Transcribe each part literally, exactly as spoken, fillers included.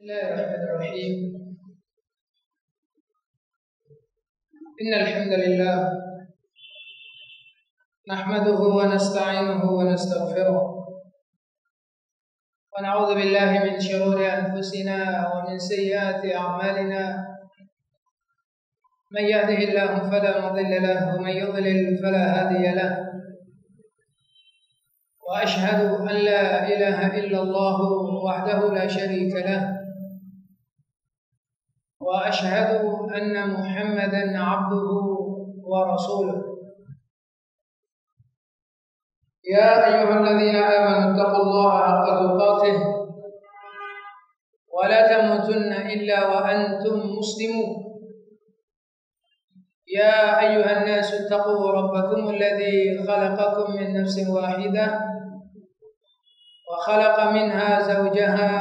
بسم الله الرحمن الرحيم. إن الحمد لله نحمده ونستعينه ونستغفره ونعوذ بالله من شرور أنفسنا ومن سيئات أعمالنا. من يهده الله فلا مضل له ومن يضلل فلا هادي له، وأشهد أن لا إله إلا الله وحده لا شريك له، وأشهد أن محمدا عبده ورسوله. يا أيها الذين آمنوا اتقوا الله حق تقاته ولا تموتن إلا وأنتم مسلمون. يا أيها الناس اتقوا ربكم الذي خلقكم من نفس واحدة وخلق منها زوجها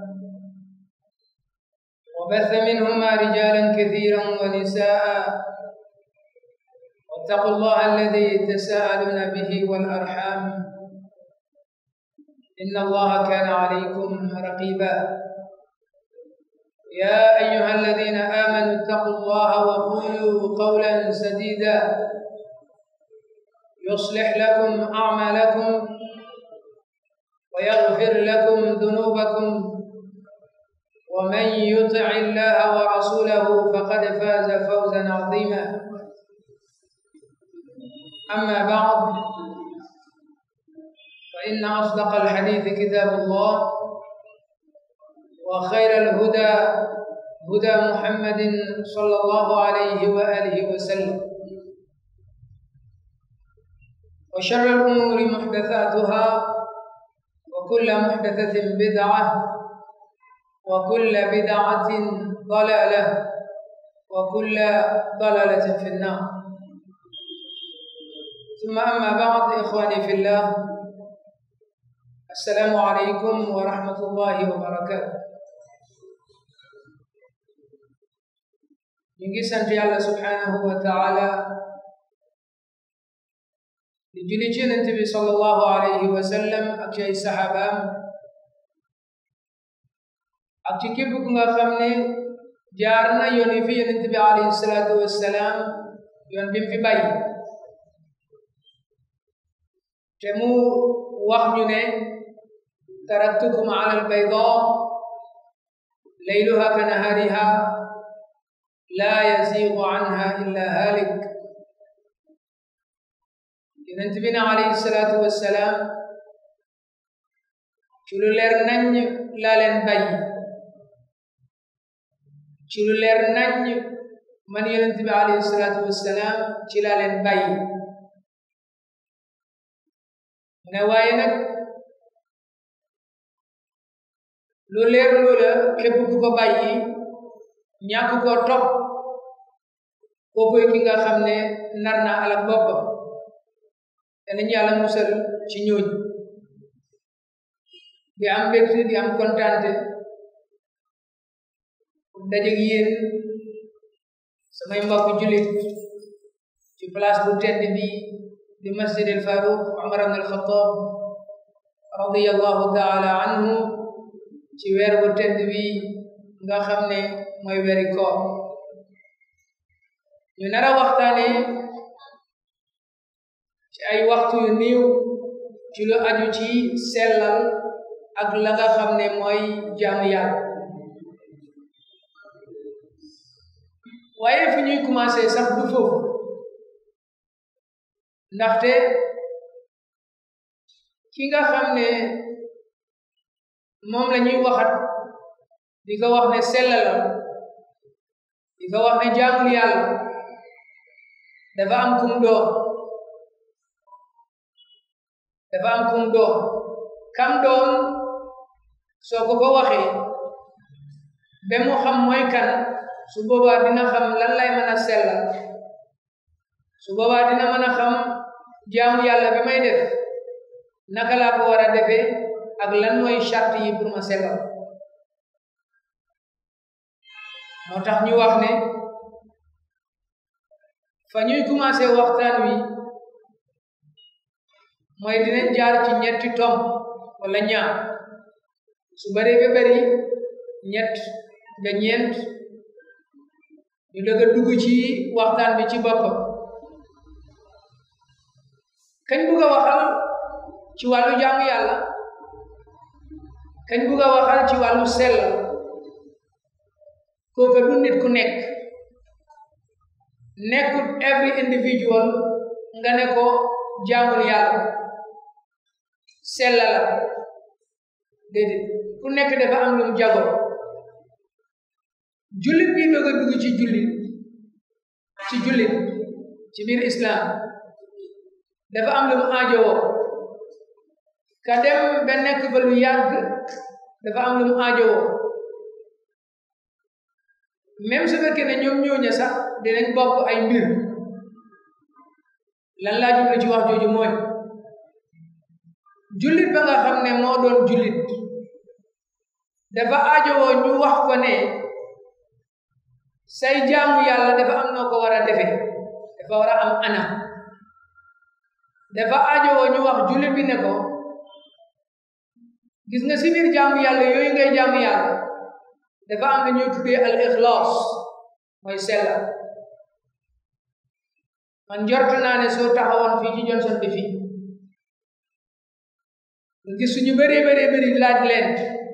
وبث منهما رجالا كثيرا ونساء، واتقوا الله الذي تساءلون به والأرحام إن الله كان عليكم رقيبا. يا أيها الذين آمنوا اتقوا الله وقولوا قولا سديدا يصلح لكم أعمالكم ويغفر لكم ذنوبكم، ومن يطع الله ورسوله فقد فاز فوزا عظيما. أما بعد، فإن أصدق الحديث كتاب الله، وخير الهدى هدى محمد صلى الله عليه وآله وسلم، وشر الأمور محدثاتها، وكل محدثة بدعة، وكل بدعة ضلالة، وكل ضلالة في النار. ثم أما بعد، إخواني في الله، السلام عليكم ورحمة الله وبركاته. ñu ngi sant Yàlla subhanahu wa ta'ala di julli ci Yonent bi sallallahu alayhi wa sallam ak ay saxaabaam ak ci képp ku nga xam ne jaar na yoon fi Yonent bi alayhi salaatu wassalaam yoon bi mu fi bàyyi, te mu wax ñu ne taraktukum ala al-baydaa layluha ka nahariha laa yaziigu anha illa haalik. Yonent bi ne alayhi salaatu wassalaam ci lu leer nañ laa leen bàyyi, ci lu leer nañ man Yonent bi alayhi salaatu wassalaam ci laa leen bàyyi. ne waaye nag lu leer loola képp ku ko bàyyi ñàkk koo topp kookoy ki nga xam ne nar na alak boppam. te nañu Yàlla musal ci ñooñ. di am mbégte di am kontaante dajeg yéen samay mbokk jullit ci place bu tedd bi di masjid al Faruq Umar ibn al Khattab radiyallahu ta'ala anhu ci weer bu tedd bi nga xam ne mooy weeri koor. ñu nar a waxtaane ci ay waxtu yu néew ci lu aju ci sellal ak la nga xam ne mooy jaamu Yàlla. waaye fi ñuy commencé sax du foofu, ndaxte ki nga xam ne moom la ñuy waxat di ko wax ne sellalal, di ko wax ne jaamul Yàlla, dafa am kum doon dafa am kum doon kam doon soo ko ko waxee ba mu xam mooy kan, su boobaa dina xam lan lay mën a sellal, su boobaa dina mën a xam jaamu Yàlla bi may def naka laa ko war a defee ak lan mooy charte yi pour ma sellal. moo tax ñu wax ne fa ñuy commencé waxtaan wi mooy dinañ jaar ci ñetti tomb wala ñaar, su bëree ba bëri ñett ba ñeent ñu dëgg a dugg ci waxtaan bi ci boppam kañ bugg a waxal ci wàllu jaamu yàlla kañ bugg a waxal ci wàllu sell kooka du nit ku nekk nekkut every individual nga ne ko jaamul yàlla sell la déedéet ku nekk dafa am lu mu jago jullit bi doog a dugg ci jullit ci jullit ci biir islam dafa am lu mu aajowoo ka dem ba nekk ba lu yàgg dafa am lu mu aajowoo même su fekkee ne ñoom ñooña sax dinañ bokk ay mbir lan laa jublu ci wax jooju mooy jullit ba nga xam ne moo doon jullit dafa aajowoo ñu wax ko ne say jaamu yàlla dafa am noo ko war a defe dafa war a am anam dafa aajowoo ñu wax jullit bi ne ko gis nga si biir jaamu yàlla yooyu ngay jaamu yàlla dafa am na ñuy tuddee al ixlaas mooy sella man njort naa ne soo taxawoon fii ci Johnson bi fii gis suñu bëree bëree bëri laaj leen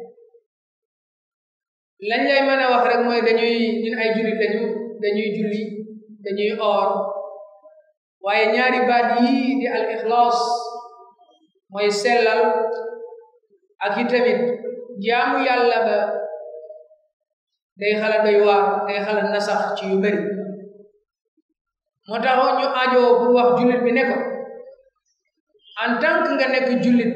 lañ lay mën a wax rek mooy dañuy ñun ay jullit lañu dañuy julli dañuy oor waaye ñaari baat yii di al ixlaas mooy sellal ak i tamit jaamu yàlla ba day xala doy waar day xala nasax ci yu bari moo taxoon ñu aajoo pour wax jullit bi ne ko en tant que nga nekk jullit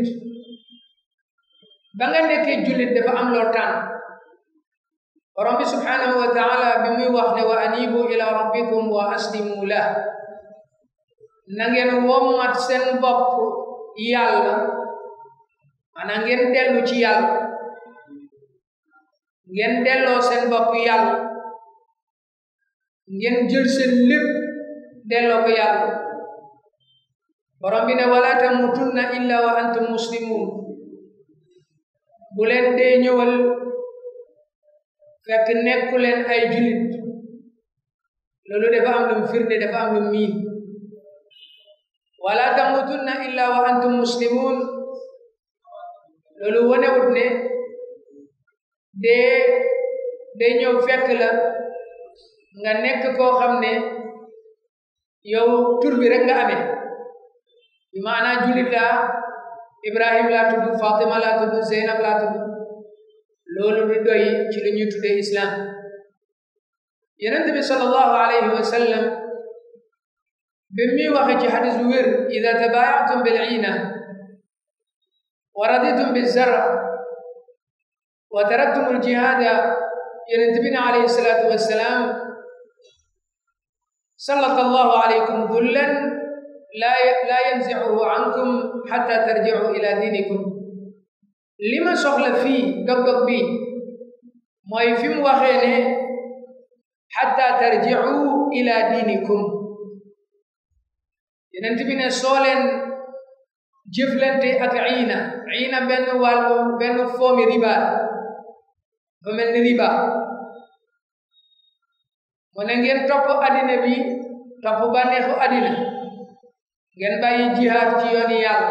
ba nga nekkee jullit dafa am loo tànn borom bi subhanahu wa taala bi muy wax ne wa anibu ila rabbikum wa aslimu la na ngeen wommat seen bopp yàlla maanaam ngeen dellu ci yàlla ngeen delloo seen bopp yàlla ngeen jël seen lépp delloo ko yàlla borom bi ne wala tamutunna illa wa antum muslimun bu leen dee ñëwal fekk nekku leen ay jullit loolu dafa am lu mu firnde dafa am lu mu miin wala tamutunna illa wa antum muslimun loolu wonewut ne dee day ñëw fekk la nga nekk koo xam ne yow tur bi rek nga amee bi maanaa jullit laa Ibrahim laa tudd Fatima laa tudd Zeynab laa tudd loolu du doy ci lu ñuy tuddee islam Yonent bi sallallahu alayhi wa sallam bi muy waxe ci xadis bu wér ida tabayatum bil iina wa raditum bi zara wa taraktum al jihada Yonent bi ne alayhi salatu wassalam sallata allahu alaykum dullan la la yanzi'uhu ankum hatta tarji'u ila dinikum li ma soxla fii dog-dog bi mooy fi mu waxee ne hatta tarji'u ila dinikum Yonent bi ne soo leen jëflante ak iina iina benn wàllu benn foomi riba ba mel ni riba mu ne ngeen topp addina bi topp bànneexu addina ngeen bàyyi jihaad ci yooni yàlla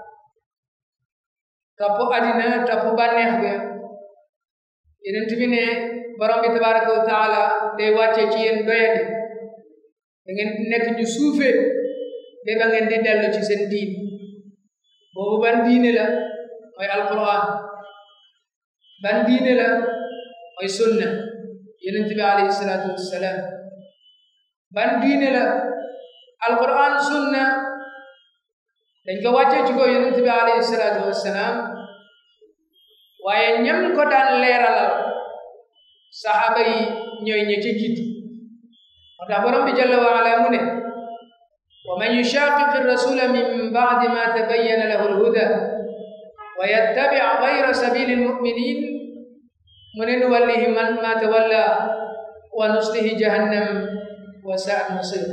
topp addina topp bànneex bi Yonent bi ne borom bi tabaraka wa taala day wàcce ci yéen doyadi da ngeen nekk ñu suufe ba ba ngeen di dellu ci seen diin boobu ban diine la mooy alquran ban diine la mooy sunna Yonent bi alayhi salaatu wassalaam ban diine la alquran sunna dañ ko wàccee ci ko Yonent bi alayhi salaatu wassalaam waaye ñam ko daan leeralal saxaaba yi ñooy ñi ci jiitu moo tax borom bi jalla wa ala mu ne wa man yushaqiqi rasula min ba'di ma tabayyana lahu al-huda wa yattabi' ghayra sabili al-mu'minin mu ne nuwallihi ma tawalla wa nuslihi jahannam wa sa'at masir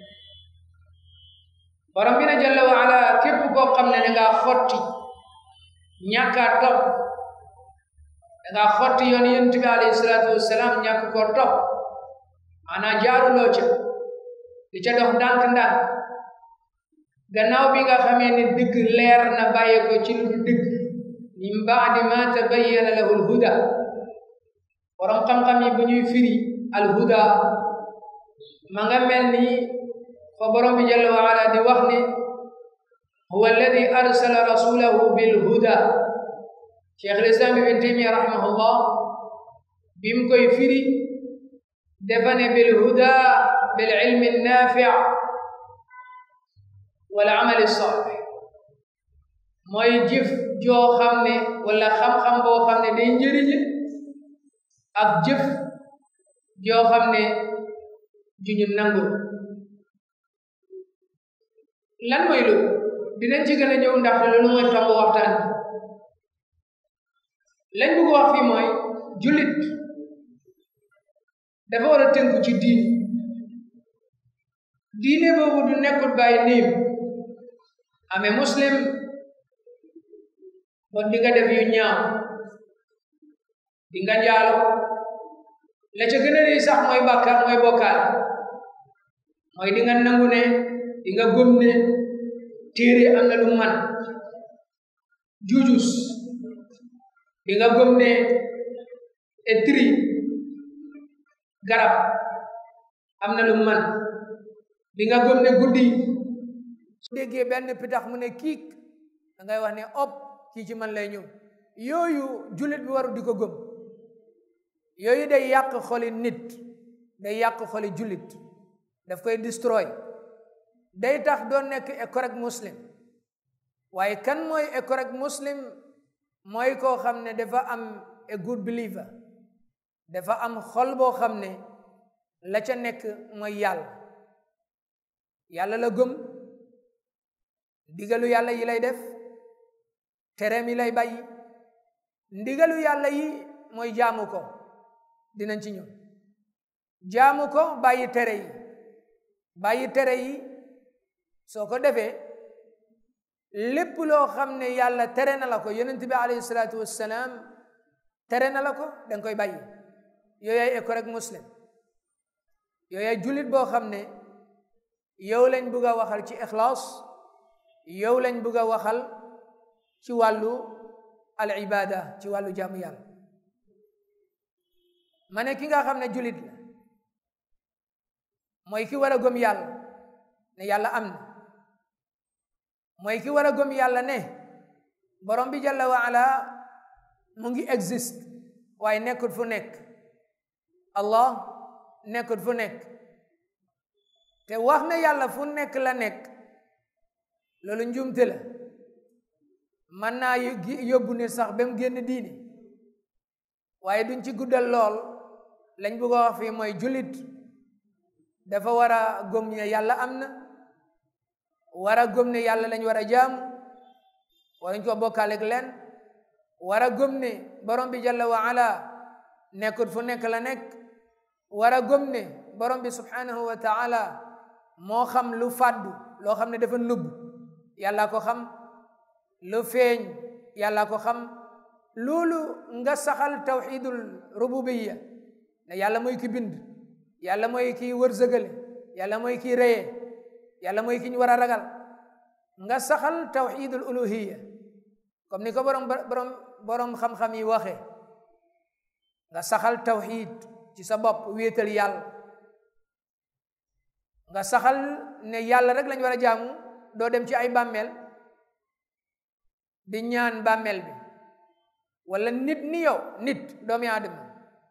borom bi ne jalla wa ala képp koo xam ne da ngaa xotti ñàkkaa topp danga xotti yoon yonent bi alayhi salaatu wassalaam ñàkk koo topp maanaa jaaruloo ca di ca dox ndànk-ndànk gannaaw bi nga xamee ne dëgg leer na bàyyi ko ci lu dëgg min baadi ma tabayyana lahu alhuda borom xam-xam yi bu ñuy firi alhuda ma nga mel ni fa borom bi jalla wa ala di wax ne huwa alladi arsala rasulahu bilhuda cheikh al-islam ibn taymiya rahimahullah bim koy firi dafa ne bilhuda bil ilmi nafi' wal amali salih mooy jëf joo xam ne wala xam-xam boo xam ne day njëriñe ak jëf joo xam ne juñu nangul lan mooy loolu dinañ ci gën a ñëw ndax loolu mooy tomb waxtaan lañ bëgg wax fii mooy jullit dafa war a tënku ci diine diine boobu du nekkul bàyyi niim amee muslim bon di nga def yu ñaaw di nga njaalo la ca gën a rëy sax mooy bàkkaar mooy bokkaal mooy di nga nangu ne di nga gëm ne téere am na lu man jujus di nga gëm ne etri garab am na lu man di nga gëm ne guddi su déggee benn pitax mu ne kiik da ngay wax ne op kii ci man lay ñëw yooyu jullit bi waru di ko gëm yooyu day yàq xoli nit day yàq xoli jullit daf koy destroy day tax doon nekk a correct muslim waaye kan mooy a correct muslim mooy koo xam ne dafa am a good believer dafa am xol boo xam ne la ca nekk mooy yàlla yàlla la gëm ndigalu yàlla yi lay def tereem yi lay bàyyi ndigalu yàlla yi mooy jaamu ko dinañ ci ñëw jaamu ko bàyyi tere yi bàyyi tere yi soo ko defee lépp loo xam ne yàlla tere na la ko yonent bi alayhi salaatu wassalaam tere na la ko danga koy bàyyi yooyaay a correct muslim yooyaay jullit boo xam ne yow lañ bëgg a waxal ci ixlaas yow lañ bëgg a waxal ci wàllu al ibada ci wàllu jaamu yàlla ma ne ki nga xam ne jullit la mooy ki war a gëm yàlla ne yàlla am na mooy ki war a gëm yàlla ne borom bi jalla wa ala mu ngi existe waaye nekkut fu nekk allah nekkut fu nekk te wax ne yàlla fu nekk la nekk loolu njuumte la mën naa yóbbu ne sax ba mu génn diine waaye duñ ci guddal lool lañ bëgg a wax fii mooy jullit dafa war a gëm ne yàlla am na war a gëm ne yàlla lañ war a jaamu waruñ ko bokkaaleeg leen war a gëm ne borom bi jalla wa ala nekkut fu nekk la nekk war a gëm ne borom bi subhanahu wa taala moo xam lu fàddu loo xam ne dafa nëbb yàlla ko xam lu feeñ yàlla ko xam loolu nga saxal tawxidul rububiya ne yàlla mooy ki bind yàlla mooy ki wërsëgale yàlla mooy ki reye yàlla mooy ki ñu war a ragal nga saxal tawxidul uluhiya comme ni ko borom borom borom xam-xam yi waxee nga saxal tawxid ci sa bopp wéetal yàlla nga saxal ne yàlla rek lañ war a jaamu doo dem ci ay bàmmeel di ñaan bàmmeel bi wala nit ni yow nit doomi aadama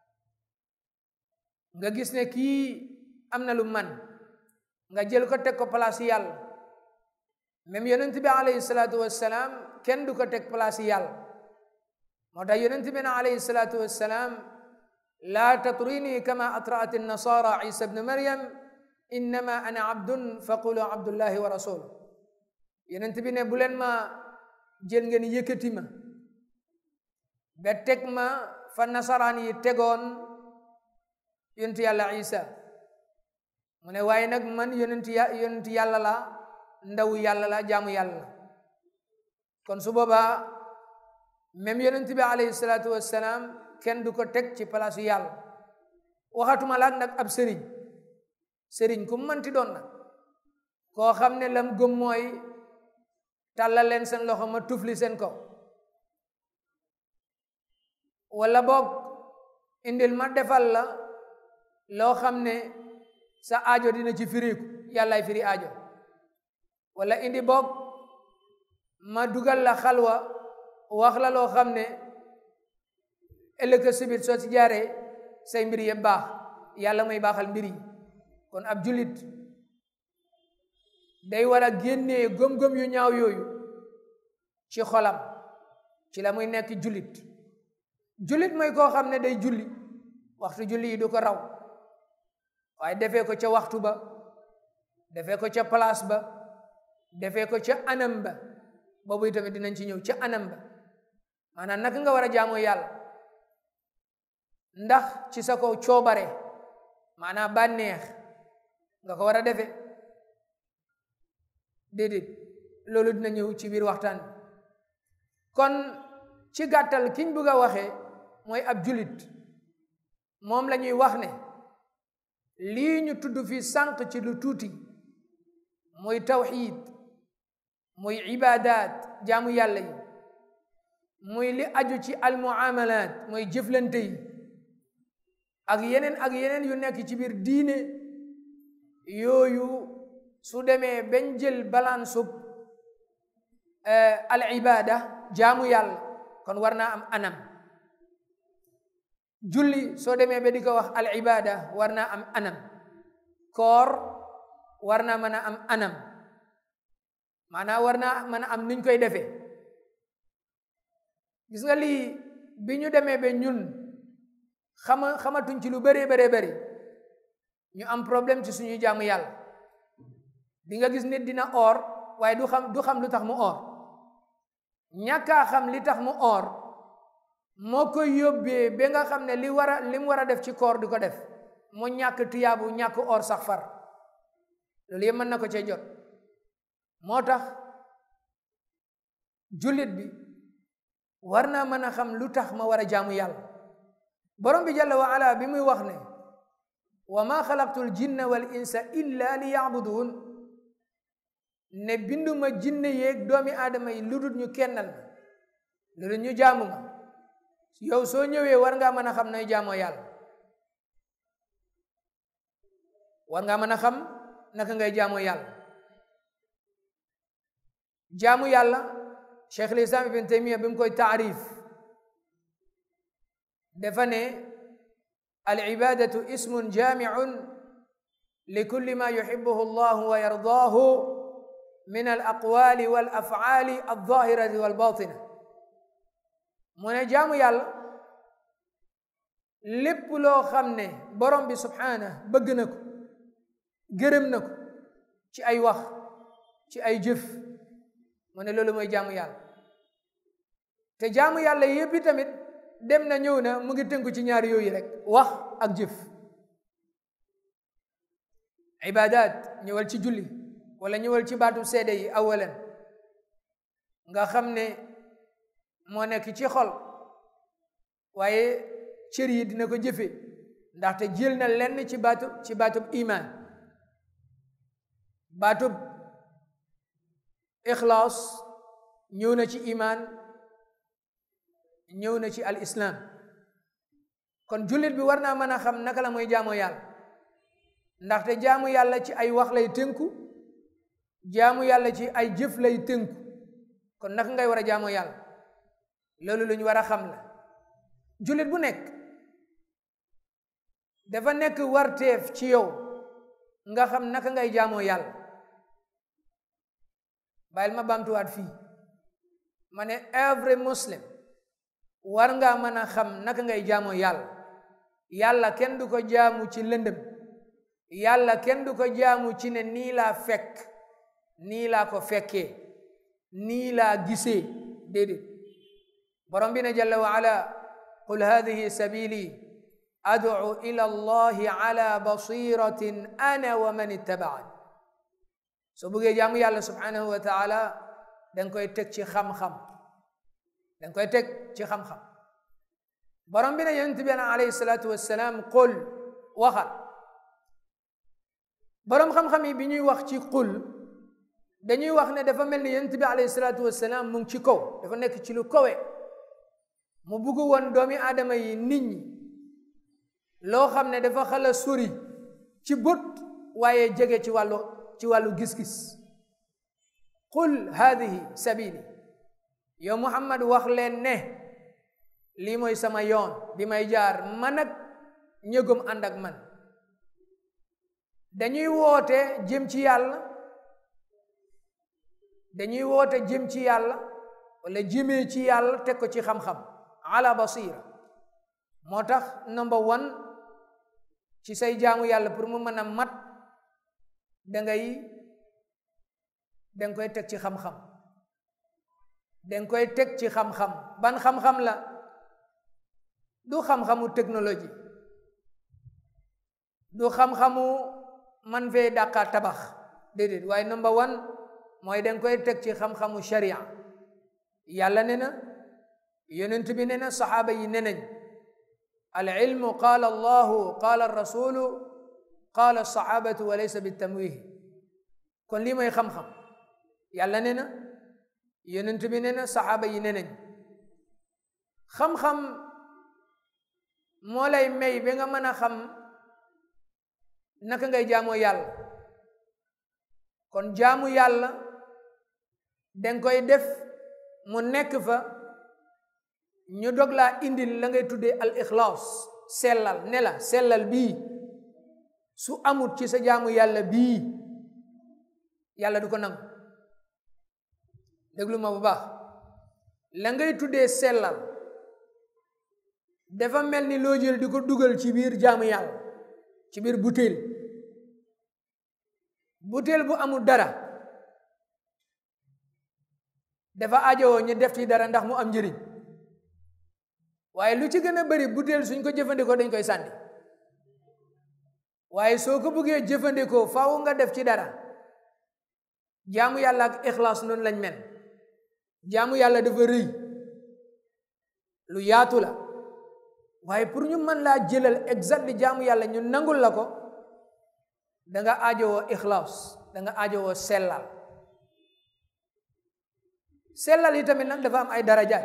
nga gis ne kii am na lu man nga jël ko teg ko place yàlla même yonent bi alayhi salaatu wassalaam kenn du ko teg place yàlla moo tax yonent bi na alayhi salaatu wassalaam laa tatrini kama atraat an-nasara isa ibn maryam innama ana abdun faqulu abdullahi wa rasuluh yonent bi ne bu leen ma jël ngeen yëkkati ma ba teg ma fa nasaraan yi tegoon yonent yàlla isa mu ne waaye nag man yonent yonent yàlla la ndaw yàlla la jaamu yàlla la kon su boobaa même yonent bi alayhi salaatu wassalaam kenn du ko teg ci palaasu yàlla waxatuma laak nag ab sëriñ sëriñ ku mënti doon nag koo xam ne lam gëm mooy tàllal leen seen loxo ma tufli seen kaw wala boog indil ma defal la loo xam ne sa aajo dina ci firiku yàllaay firi aajo wala indi boog ma dugal la xalwa wax la loo xam ne ëllëg si biir soo ci jaaree say mbir yëpp baax yàlla may baaxal mbir yi kon ab jullit day war a génnee gëm-gëm yu ñaaw yooyu ci xolam ci la muy nekk jullit jullit mooy koo xam ne day julli waxtu julli yi du ko raw waaye defee ko ca waxtu ba defee ko ca place ba defee ko ca anam ba boobu itamit dinañ ci ñëw ca anam ba maanaam naka nga war a jaamoo yàlla ndax ci sa kaw coobare maanaam bànneex nga ko war a defee déedéet loolu dina ñëw ci biir waxtaan bi kon ci gàttal kiñ bëgg a waxee mooy ab julit moom la ñuy wax ne lii ñu tudd fi sànq ci lu tuuti muy tawxiid muy ibaadaat jaamu yàlla yi muy li aju ci almuamalaat mooy jëflante yi ak yeneen ak yeneen yu nekk ci biir diine yooyu su demee bañ jël balance sub al ibada jaamu yàlla kon war naa am anam julli soo demee ba di ko wax al ibada war naa am anam koor war naa mën a am anam maanaam war naa mën a am nuñ koy defee gis nga lii bi ñu demee ba ñun xama xamatuñ ci lu bëree bëree bëri ñu am problème ci suñuy jaamu yàlla di nga gis nit dina oor waaye du xam du xam lu tax mu oor ñàkkaa xam li tax mu oor moo koy yóbbee ba nga xam ne li war a li mu war a def ci koor du ko def mu ñàkk tiyaabu ñàkk oor sax far loolu yëpp mën na ko cee jot moo tax jullit bi war naa mën a xam lu tax ma war a jaamu yàlla borom bi jalla wa ala bi muy wax ne wa ma xalaqtul jinna wal insa illa li yabudun ne binduma jinne yeeg doomi aadama yi lu dul ñu kennal ma lu dul ñu jaamu ma yow soo ñëwee war ngaa mën a xam nooy jaamoo yàlla war ngaa mën a xam naka ngay jaamoo yàlla jaamu yàlla cheikh lislam ibn taymiya bi mu koy taarif dafa ne al ibadatu ismun jaamiun li kulli ma yuhibbuhu allahu wa yardaahu min al aqwali wal af'ali al zahirati wal batina mu ne jaamu yàlla lépp loo xam ne borom bi subhaanahu bëgg na ko gërëm na ko ci ay wax ci ay jëf mu ne loolu mooy jaamu yàlla te jaamu yàlla yépp tamit dem na ñëw na mu ngi tënku ci ñaari yooyu rek wax ak jëf ibadat ñëwal ci julli wala ñëwal ci baatu seede yi awalan nga xam ne moo nekk ci xol waaye cër yi dina ko jëfe ndaxte jël na lenn ci baatu ci baatub iman baatub ixlaas ñëw na ci iman ñëw na ci al islam kon jullit bi war naa mën a xam naka la mooy jaamoo yàlla ndaxte jaamu yàlla ci ay wax lay tënku jaamu yàlla ci ay jëf lay tënku kon naka ngay war a jaamoo yàlla loolu lu ñu war a xam la jullit bu nekk dafa nekk warteef ci yow nga xam naka ngay jaamoo yàlla bàyyil ma bamtuwaat fii ma ne every muslim war ngaa mën a xam naka ngay jaamoo yàlla yàlla kenn du ko jaamu ci lëndëm yàlla kenn du ko jaamu ci ne nii laa fekk nii laa ko fekkee nii laa gisee déedéet borom bi ne jalla wa ala qul hadihi sabili ad'u ila allahi ala basiratin ana wa man ittaba'ani soo bëggee jaamu yàlla subhanahu wa taala danga koy teg ci xam-xam danga koy teg ci xam-xam. borom bi ne yonent bi alayhi salaatu wassalaam qul waxal. borom xam-xam yi bi ñuy wax ci qul dañuy wax ne dafa mel ni yonent bi alayhi salaatu wassalaam mu ngi ci kaw, dafa nekk ci lu kawe, mu bugg woon doomi aadama yi nit ñi loo xam ne dafa xala sori ci bët waaye jege ci wàllu ci wàllu gis-gis. qul haadihi sabili, yow Muhammad wax leen ne lii mooy sama yoon bi may jaar man ak ñëgum ànd ak man. dañuy woote jëm ci yàlla dañuy woote jëm ci yàlla wala jëmee ci yàlla teg ko ci xam-xam ala basira. moo tax number one ci say jaamu yàlla pour mu mën a mat dangay danga koy teg ci xam-xam danga koy teg ci xam-xam. ban xam-xam la? du xam-xamu technologie, du xam-xamu man fee dàqa tabax, déedéet. waaye number one mooy danga koy teg ci xam-xamu sharia. yàlla ne na, yonent bi ne na, saxaaba yi ne nañ al ilmu qaala allahu qaala rasulu qaala saxaabatu wa laysa bi tamwih. kon lii mooy xam-xam. yàlla ne na, yonent bi ne na, saxaaba yi ne nañ. xam-xam moo lay may ba nga mën a xam naka ngay jaamoo yàlla. kon jaamu yàlla danga koy def mu nekk fa, ñu dog laa indil la ngay tuddee al ixlaas, sellal. ne la sellal bii su amut ci sa jaamu yàlla bii yàlla du ko nangu. déglu ma bu baax. la ngay tuddee sellal dafa mel ni loo jël di ko dugal ci biir jaamu yàlla, ci biir butéel. butéel bu amul dara dafa ajowoo ñu def ci dara ndax mu am njëriñ, waaye lu ci gën a bari butéel suñ ko jëfandikoo dañ koy sànni. waaye soo ko bëggee jëfandikoo faaw nga def ci dara. jaamu yàlla ak ixlaas noonu lañ mel. jaamu yàlla dafa rëy, lu yaatu la, waaye pour ñu mën laa jëlal exact di jaamu yàlla ñu nangul la ko, da nga aajowoo ixlaas, da nga aajowoo sellal. sellal yi tamit nag dafa am ay darajaat.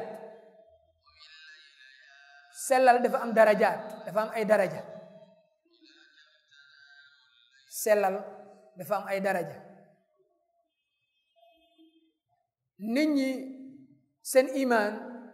sellal dafa am darajaat, dafa am ay daraja. sellal dafa am ay daraja. nit ñi seen iman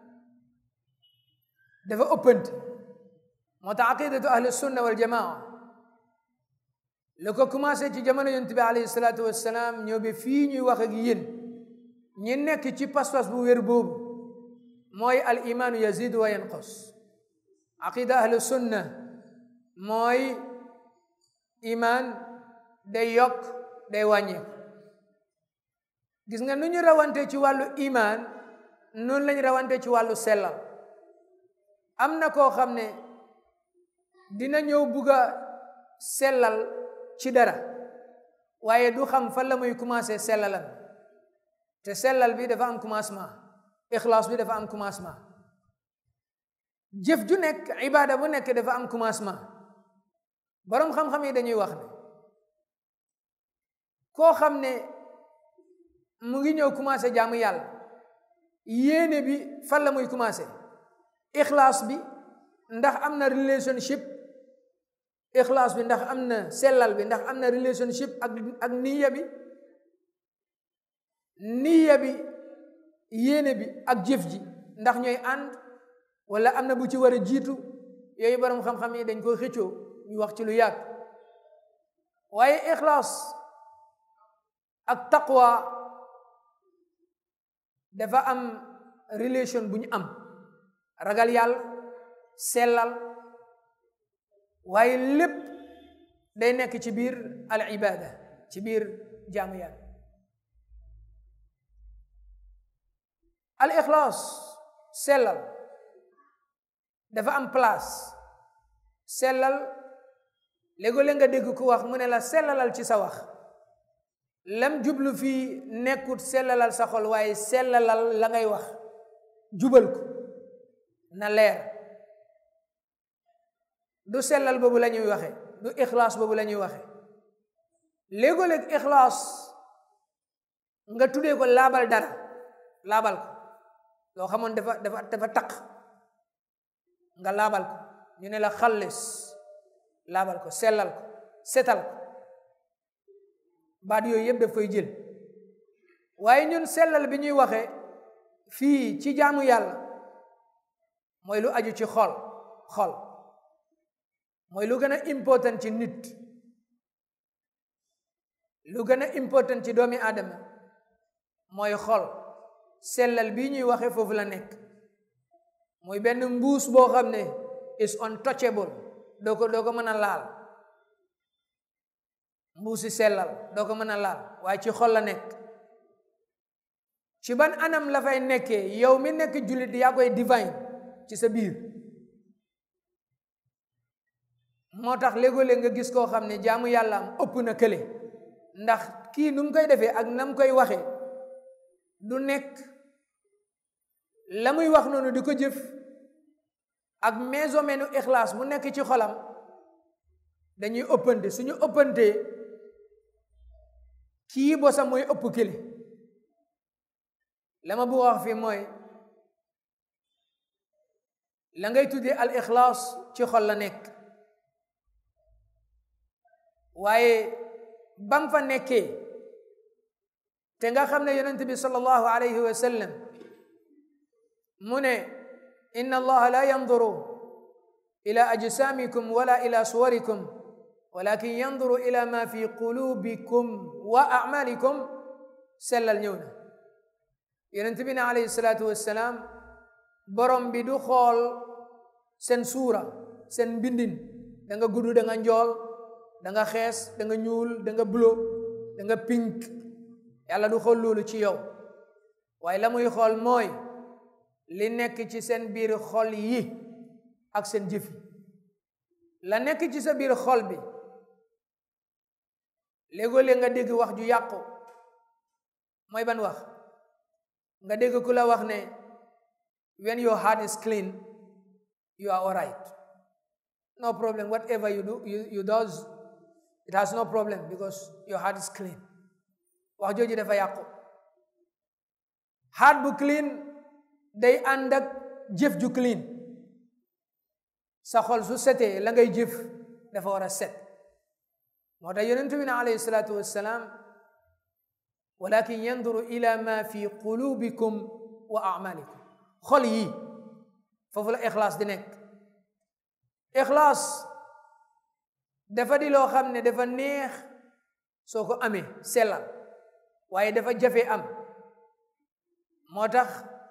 dafa ëppante. moo tax aqidatu ahli sunna wal jamaa la ko commencé ci jamono yonent bi alayhi salaatu wassalaam ñëw bi fii ñuy wax ak yéen ñi nekk ci pas-pas bu wér boobu mooy al imaanu yazidu wa yanqus. aqida ahli sunna mooy iman day yokk day wàññeeku. gis nga nu ñu rawante ci wàllu iman noonu lañ rawante ci wàllu sellal. am na koo xam ne dina ñëw bugg a sellal ci dara waaye du xam fan la muy commencé sellalam. te sellal bi dafa am commencement, ixlaas bi dafa am commencement. jëf ju nekk, ibaada bu nekk dafa am commencement. boroom xam-xam yi dañuy wax ne koo xam ne mu ngi ñëw commencé jaamu yàlla, yéene bi fan la muy commencé? ixlaas bi ndax am na relationship, ixlaas bi ndax am na sellal bi ndax am na relationship ak ak niya bi, niya bi yéene bi ak jëf ji ndax ñooy ànd wala am na bu ci war a jiitu. yooyu borom xam-xam yi dañ koy xëccoo, ñu wax ci lu yàgg. waaye ixlaas ak taqwa dafa am relation bu ñu am. ragal yàlla, sellal, waaye lépp day nekk ci biir al ibada, ci biir jaamu yàlla. al ixlaas, sellal dafa am place. sellal léegoo-léeg nga dégg ku wax mu ne la sellalal ci sa wax. lam jublu fii nekkut sellalal sa xol waaye sellalal la ngay wax. jubal ko na leer. du sellal boobu la ñuy waxe du ixlaas boobu la ñuy waxe léegoo-léeg ixlaas nga tuddee ko laabal dara laabal ko loo xamoon dafa dafa dafa taq nga laabal ko ñu ne la xallis laabal ko sellal ko setal ko baat yooyu yëpp daf koy jël. waaye ñun sellal bi ñuy waxe fii ci jaamu yàlla mooy lu aju ci xol xol mooy lu gën a important ci nit lu gën a important ci doomi aadama mooy xol. sellal bii ñuy waxe foofu la nekk mooy benn mbuus boo xam ne is untouchable doo ko doo ko mën a laal mbuusi sellal doo ko mën a laal waaye ci xol la nekk. ci ban anam la fay nekkee yow mi nekk jullit yaa koy divine ci sa biir. moo tax léegoo-léeg nga gis koo xam ne jaamu yàlla am ëpp na kële ndax kii nu mu koy defee ak na mu koy waxee du nekk la muy wax noonu di ko jëf ak meesomenu ixlaas mu nekk ci xolam dañuy ëppante suñu ëppantee kii bosam mooy ëpp kële. la ma bëgg wax fii mooy la ngay tuddee al ixlaas ci xol la nekk waaye bam fa nekkee te nga xam ne yonent bi sallallahu alayhi wa sallam mu ne inna allaha la yanduru ila ajsamikum wala ila suwarikum walakin yanduru ila ma fi qulubikum wa a'malikum sellal ñëw na. yonent bi ne alayhi salaatu wassalaam borom bi du xool seen suura seen mbindin da nga gudd da nga njool da nga xees da nga ñuul da nga bleu da nga pink yàlla du xool loolu ci yow waaye la muy xool mooy li nekk ci seen biir xol yi ak seen jëf yi. la nekk ci sa biir xol bi léegoo-léeg nga dégg wax ju yàqu mooy ban wax nga dégg ku la wax ne when your heart is clean you are all right, no problem, whatever you do you, you does it has no problem because your heart is clean. wax jooju dafa yàqu. heart bu clean day ànd ak jëf ju clean. sa xol su setee la ngay jëf dafa war a set. moo tax yonent bi ne alayhi salaatu wassalaam walakin yanduru ila ma fi qulubikum wa a'malikum. xol yi foofu la ixlaas di nekk. ixlaas dafa di loo xam ne dafa neex soo ko amee sellal waaye dafa jafe am. moo tax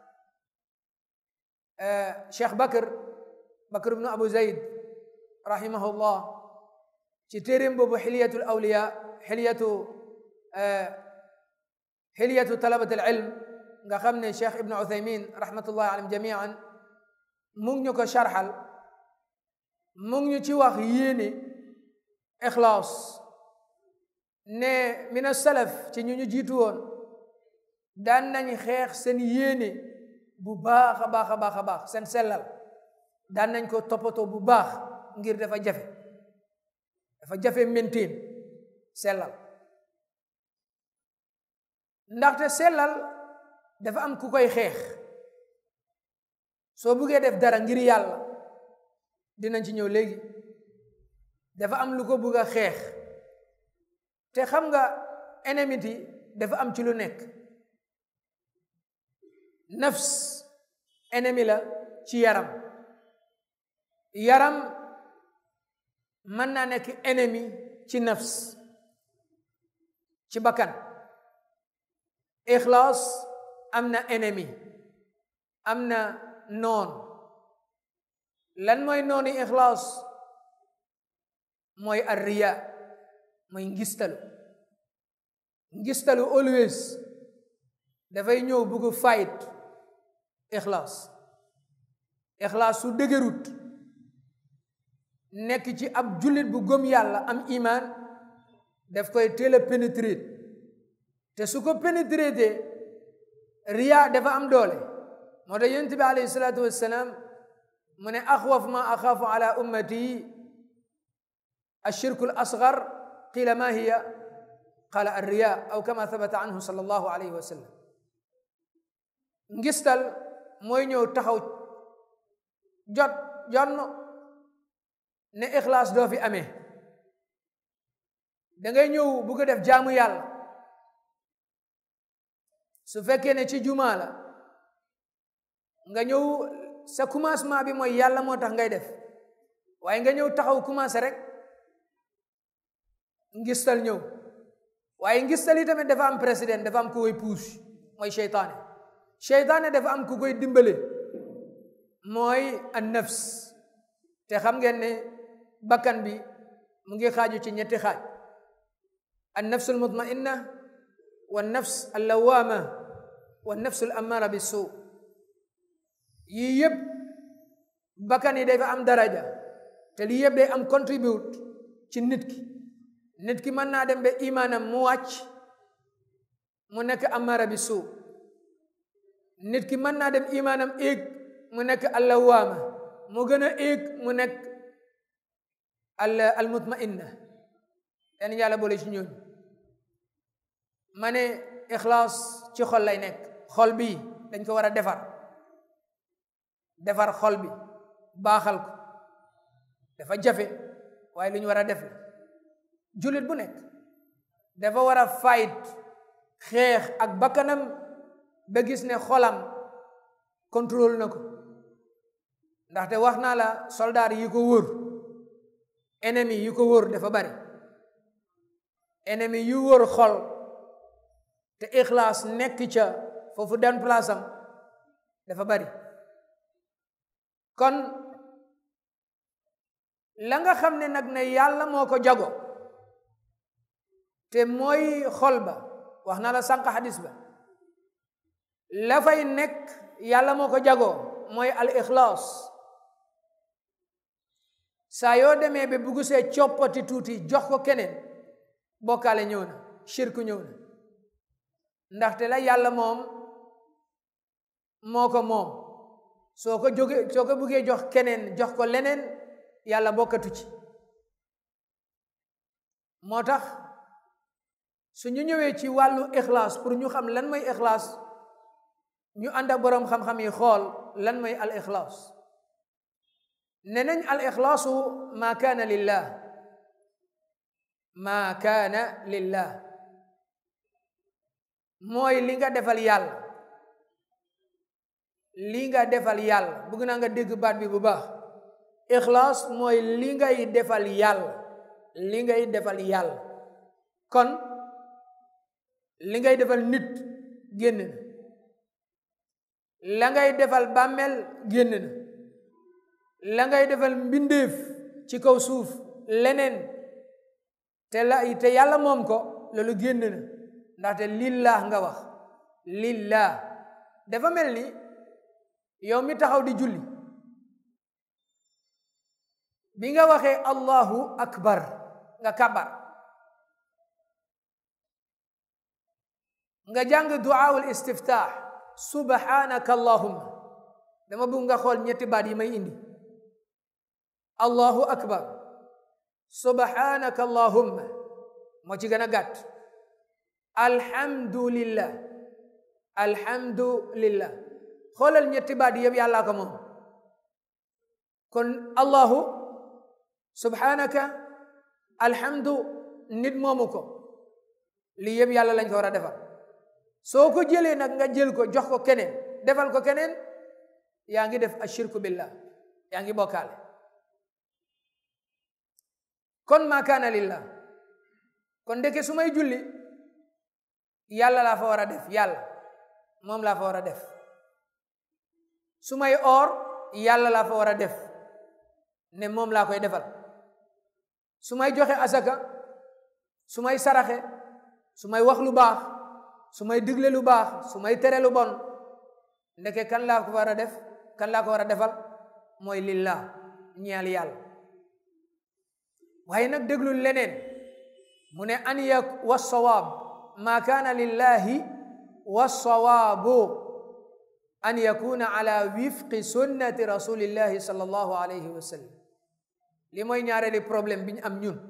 Cheikh Bakr Bakr ibnu Abu Zayd rahimahullah ci téeréem boobu xilyatul awliya xilyatu xilyatu talabat al ilm nga xam ne Cheikh Ibnu Uthaymin rahmatullahi alayhim jamian mu ngi ñu ko sharxal mu ngi ñu ci wax yéene ixlaas ne min as-salaf ci ñu ñu jiitu woon daan nañ xeex seen yéene bu baax a baax a baax a baax seen sellal daan nañ ko toppatoo bu baax ngir dafa jafe dafa jafe maintain sellal ndaxte sellal dafa am ku koy xeex. soo buggee def dara ngir yàlla dinañ ci ñëw léegi dafa am lu ko bugg a xeex te xam nga ennemity dafa am ci lu nekk. nafs ennemi la ci yaram yaram mën naa nekk ennemi ci nafs ci bakkan. ixlaas am na ennemi am na noon. lan mooy nooni ixlaas mooy arriya mooy ngistalu ngistalu always dafay ñëw bugg fight ixlaas. ixlaas su dëgërut nekk ci ab jullit bu gëm yàlla am iman daf koy teel a pénétrer te su ko pénétrer riya dafa am doole moo tax yonent bi alayhi salaatu wassalaam mu ne axwaf ma axaafu ala ummati ashirku al asgar qila ma hiya qala arriya aw kama thabata anhu sallallahu alayhi wa sallam ngistal mooy ñëw taxaw jot jonn ne ixlaas doo fi amee da ngay ñëw bugg a def jaamu yàlla su fekkee ne ci jumaa la nga ñëw sa commencement bi mooy yàlla moo tax ngay def waaye nga ñëw taxaw commencé rek ngistal ñëw waaye ngistal yi tamit dafa am président dafa am ku koy puus mooy seytaane seytaane dafa am ku koy dimbale mooy an nafs te xam ngeen ne bakkan bi mu ngi xaaju ci ñetti xaaj an nafsul mutmainna wa nafs al lawama wa nafsul amara bi suu yii yëpp bakkan yi dafa am daraja te lii yëpp day am contribute ci nit ki nit ki mën naa dem ba imaanam mu wàcc mu nekk amara bi suu nit ki mën naa dem imaanam éeg mu nekk allawaama mu gën a éeg mu nekk al al mutmainna yan yàlla boole ci ñooñu ma ne ixlaas ci xol lay nekk xol bi dañ ko war a defar defar xol bi baaxal ko dafa jafe waaye lu ñu war a def jullit bu nekk dafa war a fight xeex ak bakkanam ba gis ne xolam contrôle na ko ndaxte wax naa la soldaar yi ko wóor ennemi yi ko wóor dafa bari ennemi yu wóor xol te ixlaas nekk ca foofu den place am dafa bari kon la nga xam ne nag ne yàlla moo ko jago te mooy xol ba wax naa la sànq xadis ba la fay nekk yàlla moo ko jagoo mooy al ixlaas saa yoo demee ba bugg see coppati tuuti jox ko keneen bokkaale ñëw na shirku ñëw na ndaxte la yàlla moom moo ko moom soo ko jóge soo ko buggee jox keneen jox ko leneen yàlla bokkatu ci moo tax su ñu ñëwee ci wàllu ixlaas pour ñu xam lan mooy ixlaas ñu ànd ak boroom xam-xam yi xool lan mooy al ixlaas ne nañ al ixlaasu maa kaana lillah maa kaana lillah mooy li nga defal yàlla li nga defal yàlla bëgg naa nga dégg baat bi bu baax ixlaas mooy li ngay defal yàlla li ngay defal yàlla kon li ngay defal nit génn na la ngay defal bàmmeel génn na la ngay defal mbindeef ci kaw suuf leneen te la te yàlla moom ko loolu génn na ndaxte lillah nga wax lillah dafa mel ni yow mi taxaw di julli bi nga waxee allahu akbar nga kabar nga jàng duaawul istiftaax subhanaka allahumma dama bëgg nga xool ñetti baat yi may indi allahu akbar subhanaka allahumma moo ci gën a gàtt alhamdulillah alhamdulillah xoolal ñetti baat yëpp yàllaa ko moom kon allahu subhanaka alhamdu nit moomu ko lii yëpp yàlla lañ ko war a defal soo ko jëlee nag nga jël ko jox ko keneen defal ko keneen yaa ngi def ashirku billah yaa ngi bokkaale kon maa kaana lillah kon ndeke su may julli yàlla laa fa war a def yàlla moom laa fa war a def su may oor yàlla laa fa war a def ne moom laa koy defal su may joxe asaka su may saraxe su may wax lu baax su may digle lu baax su may tere lu bon ndeke kan laa ko war a def kan laa ko war a defal mooy lillah ñeel yàlla waaye nag déglu leneen mu ne an yak wassawaab maa kaana lillahi wassawaabu an yakuna ala wifqi sunnati rasulillahi sallallahu alayhi wa sallam. li mooy ñaareeli problème bi ñu am ñun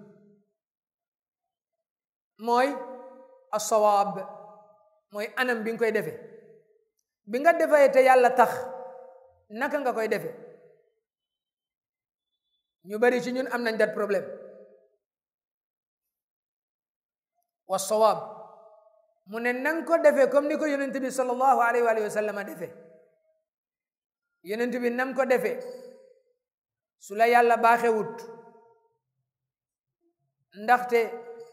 mooy as-sawaab, mooy anam bi nga koy defee. bi nga defee te yàlla tax naka nga koy defee? ñu bari ci ñun am nañ dat problème. wa sawaab mu ne nanga ko defee comme ni ko yonent bi sallallahu alayhi wa sallam a defee. yonent bi nam ko defee su la yàlla baaxewut, ndaxte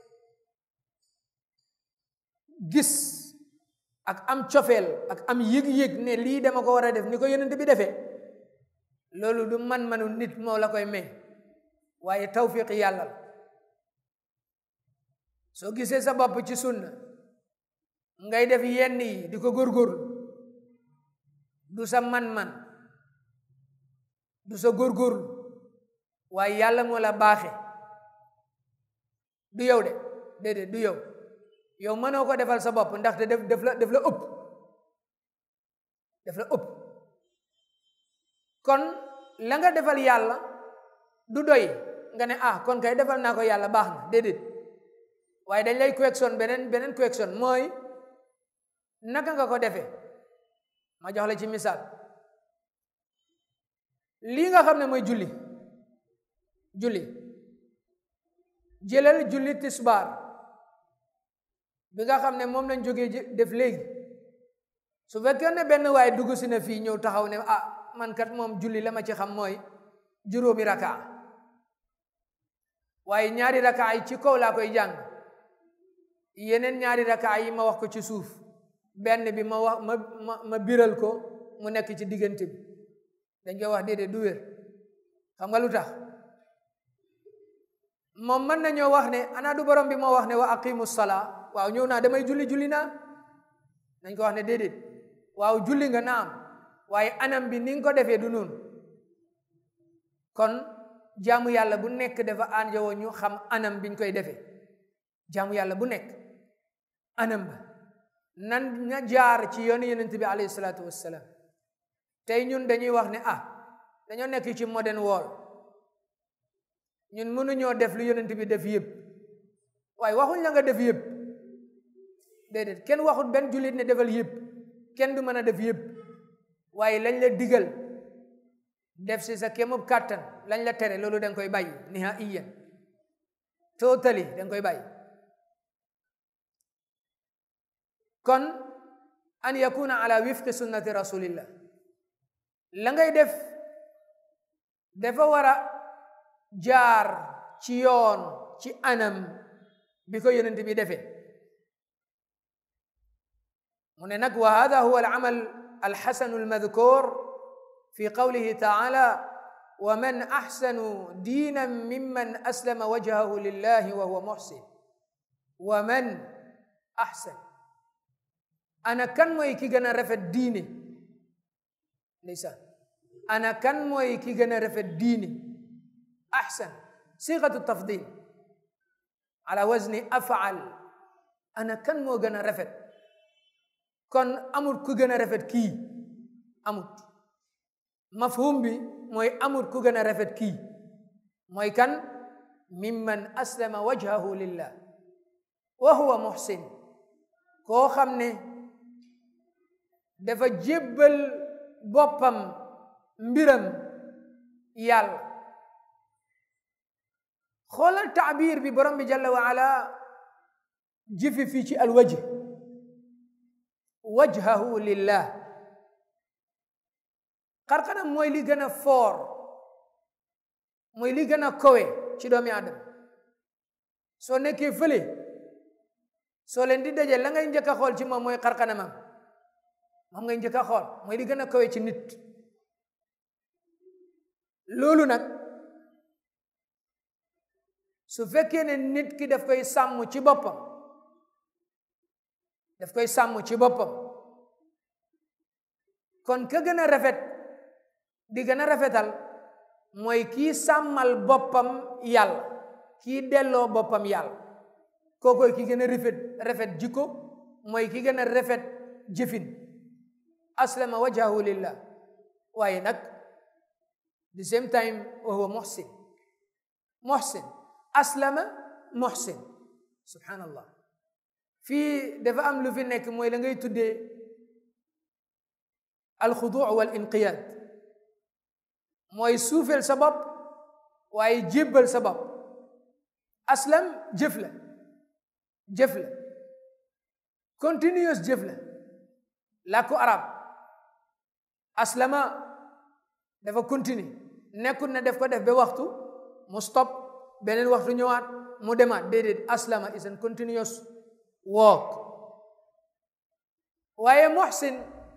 gis ak am cofeel ak am yëg-yëg ne lii dama ko war a def ni ko yonent bi defee, loolu du man-manu nit moo la koy may, waaye tawfiq yàlla la. soo gisee sa bopp ci sunna ngay def yenn yi di ko góorgóorlu, du sa man-man, du sa góorgóorlu, waaye yàlla moo la baaxe. du yow de déedéet du yow yow mënoo ko defal sa bopp, ndaxte def def la def la ëpp def la ëpp kon la nga defal yàlla du doy nga ne ah kon kay defal naa ko yàlla baax na, déedéet. waaye dañ lay correction beneen beneen correction mooy naka nga ko defee. ma jox la ci misaal, lii nga xam ne mooy julli julli jëlal julli tisbaar bi nga xam ne moom lañ jógee def léegi. su fekkee ne benn waaye dugg si na fii ñëw taxaw ne ah man kat moom julli la ma ci xam mooy juróomi rakaa, waaye ñaari rakaa yi ci kaw laa koy jàng, yeneen ñaari rakaa yi ma wax ko ci suuf, benn bi ma wax ma ma ma biral ko mu nekk ci diggante bi, dañ koy wax déedéet du wér. xam nga lu tax? moom mën nañoo wax ne ana du borom bi moo wax ne wa aqimu salaa, waaw ñëw naa damay julli julli naa, dañ ko wax ne déedéet, waaw julli nga naam, waaye anam bi ni nga ko defee du noonu. kon jaamu yàlla bu nekk dafa ànjowoo ñu xam anam biñ koy defee. jaamu yàlla bu nekk anam ba nan na jaar ci yoonu yonent bi alayhi salaatu wassalaam. tey ñun dañuy wax ne ah dañoo nekk ci modern world, ñun mënuñoo def lu yonent bi def yëpp. waaye waxuñ la nga def yëpp, déedéet, kenn waxut benn jullit ne defal yëpp, kenn du mën a def yëpp, waaye lañ la digal def si sa kéemub kàttan, lañ la tere loolu danga koy bàyyi nihaiyan, totally danga koy bàyyi. kon an yakuna ala wifqi sunnati rasulillah, la ngay def dafa war a jaar ci yoon, ci anam bi ko yonent bi defee. mu ne nag wa hada huwa al-amal al-hasan al-madhkur fi qawlihi ta'ala wa man ahsanu diinan mimman aslama wajhahu lillahi wa huwa muhsin. wa man ahsan, ana kan mooy ki gën a rafet diine? ndeysaan, ana kan mooy ki gën a rafet diine? ahsan sighatu tafdil ala wazni af'al, ana kan moo gën a rafet? kon amul ku gën a rafet kii, amut. mafhum bi mooy amul ku gën a rafet kii, mooy kan? mimman aslama wajhahu lillah wa huwa muhsin, koo xam ne dafa jébbal boppam mbiram yàlla. xoolal taabir bi borom bi jalla wa ala jifi fii ci alwajh, wajhahu lillah. xarkanam mooy li gën a foor, mooy li gën a kowe ci doomi aadama. soo nekkee fële, soo leen di daje la ngay njëkk a xool ci moom mooy xarkanamam, moom ngay njëkk a xool, mooy li gën a kowe ci nit. loolu nag su fekkee ne nit ki daf koy sàmm ci boppam, daf koy sàmm ci boppam, kon ka gën a rafet di gën a rafetal mooy kii sàmmal boppam yàlla, kii delloo boppam yàlla. kookoy ki gën a rafet rafet jikko, mooy ki gën a rafet jëfin. aslama wajhahu lillah waaye nag the same time wa huwa muhsin muhsin aslama muhsin subhanallah fii dafa am lu fi nekk mooy la ngay tuddee alxudu wal inqiyaad mooy suufeel sa bopp waaye jébbal sa bopp aslam jëf la jëf la continuous jëf la làkku arab aslama dafa continue nekkul ne def ko def ba waxtu mu stop beneen waxtu ñëwaat mu demaat déedéet aslama is an continuous walk waaye muhsin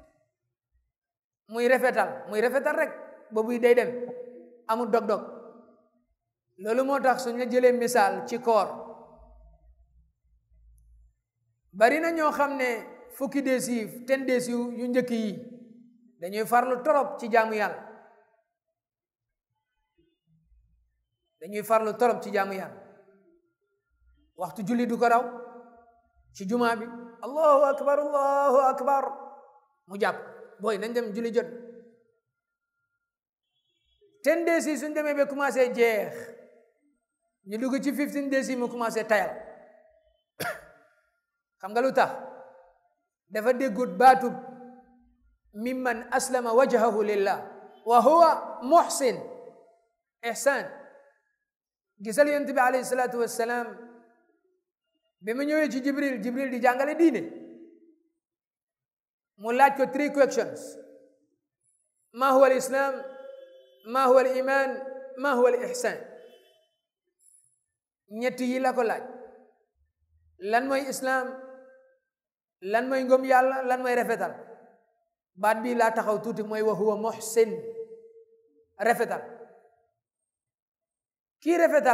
muy rafetal muy rafetal rek boobu day dem amul dog-dog loolu moo tax suñ la jëlee misaal ci koor bari na ñoo xam ne fukki dees yi ten dees yu yu njëkk yi dañuy farlu torop ci jaamu yàlla dañuy farlu torop ci jaamu yàlla waxtu julli du ko raw ci jumaa bi allahu akbar allahu akbar mu jàpp booy nañ dem julli jot ten days yi suñ demee ba commencé jeex ñu dugg ci fifteen days yi mu commencé tayal xam nga lu tax dafa déggut baatub mimman aslama wajhahu lillah wa huwa muhsin ihsan gisal yonent bi alayhi salaatu wassalaam bi mu ñëwee ci jibril jibril di jàngale diine mu laaj ko three questions ma huwa al islam ma huwa al iman ma huwa al ihsan ñett yi la ko laaj lan mooy islam lan mooy ngëm yàlla lan mooy rafetal baat bi laa taxaw tuuti mooy wa huwa muhsin rafetal kii rafetal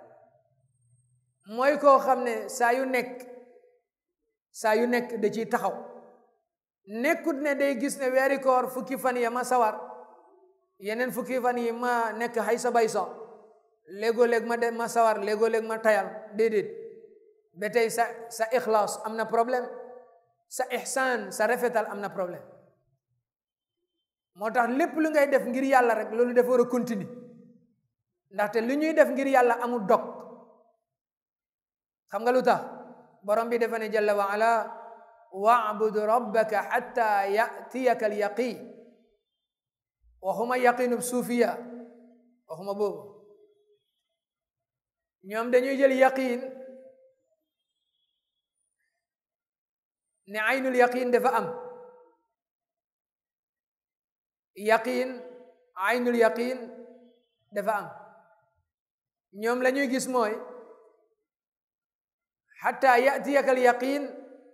mooy koo xam ne saa yu nekk saa yu nekk da ciy taxaw nekkut ne day gis ne weeri koor fukki fan yi ma sawar yeneen fukki fan yi ma nekk xay sa bay so léegoo-léeg ma de ma sawar léegoo-léeg ma tayal déedéet ba tey sa sa ixlaas am na problème sa ihsaan sa rafetal am na problème moo tax lépp lu ngay def ngir yàlla rek loolu dafa war a continuer ndaxte lu ñuy def ngir yàlla amul dog xam nga lu tax borom bi dafa ne jalla wa ala wa'bud rabbaka hatta ya'tiyaka al yaqin waxuma yaqinub suufiya waxuma boobu ñoom dañuy jël yaqin ne aynul yaqin dafa am yaqin aynul yaqin dafa am ñoom la ñuy gis mooy hatta ya'tiyaka al yaqin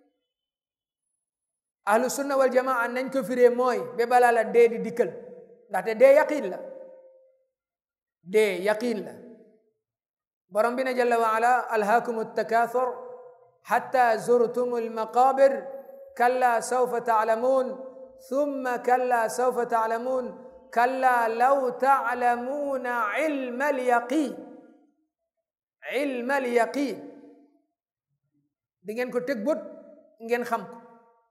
ahlu sunna wal jamaa nañ ko firee mooy ba balaa la dee di dikkal ndaxte dee yaqin la dee yaqin la borom bi ne jalla wa ala alhaakumu takathur hatta zurtum almaqabir kalla sawfa ta'lamun thumma kalla sawfa ta'lamun kalla law ta'lamuna ilma alyaqin ilma alyaqin di ngeen ko teg bët ngeen xam ko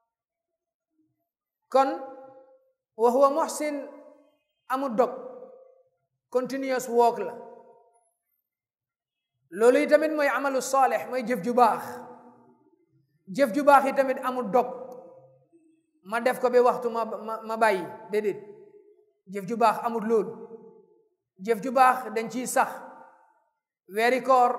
kon wa huwa muhsin amul dog continuous walk la loolu yi tamit mooy amalu saalih mooy jëf ju baax jëf ju baax yi tamit amul dog ma def ko ba waxtu ma ma ma bàyyi déedéet jëf ju baax amul loolu jëf ju baax dañ ciy sax weeri koor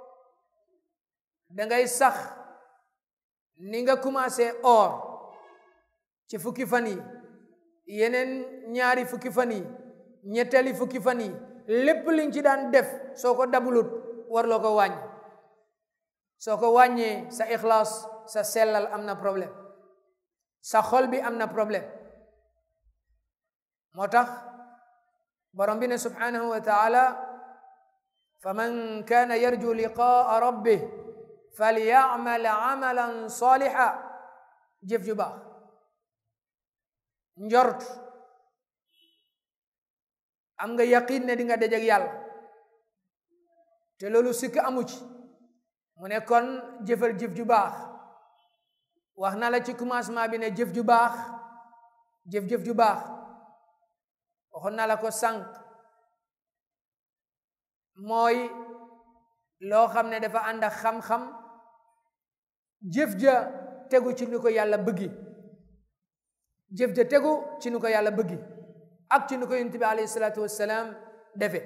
dangay sax ni nga commencé or ci fukki fan yi yeneen ñaari fukki fan yi ñetteeli fukki fan yi lépp liñ ci daan def soo ko dabulut warloo ko wàññi soo ko wàññee sa ixlaas sa sellal am na problème sa xol bi am na problème moo tax borom bi ne subhanahu wa taala fa man kaana yarju liqaa rabbih falya'mal amalan saliha jëf ju baax njort am nga yaqin ne di nga dajeg yàlla te loolu sikk amu ci mu ne kon jëfal jëf ju baax wax na la ci commencement bi ne jëf ju baax jëf-jëf ju baax waxoon naa la ko sànq mooy loo xam ne dafa ànd ak xam-xam jëf ja tegu ci ni ko yàlla bëggi jëf ja tegu ci ni ko yàlla bëggi ak ci ni ko yonent bi alayhi salaatu wassalaam defe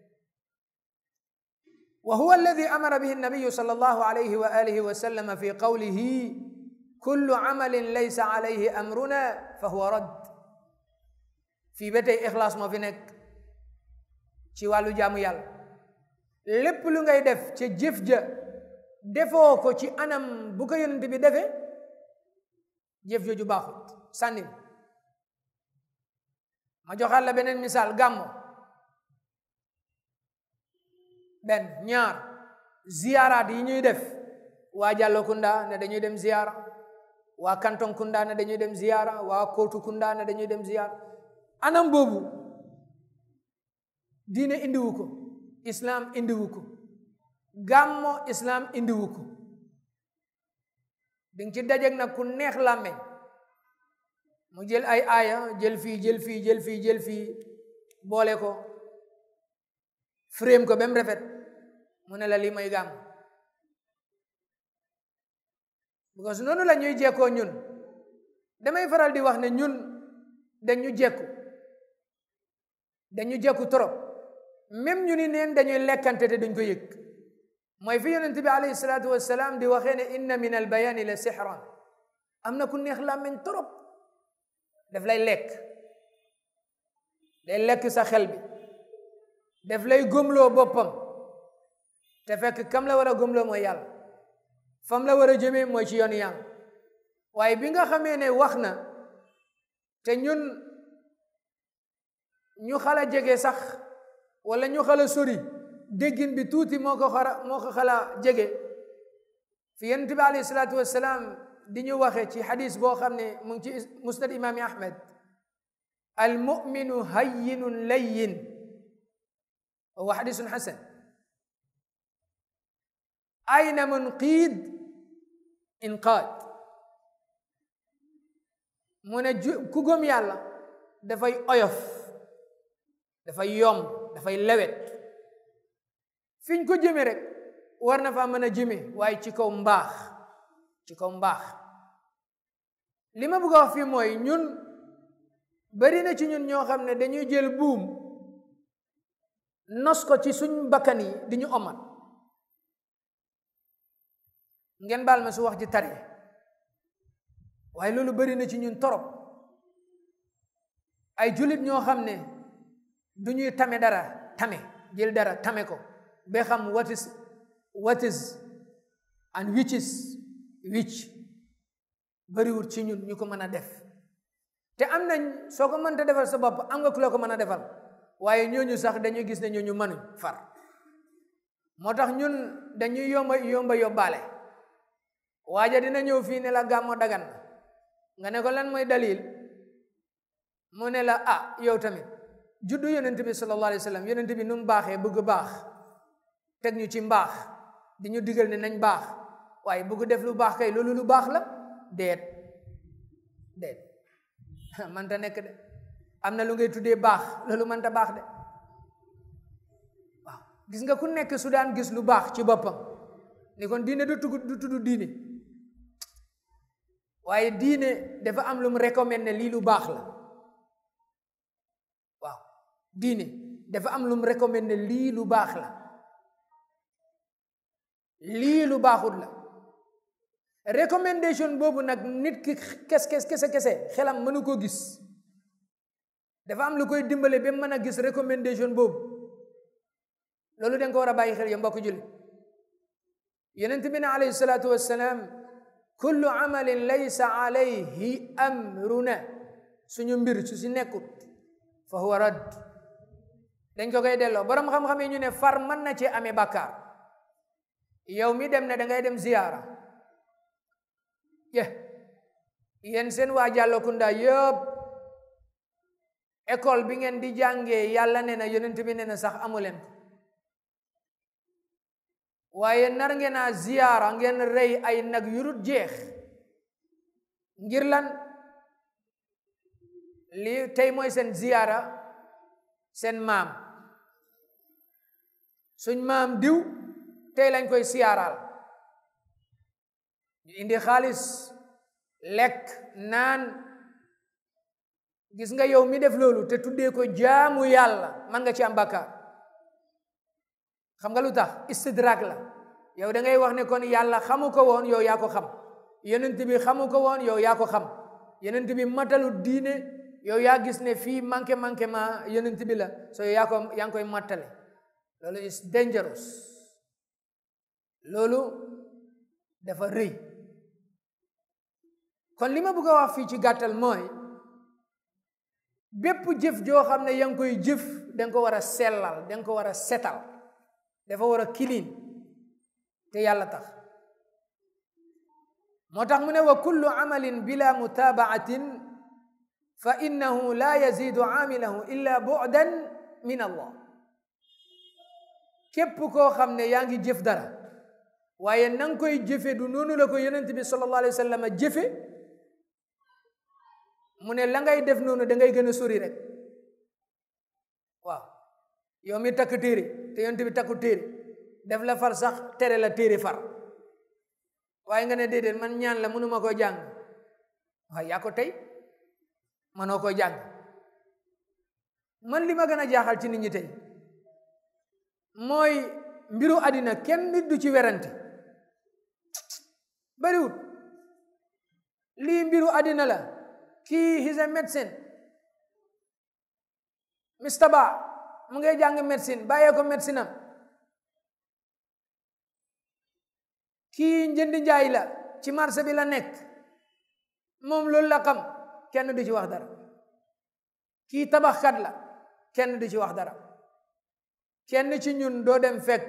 wa huwa alladi amara bihi nabiyu sallallahu alayhi wa alihi wa sallam fi qawlihi kullu amalin laysa alayhi amruna fa huwa rad fii ba tey ixlaas moo fi nekk ci wàllu jaamu yàlla lépp lu ngay def ci jëf ja defoo ko ci anam bu ko yonent bi defe jëf jooju baaxut sànni ma joxal la beneen misaal gàmmo benn ñaar ziyaaraat yi ñuy def waa Jàllokunda ne dañuy dem ziyaara waa Kanton Kunda ne dañuy dem ziyaara waa Kootu Kunda ne dañuy dem ziyaara anam boobu diine indiwu ko islam indiwu ko gàmmo islam indiwu ko dinga ci dajeeg nag ku neex làmmeñ mu jël ay aaya jël fii jël fii jël fii jël fii boole ko frame ko ba mu rafet mu ne la lii may gàmm because noonu la ñuy jekkoo ñun damay faral di wax ne ñun dañu jekku dañu jekku trop même ñu ni neen dañuy lekkante te duñ ko yëg mooy fi yonent bi alayhi salaatu wassalaam di waxee ne inna min al bayani la sihran am na ku neex làmmeñ trop daf lay lekk day lekk sa xel bi daf lay gëmloo boppam te fekk kam la war a gëmloo mooy yàlla fam la war a jëmee mooy ci yoonu yàlla waaye bi nga xamee ne wax na te ñun ñu xala jege sax wala ñu xala sori déggin bi tuuti moo ko xara moo ko xala jege fi yonent bi alayhi salaatu wassalaam di ñu waxe ci xadis boo xam ne mu ngi ci musnad imaami ahmed al muminu hayyinun layyin wa huwa xadisun xasan ayna munqiid inqaad mu ne ku gëm yàlla dafay oyof dafay yomb dafay lewet fiñ ko jëme rek war na fa mën a jëme waaye ci kaw mbaax ci kaw mbaax li ma bëgg a wax fii mooy ñun bari na ci ñun ñoo xam ne dañuy jël buum nos ko ci suñ bakkan yi di ñu omat ngeen baal ma su wax ji tari waaye loolu bari na ci ñun torop ay jullit ñoo xam ne du ñuy tame dara tame jël dara tame ko ba xam what is what is and which is which bariwul ci ñun ñu ko mën a def te am nañ soo ko mënta defal sa bopp am nga ku la ko mën a defal waaye ñooñu sax dañuy gis ne ñooñu mënuñ far moo tax ñun dañuy yomba yomba yóbbaale waaja dina ñëw fii ne la gàmmo dagan nga ne ko lan mooy dalil mu ne la ah yow tamit juddu yonent bi sallallahu alayhi wa sallam yonent bi nu mu baaxee bëgg baax teg ñu ci mbaax di ñu digal ne nañ baax waaye bëgg def lu baax kay loolu lu baax la déet déet manta nekk de am na lu ngay tuddee baax loolu manta baax de waaw gis nga ku nekk su daan gis lu baax ci boppam ni kon diine du tudd du tudd diine waaye diine dafa am lu mu recommandé lii lu baax la waaw diine dafa am lu mu recommandé lii lu baax la lii lu baaxut la recommandation boobu nag nit ki kes kes kese kese xelam mënu ko gis dafa am lu koy dimbale ba mën a gis recommandation boobu loolu danga ko war a bàyyi xel ya mbokk julli yonent bi ne alayhi salaatu wassalaam kullu amalin laysa alayhi amruna suñu mbir su si nekkut fa huwa rad dañ ko koy delloo borom xam-xam yi ñu ne far mën na ci amee bàkkaar yow mi dem ne da ngay dem ziyaara ye yéen seen waa Jàllokunda yëpp école bi ngeen di jàngee yàlla ne na yonent bi ne na sax amuleen ko waaye nar ngeen a ziyaara ngeen rey ay nag yurut jeex ngir lan li tey mooy seen ziyaara seen maam suñ maam diw tey lañ koy siyaaraal ñu indi xaalis lekk naan gis nga yow mi def loolu te tuddee ko jaamu yàlla man nga ci am bàkkaar xam nga lu tax istidrak la yow da ngay wax ne kon yàlla xamu ko woon yow yaa ko xam yonent bi xamu ko woon yow yaa ko xam yonent bi matalu diine yow yaa gis ne fii manqué manqué ma yonent bi la so yaa ko yaa ngi koy mattale loolu is dangerous loolu dafa rëy kon li ma bëgg a wax fii ci gàttal mooy bépp jëf joo xam ne yaa ngi koy jëf danga ko war a sellal danga ko war a setal dafa war a clean te yàlla tax moo tax mu ne wa kullu amalin bila mutabaatin fa innahu la yazidu aamilahu illa bu'dan min allah képp koo xam ne yaa ngi jëf dara waaye na nga koy jëfe du noonu la ko yonent bi sallallahu alayhi wa sallam jëfe mu ne la ngay def noonu da ngay gën a sori rek waaw yow mi takk téere te yonent bi takku téere def la far sax tere la téere far waaye nga ne déedéet man ñaan la mënuma ko jàng waaye yaa ko tey mënoo ko jàng man li ma gën a jaaxal ci nit ñi tey mooy mbiru àddina kenn nit du ci werante bariwut lii mbiru àddina la kii is a médecin Mister Ba mu ngay jàng médecine bàyyee ko médecine am kii njëndi njaay la ci marché bi la nekk moom loolu la xam kenn du ci wax dara kii tabaxkat la kenn du ci wax dara kenn ci ñun doo dem fekk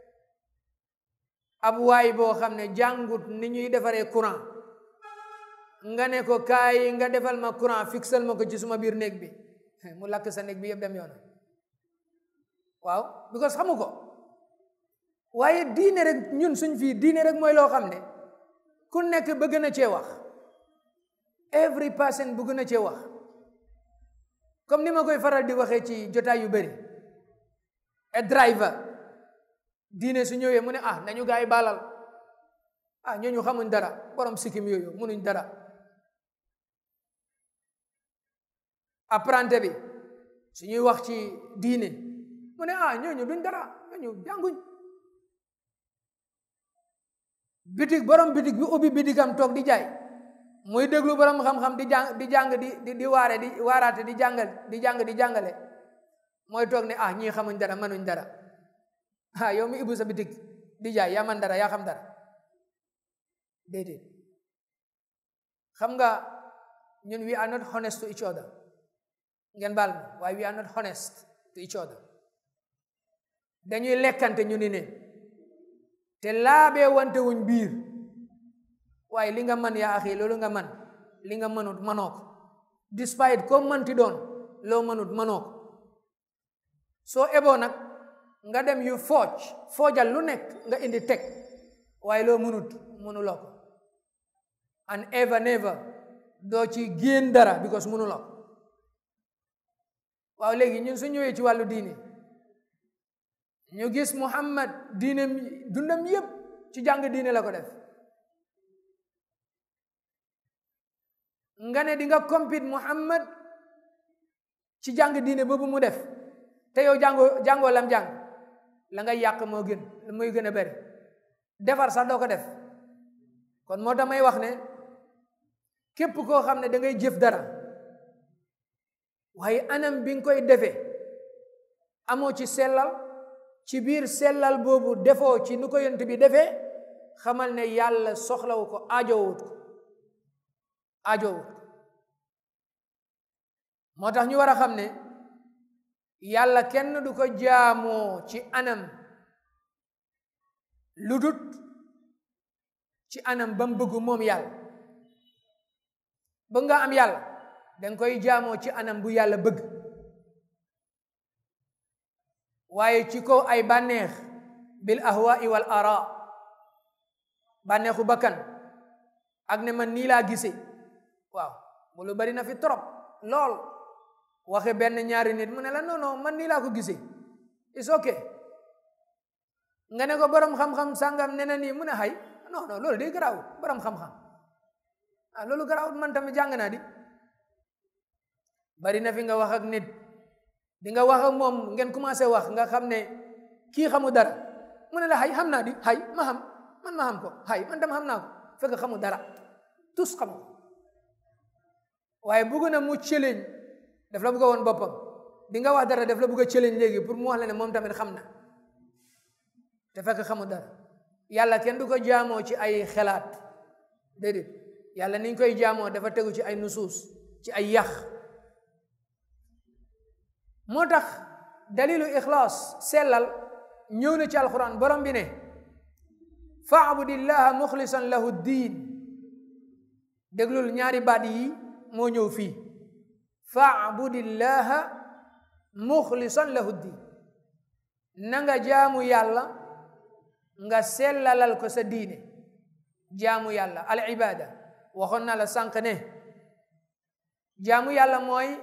ab waay boo xam ne jàngut ni ñuy defaree courant nga ne ko kaay nga defal ma courant fixal ma ko ci suma biir néeg bi mu lakk sa néeg bi yëpp dem yoon waaw because xamu ko waaye diine rek ñun suñ fii diine rek mooy loo xam ne ku nekk bëgg na cee wax every person bëgg na cee wax comme ni ma koy faral di waxee ci jotaay yu bëri a driver diine su ñëwee mu ne ah nañu gaa yi baalal ah ñooñu xamuñ dara borom sikkim yooyu munuñ dara apprenti bi su ñuy wax ci diine mu ne ah ñooñu duñ dara ñooñu jànguñ bitig borom bitig bi ubbi bitigam toog di jaay muy déglu borom xam-xam di jàng di jàng di di di waare di waaraate di jàngal di jàng di jàngale mooy toog ne ah ñii xamuñ dara mënuñ dara ah yow mi ubbi sa bitig di jaay yaa man dara yaa xam dara déedéet xam nga ñun we are not honest to each other ngeen baal ma waaye we are not honest to each other dañuy lekkante ñu ni ne te laabee wante wuñ biir waaye li nga man yaa axi loolu nga man li nga mënut mënoo ko despite ko mënti doon loo mënut mënoo ko soo eboo nag nga dem yu fooj foojal lu nekk nga indi teg waaye loo mënut mënuloo ko and ever never doo ci génn dara because mënuloo ko waaw léegi ñun su ñëwee ci wàllu diine ñu gis Muhammad diine dundam yépp ci jàng diine la ko def nga ne di nga compete Muhammad ci jàng diine boobu mu def te yow jàngoo jàngoo lam jàng la nga yàq moo gën muy gën a bari defar sax doo ko def kon moo tax may wax ne képp koo xam ne da ngay jëf dara waaye anam bi nga koy defee amoo ci sellal ci biir sellal boobu defoo ci nu ko yonent bi defee xamal ne yàlla soxlawu ko aajowut ko aajowut moo tax ñu war a xam ne yàlla kenn du ko jaamoo ci anam lu dut ci anam ba mu bëgg moom yàlla bëgg nga am yàlla danga koy jaamoo ci anam bu yàlla bëgg waaye ci kaw ay bànneex bil ahwaai wal ara bànneexu bakkan ak ne man nii laa gisee waaw bu lu bari na fi trop lool waxe benn ñaari nit mu ne la non non man nii laa ko gisee it's okay nga ne ko borom xam-xam sàngam ne na nii mu ne xay non non loolu day garaaw borom xam-xam ah loolu garaawut man tamit jàng naa di bari na fi nga wax ak nit di nga wax ak moom ngeen commencé wax nga xam ne kii xamu dara mu ne la xay xam naa di xay ma xam man ma xam ko xay man tam xam naa ko fekk xamu dara tous xamu ko waaye bëgg na mu challenge daf la bëgg a woon boppam di nga wax dara daf la bëgg a challenge léegi pour mu wax la ne moom tamit xam na te fekk xamu dara yàlla kenn du ko jaamoo ci ay xelaat déedéet yàlla niñ koy jaamoo dafa tegu ci ay nusuus ci ay yax moo tax dalilu ixlaas sellal ñëw na ci alquran borom bi ne fa'budillaha muxlisan lahu diin déglul ñaari baat yi moo ñëw fii fa'budillaha muxlisan lahu diin na nga jaamu yàlla nga sellalal ko sa diine jaamu yàlla al ibada waxoon na la sànq ne jaamu yàlla mooy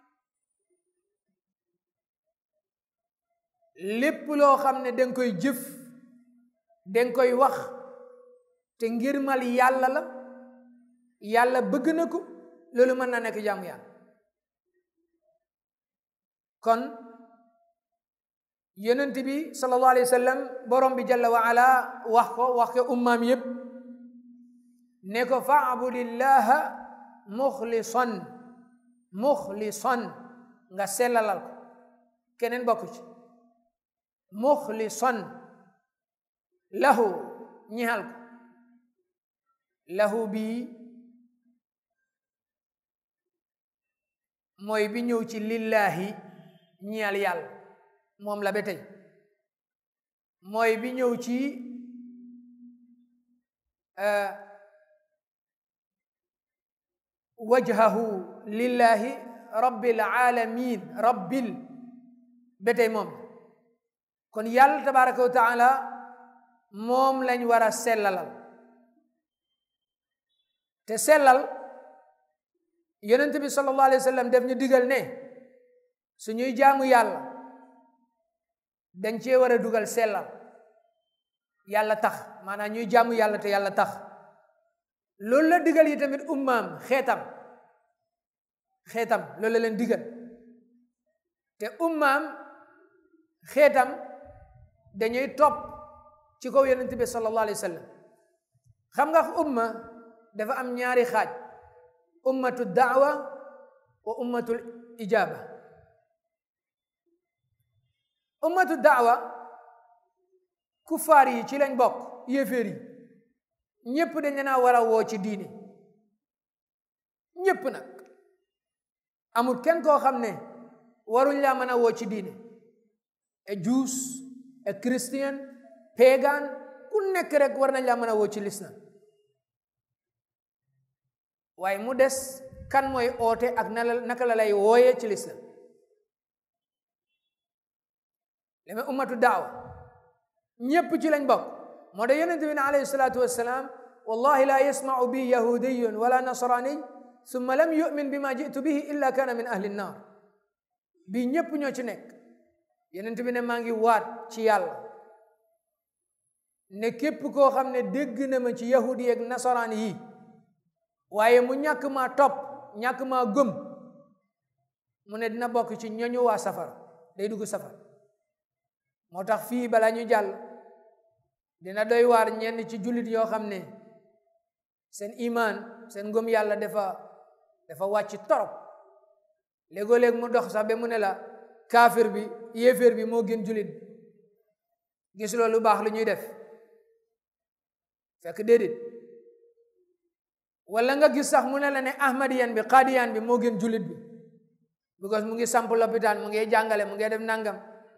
lépp loo xam ne danga koy jëf danga koy wax te ngir mal yàlla la yàlla bëgg na ko loolu mën na nekk jaamu yàlla kon yonent bi sallallahu alayhi wa sallam borom bi jalla wa ala wax ko wax ko ummaam yépp ne ko fa'budillaha muxlisan muxlisan nga sellalal ko keneen bokku ci muxlisan lahu ñihal ko lahu bii mooy bi ñëw ci lillahi ñihal yàlla moom la ba tey mooy bi ñëw ci wajhahu lillahi rabbil alamin rabbil ba tey moom kon yàlla tabaraka wa taala moom lañ war a sellalal te sellal yonent bi sallallahu alayhi wa sallam def ñu digal ne suñuy jaamu yàlla dañ cee war a dugal sellal yàlla tax maanaam ñuy jaamu yàlla te yàlla tax loolu la digal yi tamit ummaam xeetam xeetam loolu la leen digal te ummaam xeetam dañuy topp ci kaw yonent bi sallallahu alayhi wa sallam xam nga umma dafa am ñaari xaaj ummatu daawa wa ummatul ijaaba ummatu daawa kufaar yi ci lañ bokk yéeféer yi ñépp dañ leen a war a woo ci diine ñépp nag amul kenn koo xam ne waruñ laa mën a woo ci diine a Jews a Christian pagan ku nekk rek war nañ laa mën a woo ci lislam waaye mu des kan mooy oote ak naka la lay wooyee ci lislam li ma ummatu daawa ñépp ci lañ bokk moo da yonente bi ne alayhi salaatu wassalaam wallahi la yasmau bi yahudiyun wala nasrani summa lam yumin bima jitu bihi illa kana min ahli nnar bi ñépp ñoo ci nekk yonente bi ne maa ngi waat ci yàlla ne képp koo xam ne dégg na ma ci yahudi ak nasaraan yi waaye mu ñàkk maa topp ñàkk maa gëm mu ne dina bokk ci ñoñu waa safara day dugg safara moo tax fii bala ñu jàll dina doy waar ñenn ci jullit yoo xam ne seen imaan seen ngëm yàlla dafa dafa wàcc torop léegoo-léeg mu dox sax ba mu ne la kaafir bi yéeféer bi moo gën jullit gis loolu lu baax lu ñuy def fekk déedéet wala nga gis sax mu ne la ne ahmadiyan bi qadiyan bi moo gën jullit bi because mu ngi samp lopitaan mu ngi jàngale mu ngi def nangam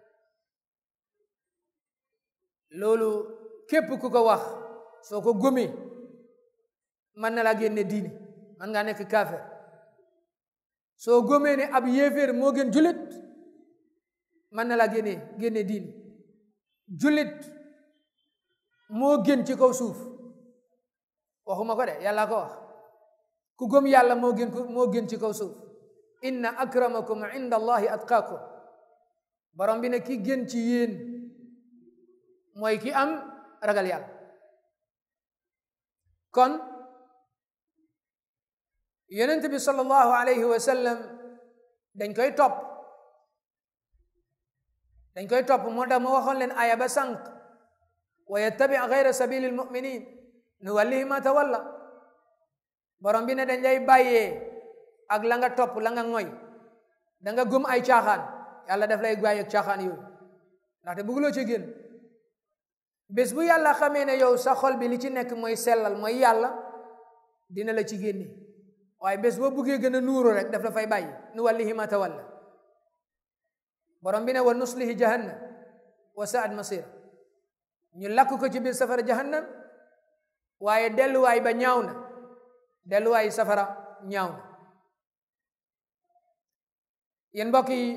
loolu képp ku ko wax soo ko gëmee mën na laa génne diini man ngaa nekk kaafir soo gëmee ne ab yéeféer moo gën jullit mën na laa génne génne diini jullit moo gën ci kaw suuf waxuma ko de yàlla ko wax ku gëm yàlla moo gën moo gën ci kaw suuf inna akramakum inda allahi atqaakum borom bi ne ki gën ci yéen mooy ki am ragal yàlla. kon yonent bi sallallahu alayhi wa sallam dañ koy topp dañ koy topp moo tax ma waxoon leen aya ba sànq wa yattabi gayra sabili almuminin nuwallihi ma tawalla borom bi ne dañ lay bàyyee ak la nga topp la nga ngoy da nga gëm ay caaxaan yàlla daf lay bàyyi ak caaxaan yooyu ndaxte bëgguloo ci génn. bés bu yàlla xamee ne yow sa xol bi li ci nekk mooy sellal mooy yàlla dina la ci génne waaye bés boo buggee gën a nuuru rek daf la fay bàyyi nuwallihi ma tawalla borom bi ne wa nuslihi jahannam wa saat masira ñu lakk ko ci biir safara jahannam waaye delluwaay ba ñaaw na delluwaay safara ñaaw na. yéen mbokk yi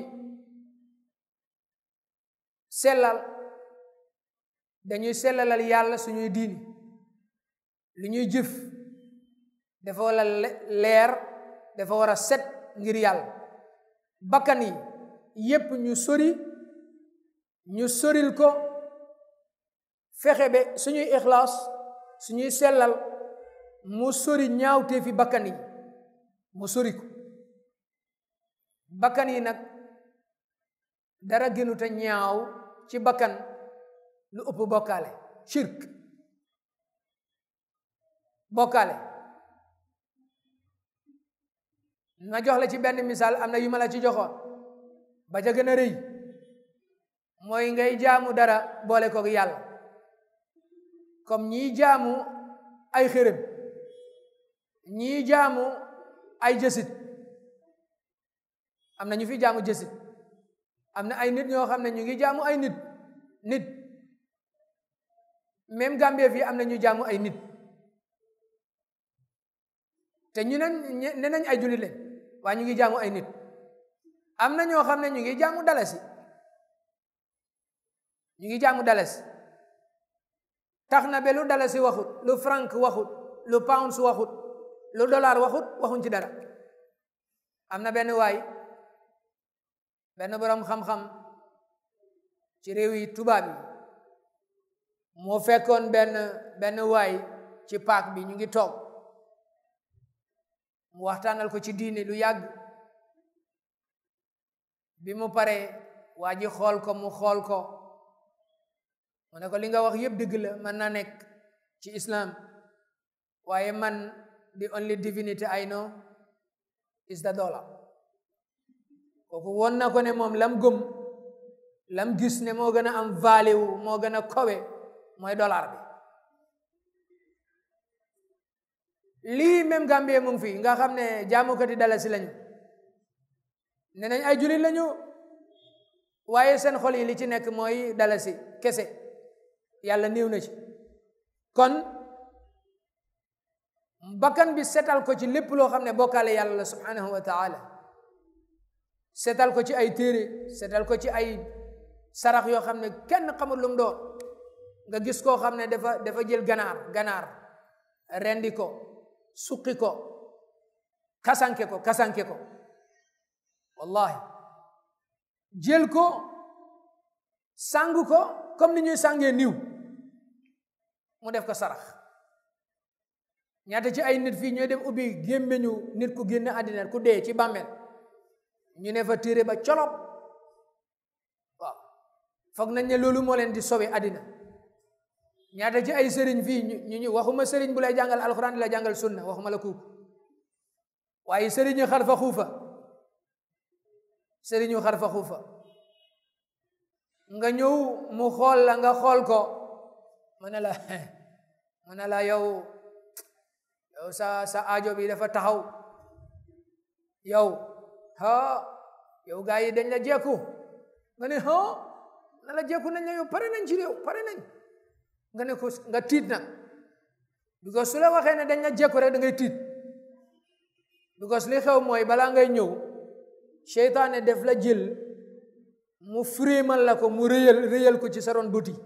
sellal dañuy sellalal yàlla suñuy diini li ñuy jëf dafa war a leer dafa war a set ngir yàlla. bakkan yi yépp ñu sori ñu soril ko fexe ba suñuy ixlaas suñuy sellal mu sori ñaawtee fi bakkan yi mu sori ko. bakkan yi nag dara gënut a ñaaw ci bakkan lu ëpp bokkaale shirk bokkaale. ma jox la ci benn misaal am na yu ma la ci joxoon ba ca gën a rëy mooy ngay jaamu dara boole koog yàlla comme ñii jaamu ay xërëm ñii jaamu ay jësit am na ñu fi jaamu jësit am na ay nit ñoo xam ne ñu ngi jaamu ay nit nit même Gambie fii am na ñu jaamu ay nit te ñu ne ne nañ ay jullit lañ waaye ñu ngi jaamu ay nit. am na ñoo xam ne ñu ngi jaamu dalasi ñu ngi jaamu dalasi tax na ba lu dalasi waxut lu franc waxut lu pounds waxut lu dollar waxut waxuñ ci dara. am na benn waay benn borom xam-xam ci réew yi tubaab yi moo fekkoon benn benn waay ci paak bi ñu ngi toog mu waxtaanal ko ci diine lu yàgg. bi mu paree waa ji xool ko mu xool ko mu ne ko li nga wax yëpp dëgg la mën naa nekk ci islam waaye man the only divinity I know is the dollar. kooku woon na ko ne moom lam gëm lam gis ne moo gën a am value moo gën a kowe mooy dollar bi. lii même Gambie mu ngi fi nga xam ne jaamukati dalasi lañu ne nañ ay jullit lañu waaye seen xol yi li ci nekk mooy dalasi kese yàlla néew na ci. kon bakkan bi setal ko ci lépp loo xam ne bokkaale yàlla la subhanahu wa taala setal ko ci ay téere setal ko ci ay sarax yoo xam ne kenn xamul lu mu doon. nga gis koo xam ne dafa dafa jël ganaar ganaar rendi ko suqi ko kasanke ko kasanke ko wallahi jël ko sangu ko comme ni ñuy sàngee niw mu def ko sarax. ñaata ci ay nit fii ñooy dem ubbi gémmeñu nit ku génn àddina ku dee ci bàmmeel ñu ne fa téere ba colop waaw foog nañ ne loolu moo leen di sowe àddina. ñaata ci ay sëriñ fii ñu ñu waxuma sëriñ bu lay jàngal alxuraan di la jàngal sunna waxuma la kuuk waaye sëriñu xarfa xuufa sëriñu xarfa xuufa nga ñëw mu xool la nga xool ko mu ne la mu ne la yow yow sa sa aajo bi dafa taxaw yow ha yow gaa yi dañ la jekku nga ne ha na la jekku nañ la yow pare nañ ci réew pare nañ nga ne ko nga tiit nag because su la waxee ne dañ la jekku rek da ngay tiit because li xew mooy balaa ngay ñëw seytaane def la jël mu fréemal la ko mu réyal réyal ko ci sa ron bëti.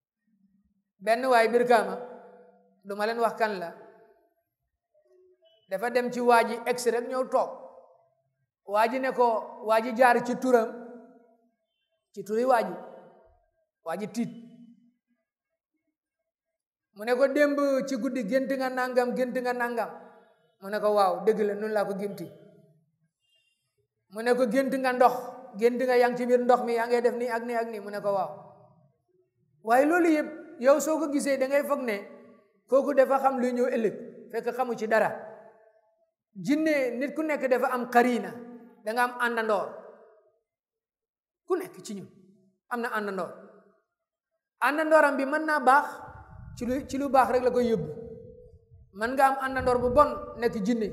benn waay Brikama du ma leen wax kan la dafa dem ci waa ji egsi rek ñëw toog waa ji ne ko waa ji jaar ci turam ci turi waa ji waa ji tiit mu ne ko démb ci guddi gént nga nangam gént nga nangam mu ne ko waaw dëgg la noonu laa ko génti mu ne ko gént nga ndox gént nga yaa ngi ci biir ndox mi yaa ngay def nii ak nii ak nii mu ne ko waaw waaye loolu yëpp yow soo ko gisee da ngay foog ne kooku dafa xam luy ñëw ëllëg fekk xamu ci dara jinne nit ku nekk dafa am karina da nga am àndandoor ku nekk ci ñun am na àndandoor àndandooram bi mën naa baax ci lu ci lu baax rek la koy yóbbu mën nga am àndandoor bu bon nekk jinne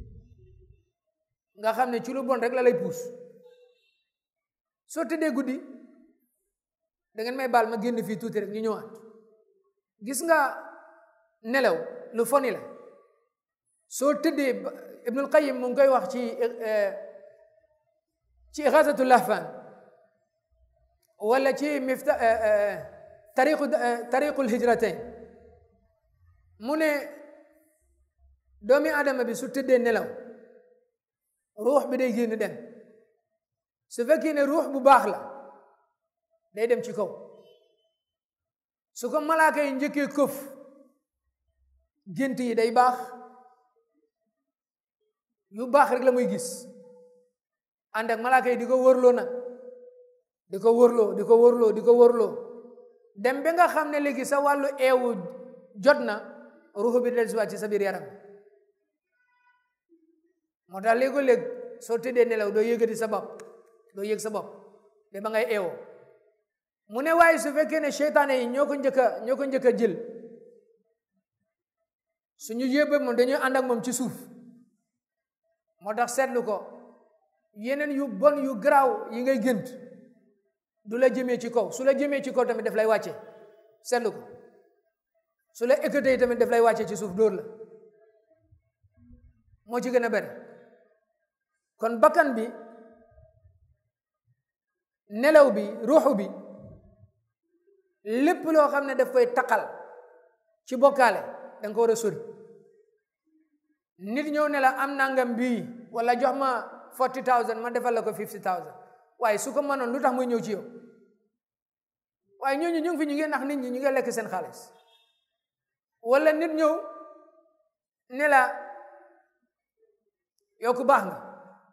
nga xam ne ci lu bon rek la lay puus soo tëddee guddi da ngeen may baal ma génn fii tuuti rek ñu ñëwaat gis nga nelaw lu foni la soo tëddee Ibnul Qayyim mu ngi koy wax ci ci Ighasatul Lahfan wala ci mifta tariqu tariqul hijratain mu ne doomi adama bi su tëddee nelaw ruux bi day génn dem su fekkee ne ruux bu baax la day dem ci kaw su ko malaaka yi njëkkee këf gént yi day baax yu baax rek la muy gis ànd ak malaaka yi di ko wërloo nag di ko wërloo di ko wërloo di ko wërloo dem ba nga xam ne léegi sa wàllu eewu jot na ruux bi del siwaat ci sa biir yaram moo tax léego-léeg soo tëddee nelaw doo yëgati sa bopp doo yëg sa bopp ba ba ngay eewoo mu ne waaye su fekkee ne seytaane yi ñoo ko njëkk a ñoo ko njëkk a jël suñu yóbbee moom dañuy ànd ak moom ci suuf moo tax seetlu ko yeneen yu bon yu garaaw yi ngay gént du la jëmee ci kaw su la jëmee ci kaw tamit daf lay wàcce seetlu ko su la écouté yi tamit daf lay wàcce ci suuf dóor la moo ci gën a bari kon bakkan bi nelaw bi ruuxu bi lépp loo xam ne daf koy taqal ci bokkaale da nga ko war a sori nit ñëw ne la am nangam bii wala jox ma forty thousand ma defal la ko fifty thousand waaye su ko mënoon lu tax muy ñëw ci yow waaye ñooñu ñu ngi fi ñu ngi nax nit ñi ñu ngi lekk seen xaalis wala nit ñëw ne la yow ku baax nga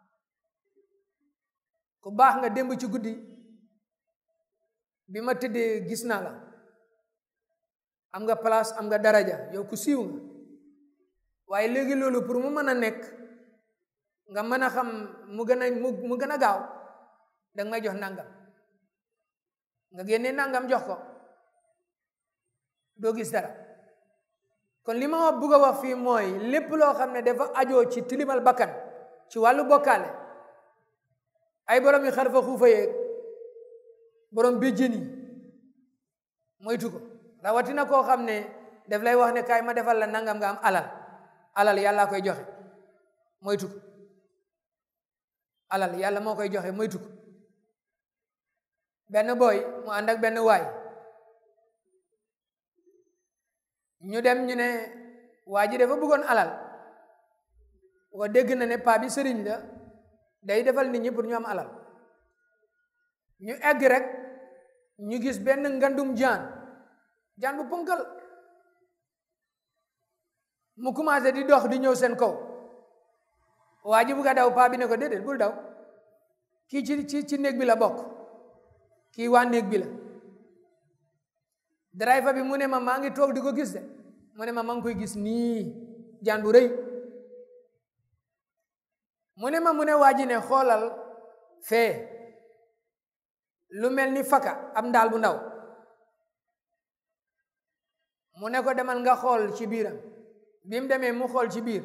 ku baax nga démb ci guddi bi ma tëddee gis naa la am nga place am nga daraja yow ku siiw nga waaye léegi loolu pour mu mën a nekk nga mën a xam mu gën a mu mu gën a gaaw danga may jox nangam nga génnee nangam jox ko doo gis dara kon li ma bëgg a wax fii mooy lépp loo xam ne dafa ajoo ci tilimal bakkan ci wàllu bokkaale ay borom yi xarfa xuufa yeeg borom béjjén yi moytu ko rawatina koo xam ne daf lay wax ne kaay ma defal la nangam nga am alal alal yàlla koy joxe moytu ko alal yàlla moo koy joxe moytu ko benn boy mu ànd ak benn waay ñu dem ñu ne waa ji dafa bëggoon alal ko dégg na ne paa bi sëriñ la day defal nit ñi pour ñu am alal ñu egg rek ñu gis benn ngandum jaan jaan bu ponkal mu commencé di dox di ñëw seen kaw waa ji bugg a daw paa bi ne ko déedéet bul daw kii ci ci ci néeg bi la bokk kii waa néeg bi la driver bi mu ne ma maa ngi toog di ko gis de mu ne ma maa ngi koy gis nii jaan bu rëy mu ne ma mu ne waa ji ne xoolal fee lu mel ni faka am ndaal bu ndaw mu ne ko demal nga xool ci biiram bi mu demee mu xool ci biir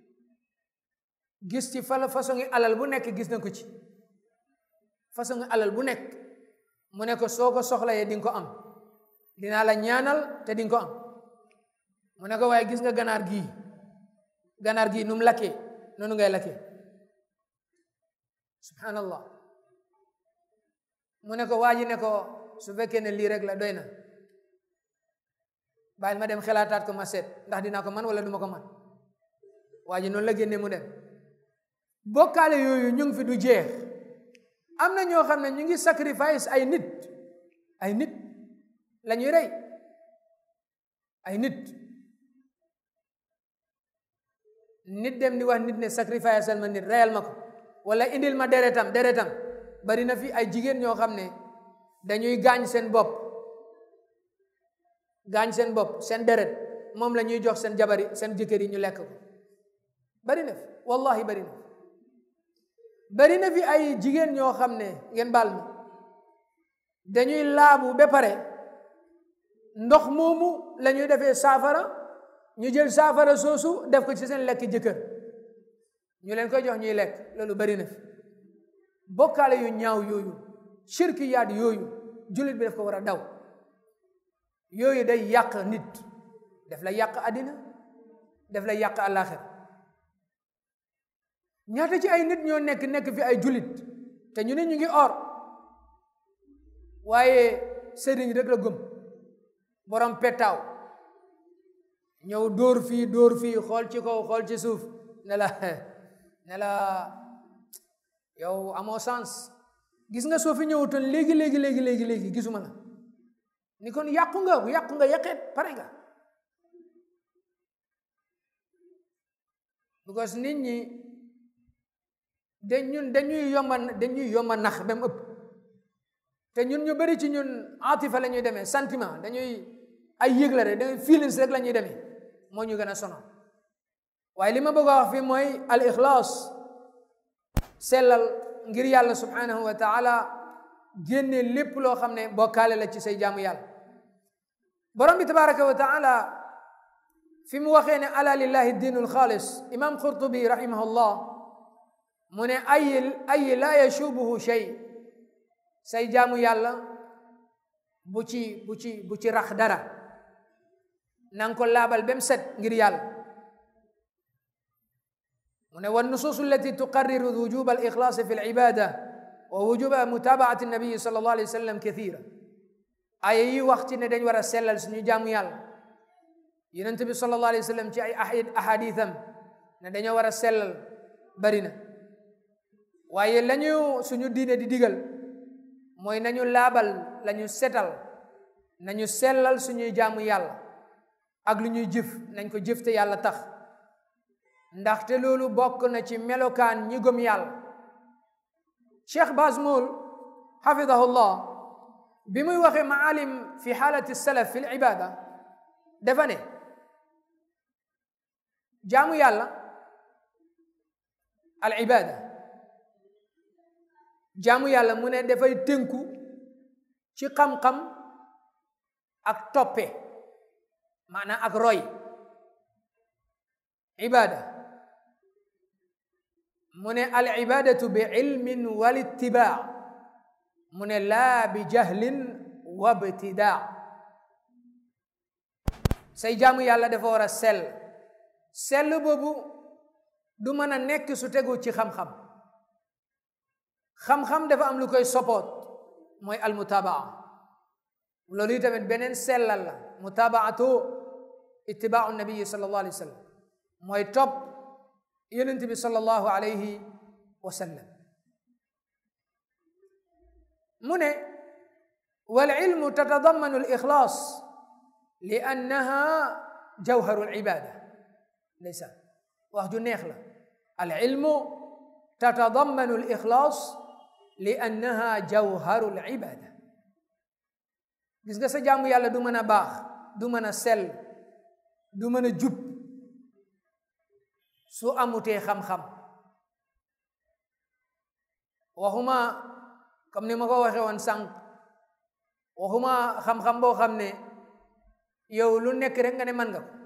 gis ci fa façon ngi alal bu nekk gis na ko ci façon ngi alal bu nekk mu ne ko soo ko soxlayee di nga ko am dinaa la ñaanal te di nga ko am mu ne ko waaye gis nga ganaar gii ganaar gii nu mu lakkee noonu ngay lakkee subhanallah mu ne ko waa ji ne ko su fekkee ne lii rek la doy na bàyyil ma dem xelaataat ko ma seet ndax dinaa ko man wala duma ko man waa ji noonu la génne mu dem. bokkaale yooyu ñu ngi fi du jeex. am na ñoo xam ne ñu ngi sacrifice ay nit ay nit la ñuy rey ay nit nit dem di wax nit ne sacrifice al ma nit reyal ma ko wala indil ma deretam deretam. bari na fi ay jigéen ñoo xam ne dañuy gaañ seen bopp gaañ seen bopp seen deret moom la ñuy jox seen jabari seen jëkkër yi ñu lekk ko bari na fi wallahi bari na bari na fi ay jigéen ñoo xam ne ngeen baal ma dañuy laabu ba pare ndox moomu la ñuy defee saafara ñu jël saafara soosu def ko ci seen lekk jëkkër ñu leen koy jox ñuy lekk loolu bari na fi bokkaale yu ñaaw yooyu shirkiyaat yooyu jullit bi daf ko war a daw yooyu day yàq nit daf la yàq àddina daf la yàq àllaaxira ñaata ci ay nit ñoo nekk nekk fi ay jullit te ñu ne ñu ngi or waaye sëriñ rek la gëm borom petaaw ñëw dóor fii dóor fii xool ci kaw xool ci suuf ne la ne la yow amoo sens gis nga soo fi ñëwutoon léegi léegi léegi léegi léegi gisuma la ni kon yàqu nga bu yàqu nga yàqeet pare nga because nit ñi dañ ñun dañuy yomba dañuy yomba nax ba mu ëpp te ñun ñu bari ci ñun atifa la ñuy demee sentiment dañuy ay yëg la rek dañuy feelings rek la ñuy demee moo ñu gën a sonal waaye li ma bëgg a wax fii mooy al ixlaas sellal ngir yàlla subhanahu wa taala génne lépp loo xam ne bokkaale la ci say jaamu yàlla borom bi tabaraka wa taala fi mu waxee ne ala lillahi diinul xaalis imam Qurtubi rahimahullah mu ne ay ay laa yashubuhu shay say jaamu yàlla bu ci bu ci bu ci rax dara na nga ko laabal ba mu set ngir yàlla mu ne wannusuus allati tuqarriru wujuba al ixlaasi fi al ibada wa wujuba mutabaati nabii sallallahu alayhi wa sallam kathira ay yi wax ci ne dañ war a sellal suñu jaamu yàlla yonent bi sallallahu alayhi wa sallam ci ay ahaditham ne dañoo war a sellal bari na waaye lañu suñu diine di digal mooy nañu laabal lañu setal nañu sellal suñuy jaamu yàlla ak lu ñuy jëf nañ ko jëf te yàlla tax ndaxte loolu bokk na ci melokaan ñi gëm yàlla Cheikh Bazmoul hafidahullah bi muy waxee maalim fi xaalati salaf fi l ibada dafa ne jaamu yàlla al ibada jaamu yàlla mu ne dafay tënku ci xam-xam ak toppe maanaam ak roy ibada mu ne al ibadatu bi ilmin wal ittibaa mu ne laa bi jahlin wa ibtidaa say jaamu yàlla dafa war a sell sell boobu du mën a nekk su tegu ci xam-xam xam-xam dafa am lu koy support mooy al mutabaa loolu yi tamit beneen sellal la mutabaatu ittibaau nabii sallallahu alayhi wa sallam mooy topp yonent bi sallallahu alayhi wa sallam mu ne wal ilmu tatadammanu al ixlaas li annaha jawharu al ibada ndeysaan wax ju neex la al ilmu tatadammanu al ixlaas li annaha jawharu al ibada gis nga sa jaamu yàlla du mën a baax du mën a sell du mën a jub su amutee xam-xam waxuma comme ni ma ko waxee woon sànq waxuma xam-xam boo xam ne yow lu nekk rek nga ne man nga ko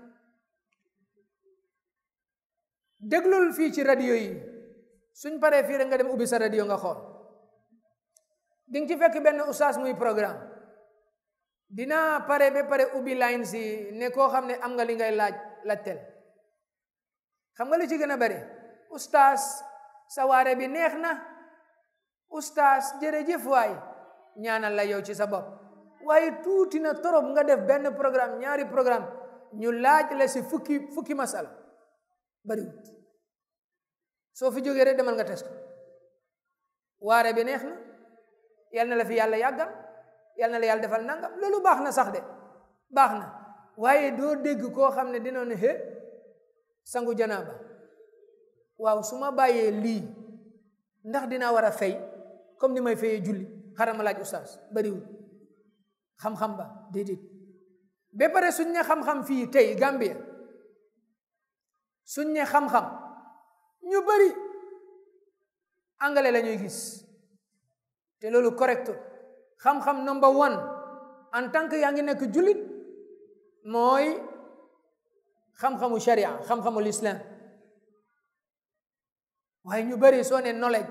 déglul fii ci radio yi suñ paree fii rek nga dem ubbi sa radio nga xool di nga ci fekk benn ustaas muy programme dina pare ba pare ubbi line si ne koo xam ne am nga li ngay laaj laajtel xam nga lu ci gën a bari ustaas sa waare bi neex na ustaas jërëjëf waay ñaanal la yow ci sa bopp waaye tuuti na torop nga def benn programme ñaari programme ñu laaj la si fukki fukki masala bariwut soo fi jógee rek demal nga test waare bi neex na yal na la fi yàlla yàggal yal na la yàlla defal nangam loolu baax na sax de baax na waaye doo dégg koo xam ne dina ne he sangu janaaba waaw su ma bàyyee lii ndax dinaa war a fay comme ni may fayee julli xaral ma laaj oustaz bariwul xam-xam ba déedéet ba pare suñ ne xam-xam fii tey Gambia suñ ne xam-xam ñu bari anglais la ñuy gis te loolu correct xam-xam number one en tant que yaa ngi nekk jullit mooy xam-xamu sharia xam-xamu l'islam waaye ñu bari soo ne knowledge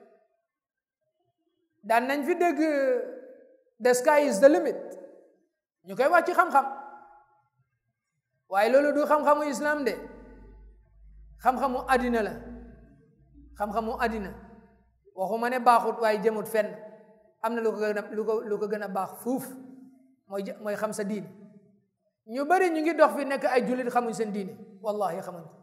daan nañ fi dégg the sky is the limit ñu koy wax ci xam-xam waaye loolu du xam-xamu islam de xam-xamu àddina la xam-xamu àddina waxuma ne baaxut waaye jëmut fenn am na lu ko gën a lu ko lu ko gën a baax fuuf mooy mooy xam sa diine ñu bari ñu ngi dox fi nekk ay jullit xamuñ seen diine wallahi xamuñ ko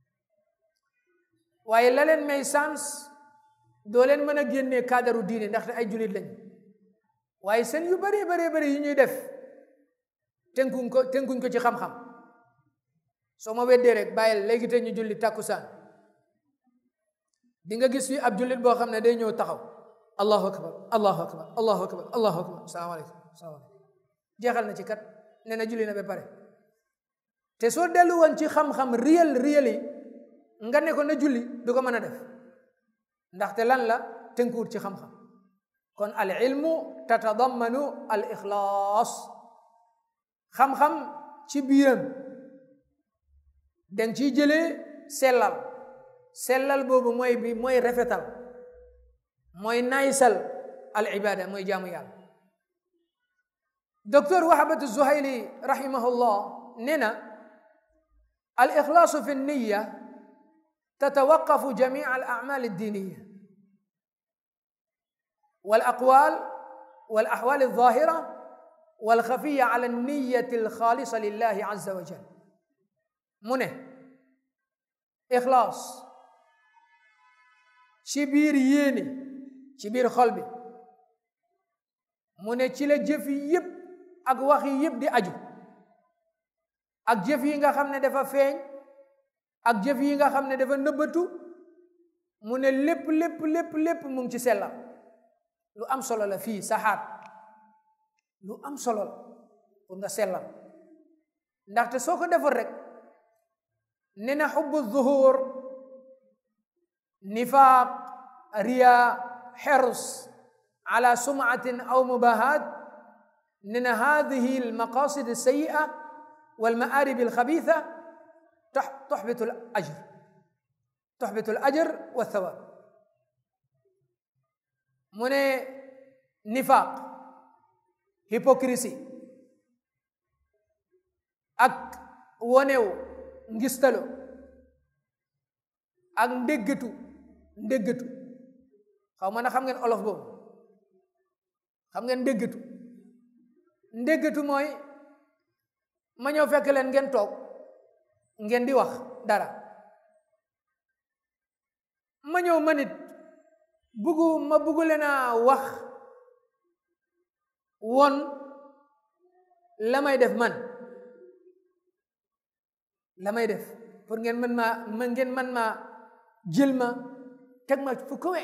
waaye la leen may sens doo leen mën a génnee kaadaru diine ndaxte ay jullit lañ waaye seen yu bari bari bari yi ñuy def tënkuñ ko tënkuñ ko ci xam-xam soo ma weddee rek bàyyil léegi te ñu julli takkusaan di nga gis fi ab jullit boo xam ne day ñëw taxaw allahu akbar allahu akbar allahu akbar allahu akbar salaamaaleykum salaamaaleykum jeexal na ci kat nee na julli na ba pare te soo dellu woon ci xam-xam réel réel yi nga ne ko na julli du ko mën a def ndaxte lan la tënkuwut ci xam-xam kon al ilmu tatadammanu al ixlaas xam-xam ci biiram danga ciy jëlee sellal sellal boobu mooy bi mooy rafetal mooy naysal al ibada mooy jaamu yàlla docteur Wahabatu Zuhayli rahimahullah nee na al ixlaasu fi niya tatawaqafu jamii al amal addiniya wal aqwal wal ahwal alzahira wal xafiya ala niyati alxaalisa lillahi azza wa jal mu ne ixlaas ci biir yéene ci biir xol bi mu ne ci la jëf yi yëpp ak wax yi yëpp di aju ak jëf yi nga xam ne dafa feeñ ak jëf yi nga xam ne dafa nëbbatu mu ne lépp lépp lépp lépp mu ngi ci sellal lu am solo la fii saxaat lu am solo la pour nga sellal ndaxte soo ko defal rek ne na xubbu zuhur nifaaq riya xirs ala sumcatin aw mubahat ne na hadihi almaqasid alsayi'a walmaarib alxabitha tuxbitu alajr tuxbitu alajr walthawab mu ne nifaaq hypocrisie ak wonew ngistalo ak ndéggatu ndéggatu xaw ma na xam ngeen olof boobu xam ngeen ndéggatu ndéggatu mooy ma ñëw fekk leen ngeen toog ngeen di wax dara ma ñëw ma nit buggu ma buggu leen a wax woon la may def man la may def pour ngeen mën maa ma ngeen mën maa jël ma teg ma fu kawe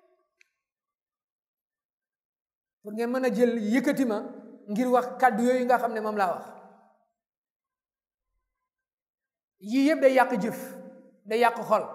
pour ngeen mën a jël yëkkati ma ngir wax kàddu yooyu nga xam ne moom laa wax yii yëpp day yàq jëf day yàq xol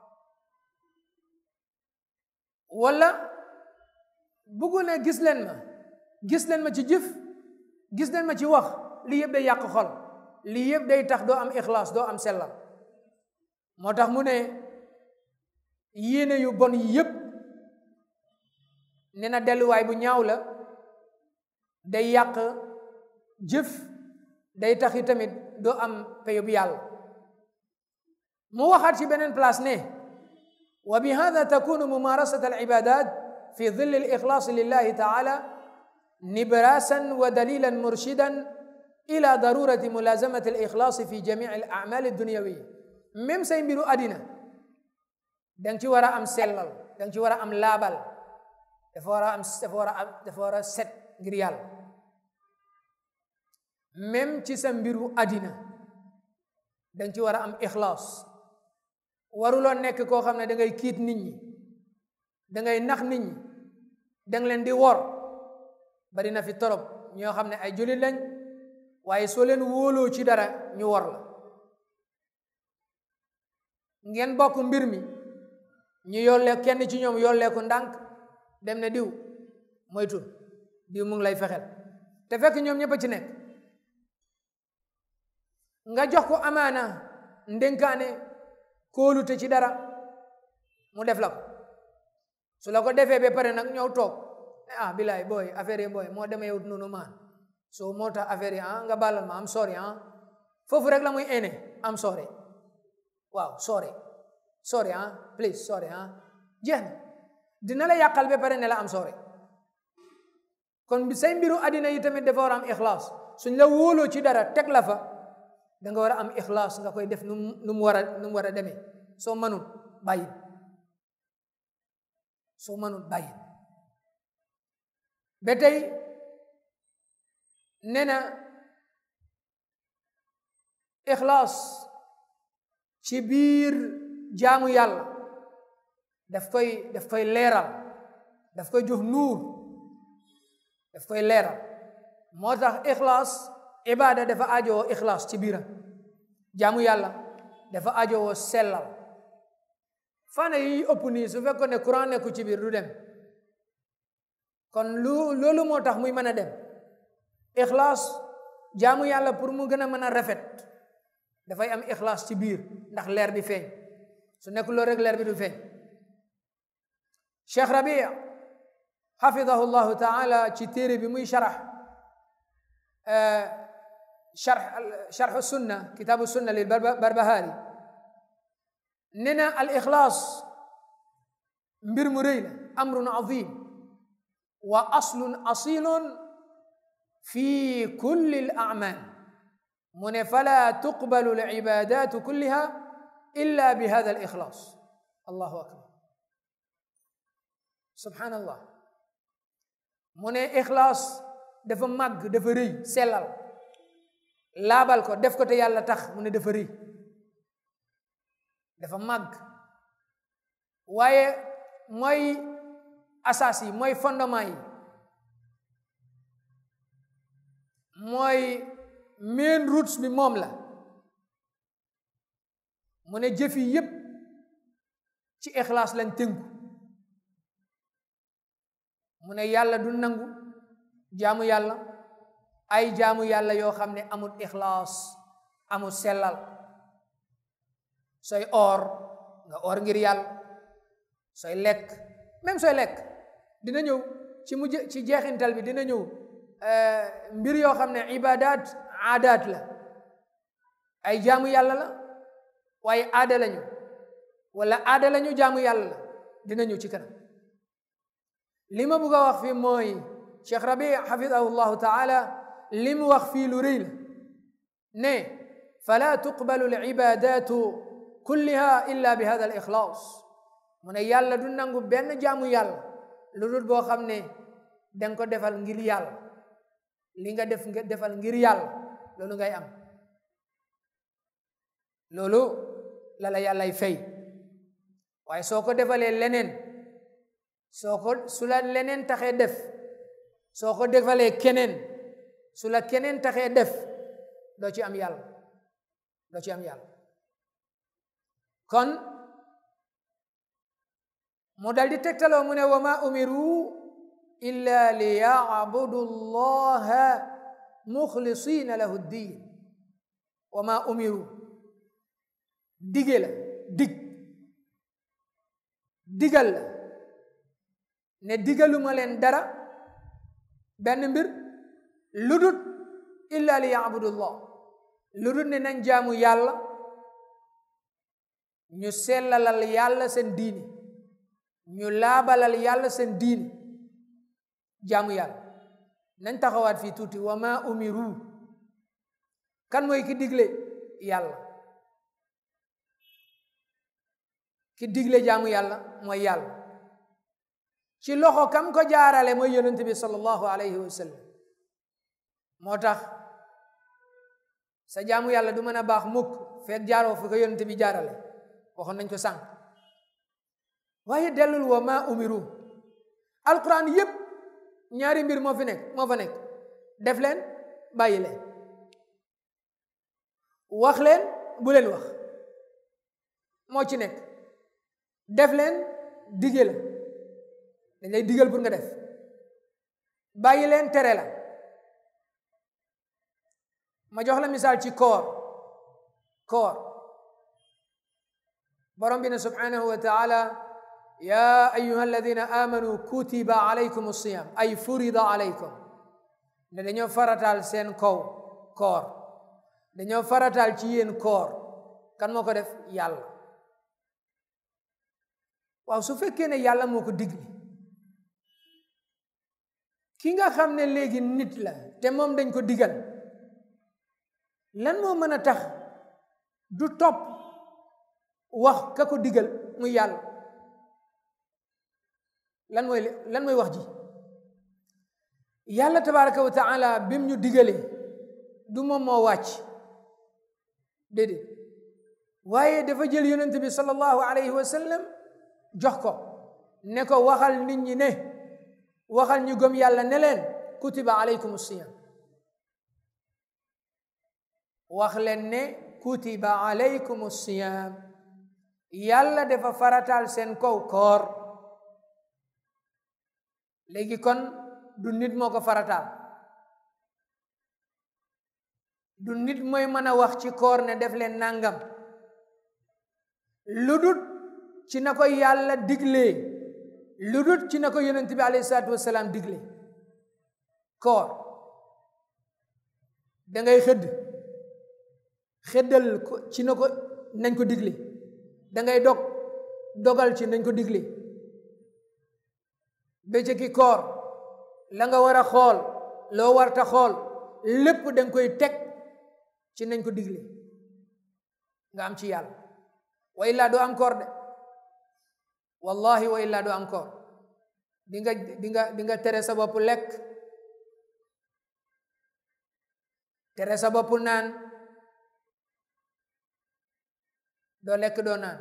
wala bëggu ne gis leen ma gis leen ma ci jëf gis leen ma ci wax lii yëpp day yàq xol lii yëpp day tax doo am ixlaas doo am sellal moo tax mu ne yéene yu bon yi yëpp ne na delluwaay bu ñaaw la day yàq jëf day tax i tamit doo am payub yàlla mu waxaat ci beneen place ne wa bi hada takunu mumarasat al ibadat fi dhill al ixlaas lillahi taala nibrasan wa dalilan murshidan ila darurati mulazamati al ixlaas fi jamici al amal ad dunyawiya même say mbiru àddina danga ci war a am sellal danga ci war a am laabal dafa war a am dafa war a am dafa war a set ngir yàlla même ci sa mbiru àddina danga ci war a am ixlaas waruloo nekk koo xam ne dangay kiit nit ñi dangay nax nit ñi danga leen di wor bari na fi torop ñoo xam ne ay jullit lañ waaye soo leen wóoloo ci dara ñu wor la ngeen bokk mbir mi ñu yolle kenn ci ñoom yollee ko ndànk dem ne diw moytul diw mu ngi lay fexel te fekk ñoom ñëpp a ci nekk nga jox ko amaana ndénkaane kóolute ci dara mu def la ko su la ko defee ba pare nag ñëw toog ah bilaay booy affaire yi booy moo demee wut noonu maan so moo tax affaire yi ah nga bàllal ma am sorry ah foofu rek la muy ene am sorry waaw sorry sorry ah please sorry ah jeex na dina la yàqal ba pare ne la am sorry kon say mbiru àddina yi tamit dafa war a am ixlaas suñ la wóoloo ci dara teg la fa da nga war a am ixlaas nga koy def nu mu nu mu war a nu mu war a demee soo mënul bàyyi soo mënul bàyyi ba tey nee na ixlaas ci biir jaamu yàlla daf koy daf koy leeral daf koy jox nuur daf koy leeral moo tax ixlaas ibaada dafa ajowoo ixlaas ci biiram jaamu yàlla dafa ajowoo sellal fana yi ëpp nii su fekkoon ne courant nekku ci biir du dem kon lu loolu moo tax muy mën a dem ixlaas jaamu yàlla pour mu gën a mën a rafet dafay am ixlaas ci biir ndax leer bi feeñ su nekk loolu rek leer bi du feeñ Cheikh Rabi xafidahu llahu taala ci téere bi muy sharax sharx sharxu sunna kitaabu sunna lil Barbahari nee na al ixlaas mbir mu rëy la amrun azim wa aslun asilun fi kulli al a'mal mu ne fala tuqbalu al ibadatu kulliha illa bi hada al ixlaas allahu akbar subhanallah mu ne ixlaas dafa màgg dafa rëy sellal laabal ko def ko te yàlla tax mu ne dafa rëy dafa màgg waaye mooy asaas yi mooy fondement yi mooy main roots bi moom la mu ne jëf yi yépp ci ixlaas lañ tënku mu ne yàlla du nangu jaamu yàlla ay jaamu yàlla yoo xam ne amul ixlaas amul sellal sooy oor nga oor ngir yàlla sooy lekk même sooy lekk dina ñëw ci mujj ci jeexintal bi dina ñëw mbir yoo xam ne ibadat aadaat la ay jaamu yàlla la waaye aada lañu wala aada lañu jaamu yàlla la dina ñëw ci kanam li ma bëgg a wax fii mooy Cheikh Rabi xafidahu llahu taala li mu wax fii lu rëy la ne fala tuqbalu al ibadatu kulliha illa bi hada al ixlaas mu ne yàlla du nangu benn jaamu yàlla lu dul boo xam ne danga ko defal ngir yàlla li nga def nga defal ngir yàlla loolu ngay am loolu la la yàllay fay waaye soo ko defalee leneen soo ko su la leneen taxee def soo ko defalee keneen su la keneen taxee def doo ci am yàlla doo ci am yàlla kon mu dal di tegtaloo mu ne wa ma umiru illa li ya'budu llaha muxlisina lahu ddin wa ma umiru dige la dig digal la ne digaluma leen dara benn mbir lu dut illa li ya'budu llah lu dut ne nañ jaamu yàlla ñu sellalal yàlla seen diini ñu laabalal yàlla seen diini jaamu yàlla nañ taxawaat fii tuuti wa ma umiru kan mooy ki digle yàlla ki digle jaamu yàlla mooy yàlla ci loxo kam ko jaarale mooy yonent bi sallallahu alayhi wa sallam moo tax sa jaamu yàlla du mën a baax mukk fekk jaaroo fi ko yonent bi jaarale waxoon nañ ko sànq waaye dellul wa ma umiru alquran yépp ñaari mbir moo fi nekk moo fa nekk def leen bàyyi leen wax leen bu leen wax moo ci nekk def leen dige la dañ lay digal pour nga def bàyyi leen tere la ma jox la misaal ci koor koor borom bi ne subhanahu wa taala ya ayuha alladina amanu kutiba alaykum alsiyam ay furida alaykum ne dañoo farataal seen kaw koor dañoo farataal ci yéen koor kan moo ko def yàlla waaw su fekkee ne yàlla moo ko digle ki nga xam ne léegi nit la te moom dañ ko digal lan moo mën a tax du topp wax ka ko digal muy yàlla lan mooy lan mooy wax ji yàlla tabaraka wa taala bim ñu digalee du moom moo wàcc déedéet waaye dafa jël yonent bi sallallahu alayhi wa sallam jox ko ne ko waxal nit ñi ne waxal ñu gëm yàlla ne leen kutiba alaykum siyam wax leen ne kutiba alaykum siyam yàlla dafa farataal seen kaw koor léegi kon du nit moo ko farataal du nit mooy mën a wax ci koor ne def leen nangam lu dut ci na ko yàlla diglee lu dut ci na ko yonent bi alayhi salaatu wasalaam diglee koor dangay xëdd xëddal ko ci na ko nañ ko digle dangay dog dogal ci nañ ko digle bëccëgi koor la nga war a xool loo warta xool lépp danga koy teg ci nañ ko digle nga am ci yàlla wa illaa doo am koor de wallahi wa illaa doo am koor di nga di nga di nga tere sa bopp lekk tere sa bopp naan doo lekk doo naan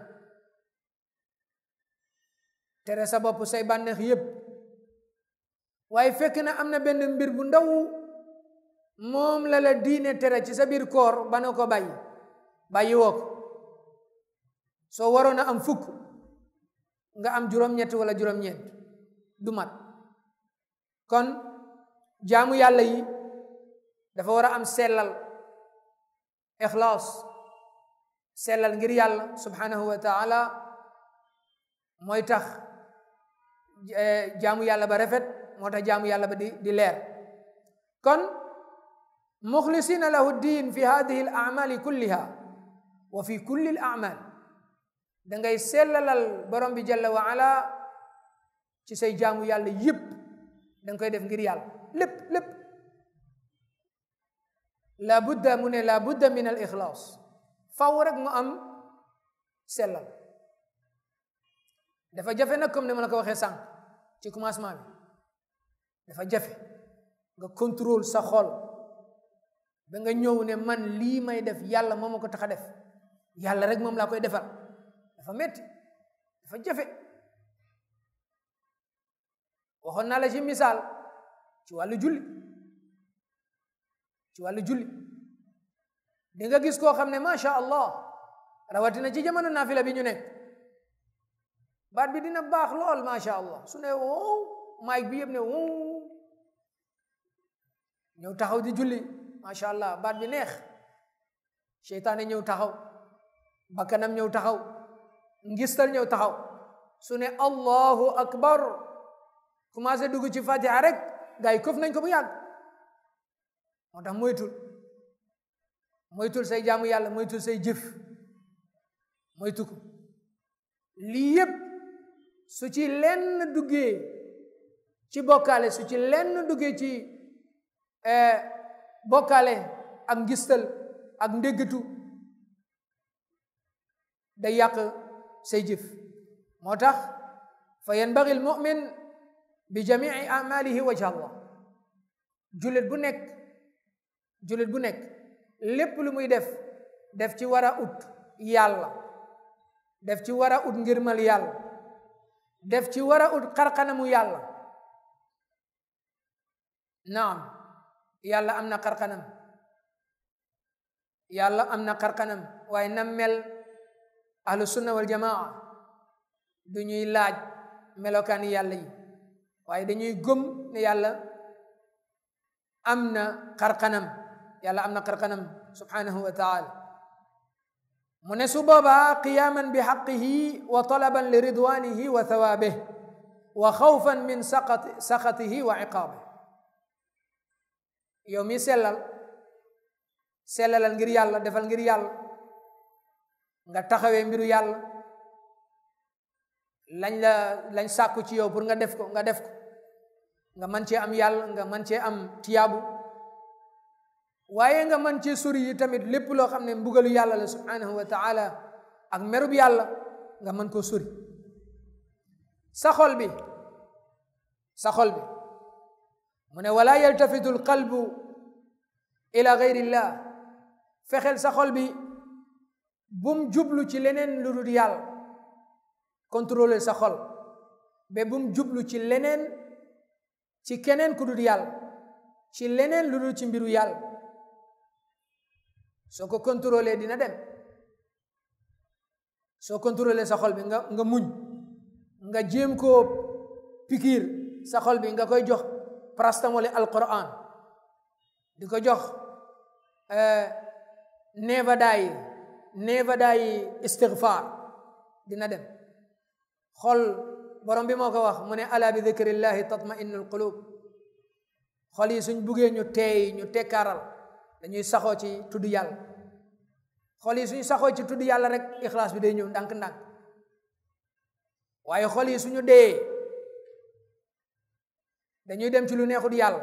tere sa bopp say bànneex yépp waaye fekk na am na benn mbir bu ndaw moom la la diine tere ci sa biir koor ba na ko bàyyi bàyyi woo ko soo waroon a am fukk nga am juróom-ñett wala juróom-ñeent du mat kon jaamu yàlla yi dafa war a am sellal ixlaas sellal ngir yàlla subhanahu wa taala mooy tax jaamu yàlla ba rafet moo tax jaamu yàlla ba di di leer kon muxlisina lahu ddin fi hadihi al amali kulliha wa fi kulli al amal da ngay sellalal borom bi jalla wa ala ci say jaamu yàlla yépp da nga koy def ngir yàlla lépp lépp la budda mu ne la budda min al ixlaas faw rek mu am sellal dafa jafe nag comme ne ma la ko waxee sànq ci commencement bi dafa jafe nga contrôle sa xol ba nga ñëw ne man lii may def yàlla moom ma ko tax a def yàlla rek moom laa koy defal dafa metti dafa jafe waxoon naa la ci misaal ci wàllu julli ci wàllu julli di nga gis koo xam ne macha allah rawatina ci jamono naafila bi ñu nekk baat bi dina baax lool macha allah su ne wow mic bi yëpp ne wow ñëw taxaw di julli macha allah baat bi neex seytaane ñëw taxaw bakkanam ñëw taxaw ngistal ñëw taxaw su ne allahu akbar commencé dugg ci fatiha rek gaa yi këf nañ ko bu yàgg moo tax moytul moytul say jaamu yàlla moytul say jëf moytu ko lii yépp su ci lenn duggee ci bokkaale su ci lenn duggee ci bokkaale ak ngistal ak ndéggatu day yàq say jëf moo tax fa yanbaghi al mu'min bi jami'i a'malihi wajha Allah jullit bu nekk jullit bu nekk lépp lu muy def def ci war a ut yàlla def ci war a ut ngirmal yàlla def ci war a ut xarxanamu yàlla naam yàlla am na xarxanam yàlla am na xarxanam waaye na mel ahlu sunna wal jamaa du ñuy laaj melokaani yàlla yi waaye dañuy gëm ne yàlla am na xarxanam yàlla am na xarxanam subhanahu wa taala mu ne su boobaa qiyaaman bi xaqihi wa talaban li ridwanihi wa thawaabihi wa xawfan min saqati saqatihi wa iqaabihi yow mi sellal sellalal ngir yàlla defal ngir yàlla nga taxawee mbiru yàlla lañ la lañ sàkku ci yow pour nga def ko nga def ko nga mën cee am yàlla nga mën cee am tiyaabu waaye nga mën cee sori yi tamit lépp loo xam ne mbugalu yàlla la subhanahu wa taala ak merub yàlla nga mën koo sori sa xol bi sa xol bi mu ne wala yaltafitu alqalbu ila gayrillah fexeel sa xol bi bum jublu ci leneen lu dul yàlla contrôler sa xol ba bum jublu ci leneen ci keneen ku dul yàlla ci leneen lu dul ci mbiru yàlla soo ko contrôler dina dem soo contrôler sa xol bi nga nga muñ nga jéem koo pikiir sa xol bi nga koy jox parastamole alquran di ko jox neevadaayi neevadaayi istighfar dina dem xol borom bi moo ko wax mu ne ala bi dhikrillahi tatma'innu alqulub xol yi suñ buggee ñu teey ñu tekkaaral dañuy saxoo ci tudd yàlla xol yi suñu saxoo ci tudd yàlla rek ixlaas bi day ñëw ndànk-ndànk waaye xol yi suñu dee dañuy dem ci lu neexut yàlla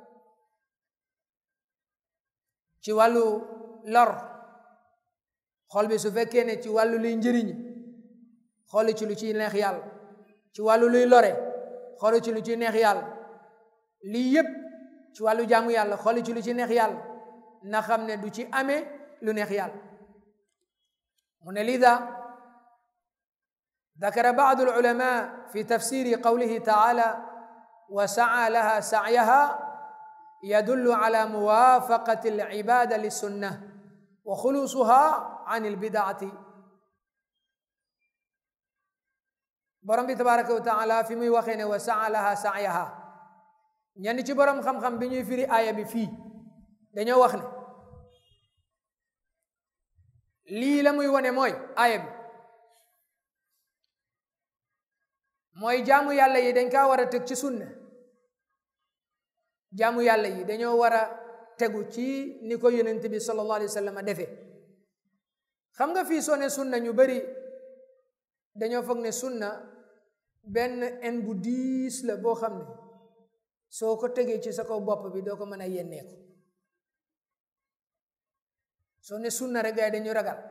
ci wàllu lor xol bi su fekkee ne ci wàllu luy njëriñ xooli ci lu ciy neex yàlla ci wàllu luy lore xooli ci lu ciy neex yàlla lii yépp ci wàllu jaamu yàlla xooli ci lu ci neex yàlla na xam ne du ci amee lu neex yàlla mu ne lida ذكر بعض العلماء في تفسير قوله تعالى وسعى لها سعيها يدل على موافقة العبادة للسنة وخلوصها عن البدعة borom bi tabaraka wa taala fi muy waxee ne wa sa'a laha sa'yaha ñenn ci borom xam-xam bi ñuy firi aaya bi fii dañoo wax ne lii la muy wone mooy aaya bi mooy jaamu yàlla yi dañ kaa war a teg ci sunna jaamu yàlla yi dañoo war a tegu ci ni ko yonent bi sallallahu alayhi wa sallam defee xam nga fii soo ne sunna ñu bari dañoo foog ne sunna benn en bu diis la boo xam ne soo ko tegee ci sa kaw bopp bi doo ko mën a yenneeku soo ne sunna rek gaay dañu ragal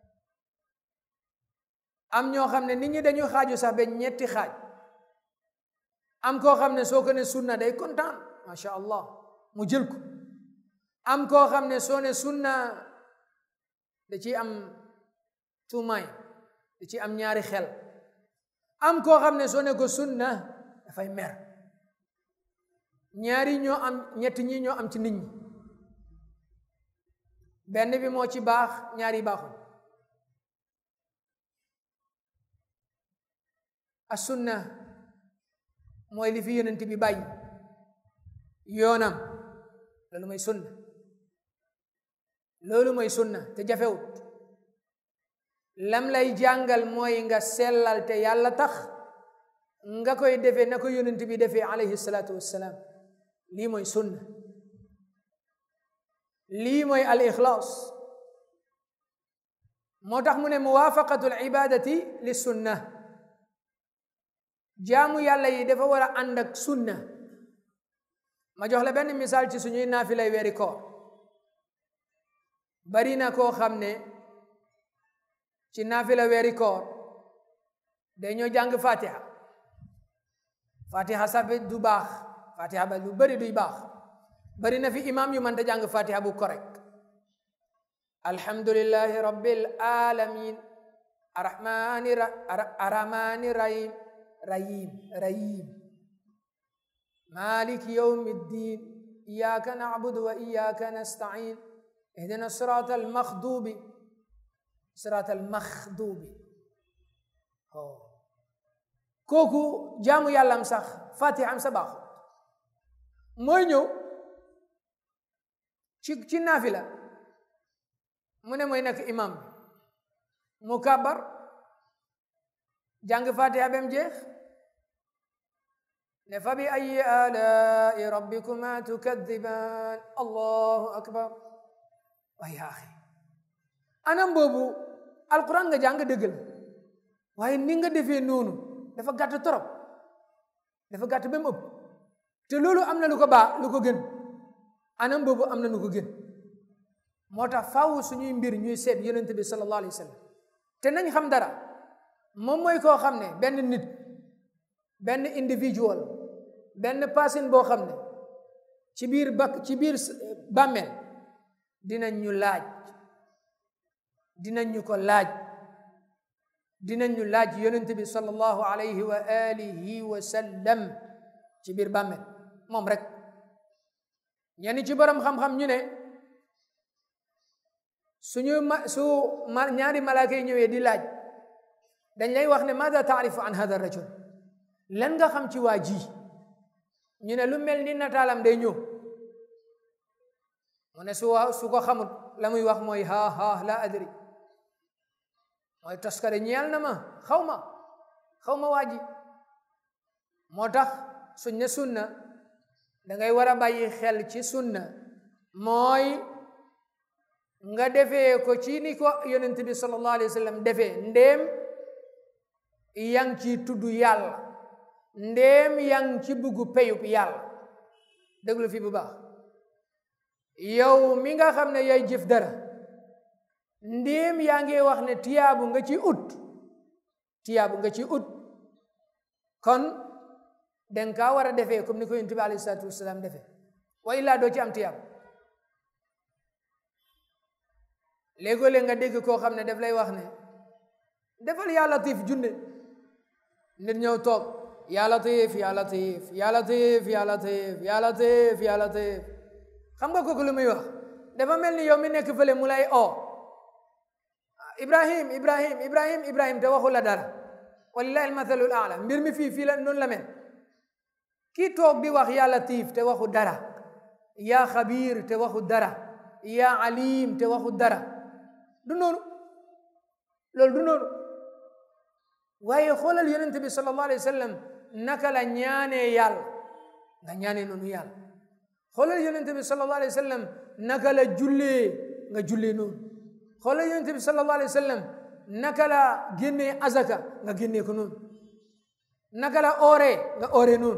am ñoo xam ne nit ñi dañu xaaju sax ba ñetti xaaj am koo xam ne soo ko ne sunna day kontaan masha allah mu jël ko am koo xam ne soo ne sunna da ci am tuumaay da ci am ñaari xel am koo xam ne soo ne ko sunna dafay mer ñaari ñoo am ñetti ñi ñoo am ci nit ñi benn bi moo ci baax ñaari baaxul as sunna mooy li fi yonent bi bàyyi yoonam loolu mooy sunna loolu mooy sunna te jafewut lam lay jàngal mooy nga sellal te yàlla tax nga koy defee na ko yonent bi defee alayhi salaatu wassalaam lii mooy sunna lii mooy al ixlaas moo tax mu ne muwaafaqatu al ibadati li sunna jaamu yàlla yi dafa war a ànd ak sunna ma jox la benn misaal ci suñuy naafilay weeri koor bari na koo xam ne ci naafila weeri koor dañoo jàng fatiha fatiha sax du baax fatiha ba lu bëri duy baax bëri na fi imam yu mënta jàng fatiha bu correct alhamdulillahi rabbil alamin arrahmani arrahmani rahim rahim rahim maliki yawmiddin iyyaka na'budu wa iyyaka nasta'in ihdina siratal maghdubi siratal maghdubi kooku jaamu yàlla am sax fatiha am sa baaxu mooy ñëw ci ci naafila mu ne mooy nekk imam bi mu kàbbar jàng fatiha bem jeex ne fa bi ayyi alaa'i rabbikuma tukaddiban allahu akbar waaye axi anam boobu alquran nga jàng dëgg la waaye ni nga defee noonu dafa gàtt torop dafa gàtt ba mu ëpp te loolu am na lu ko baax lu ko gën anam boobu am na lu ko gën moo tax faaw suñuy mbir ñuy seet yonent bi sallallahu alayhi wa sallam te nañ xam dara moom mooy koo xam ne benn nit benn individual benn personne boo xam ne ci biir ba ci biir bàmmeel dinañ ñu laaj dinañ ñu ko laaj dinañ ñu laaj yonent bi sallallahu alayhi wa alihi wa sallam ci biir bàmmeel moom rek ñenn ci borom xam-xam ñu ne suñu ma su ma ñaari malaaka yi ñëwee di laaj dañ lay wax ne maada taarifu an hada rajul lan nga xam ci waa ji ñu ne lu mel ni nataalam day ñëw mu ne su wa su ko xamut la muy wax mooy ha ha la adri mooy toskare ñeel na ma xaw ma xaw ma waa ji moo tax suñ ne sunna da ngay war a bàyyi xel ci sunna mooy nga defee ko ci ni ko yonent bi sallallahu alayhi wa sallam defee ndéem yang ci tudd yàlla ndéem yang ci buggu peyub yàlla déglu fi bu baax yow mi nga xam ne yay jëf dara ndéem yaa ngi wax ne tiyaabu nga ci ut tiyaabu nga ci ut kon danga kaa war a defee comme ni ko yonent bi alayhi salaatu wasalaam defee wa illaa doo ci am tiyaabu léegoo-léeg nga dégg koo xam ne daf lay wax ne defal yaa latif junne nit ñëw toog yaa latif yaa latif yaa latif yaa latif yaa latif yaa latif xam nga kooku lu muy wax dafa mel ni yow mi nekk fële mu lay oo ibrahim ibrahim ibrahim ibrahim te waxu la dara walillahi almathalul aala mbir mi fii fii la noonu la mel kii toog di wax yaa latif te waxu dara yaa xabiir te waxu dara yaa alim te waxu dara du noonu loolu du noonu waaye xoolal yonent bi sallallahu alayhi wa sallam naka la ñaanee yàlla nga ñaanee noonu yàlla xoolal yonent bi sallallahu alayhi wa sallam naka la jullee nga jullee noonu xoolal yonent bi sallallahu alayhi wa sallam naka la génnee azaka nga génnee ko noonu naka la ooree nga ooree noonu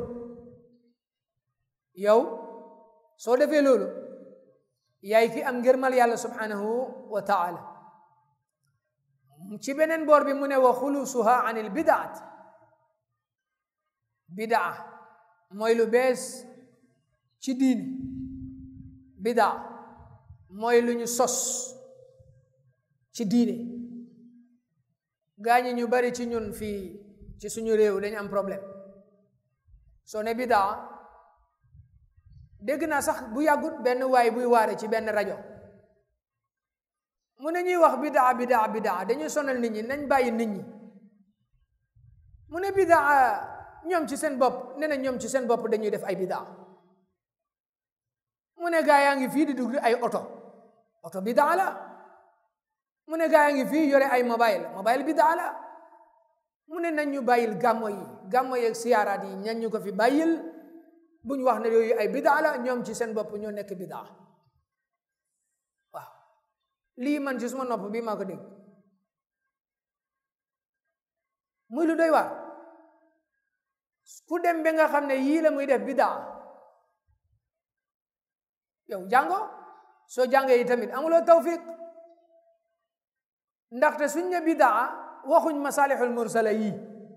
yow soo defee loolu yaay ki am ngërmal yàlla subhanahu wa taala ci beneen boor bi mu ne wa xulusuha an il bidaat bidaa mooy lu bees ci diini bidaa mooy lu ñu sos ci diine gaañi ñu bari ci ñun fii ci suñu réew dañu am problème soo ne bidaa dégg naa sax bu yàggut benn waay buy waare ci benn rajo mu ne ñuy wax bidaa bidaa bidaa dañuy sonal nit ñi nañ bàyyi nit ñi mu ne bidaa ñoom ci seen bopp nee na ñoom ci seen bopp dañuy def ay bidaa mu ne gaa yaa ngi fii di dugg ay oto oto bidaa la mu ne gaa yaa ngi fii yore ay mobile mobile bidaa la mu ne nañ ñu bàyyil gàmmo yi gàmmo yeeg siyaaraat yi ñan ñu ko fi bàyyil bu ñu wax ne yooyu ay bidaa la ñoom ci seen bopp ñoo nekk bidaa waaw lii man ci suma nopp bi maa ko dégg muy lu doy waar ku dem ba nga xam ne yii la muy def bidaa yow jàngo soo jàngee yi tamit amuloo tawfiq ndaxte suñ ne bidaa waxuñ masalihul mursala yii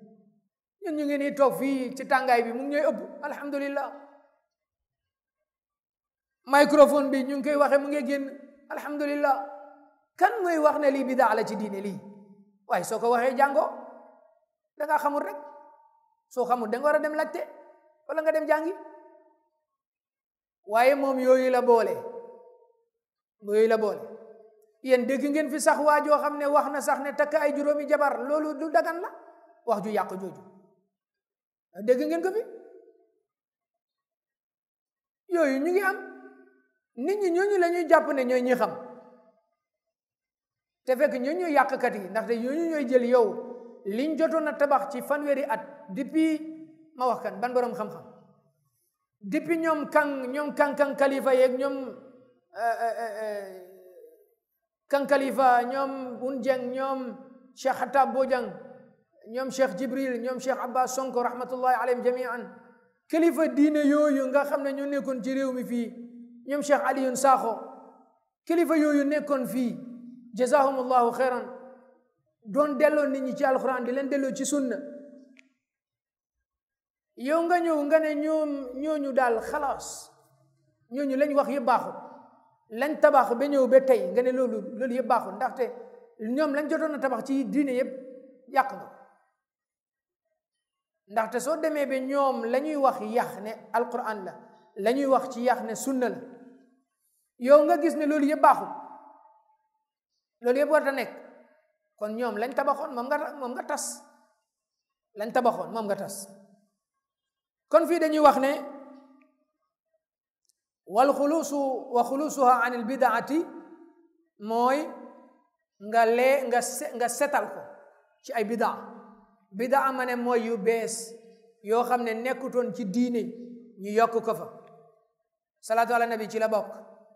ñun ñu ngi nii toog fii ci tàngaay bi mu ngi ñooy ëpp alhamdulillah microphone bi ñu ngi koy waxee mu ngi génn alhamdulillah kan mooy wax ne lii bidaa la ci diine lii waaye soo ko waxee jàngoo da ngaa xamul rek soo xamul da nga war a dem laajte wala nga dem jàngi waaye moom yooyu la boole yooyu la boole yéen dégg ngeen fi sax waa joo xam ne wax na sax ne takk ay juróomi jabar loolu du dagan la wax ju yàq jooju dégg ngeen ko fi yooyu ñu ngi am nit ñi ñooñu la ñuy jàpp ne ñooy ñi xam te fekk ñooñu ñooy yàqkat yi ndaxte ñooñu ñooy jël yow liñ jotoon a tabax ci fanweeri at depuis ma wax kan ban borom xam-xam depuis ñoom kan ñoom kan kan kalifa yeeg ñoom kan kalifa ñoom un jeng ñoom Cheikh Hatab Bojang ñoom Cheikh Jibril ñoom Cheikh Abbas Sonko rahmatullahi alayhim jamian kalifa diine yooyu nga xam ne ñoo nekkoon ci réew mi fii ñoom Cheikh Aliyun Sakho kalifa yooyu nekkoon fii jazahumullahu xeyran doon delloo nit ñi ci alquran di leen delloo ci sunna yow nga ñëw nga ne ñoom ñooñu daal xalaas ñooñu lañ wax yëpp baaxul lañ tabax ba ñëw ba tey nga ne loolu loolu yëpp baaxul ndaxte ñoom lañ jotoon a tabax ci diine yëpp yàq nga ndaxte soo demee ba ñoom la ñuy wax yàq ne alquran la la ñuy wax ci yàq ne sunna la yow nga gis ne loolu yëpp baaxul loolu yëpp war ta nekk kon ñoom lañ tabaxoon moom nga moom nga tas lañ tabaxoon moom nga tas kon fii dañuy wax ne wal xuluusu wa xuluusuha an il bidaati mooy nga lee nga nga setal ko ci ay bidaa bidaa ma ne mooy yu bees yoo xam ne nekkutoon ci diine ñu yokk ko fa salaatu ala nabi ci la bokk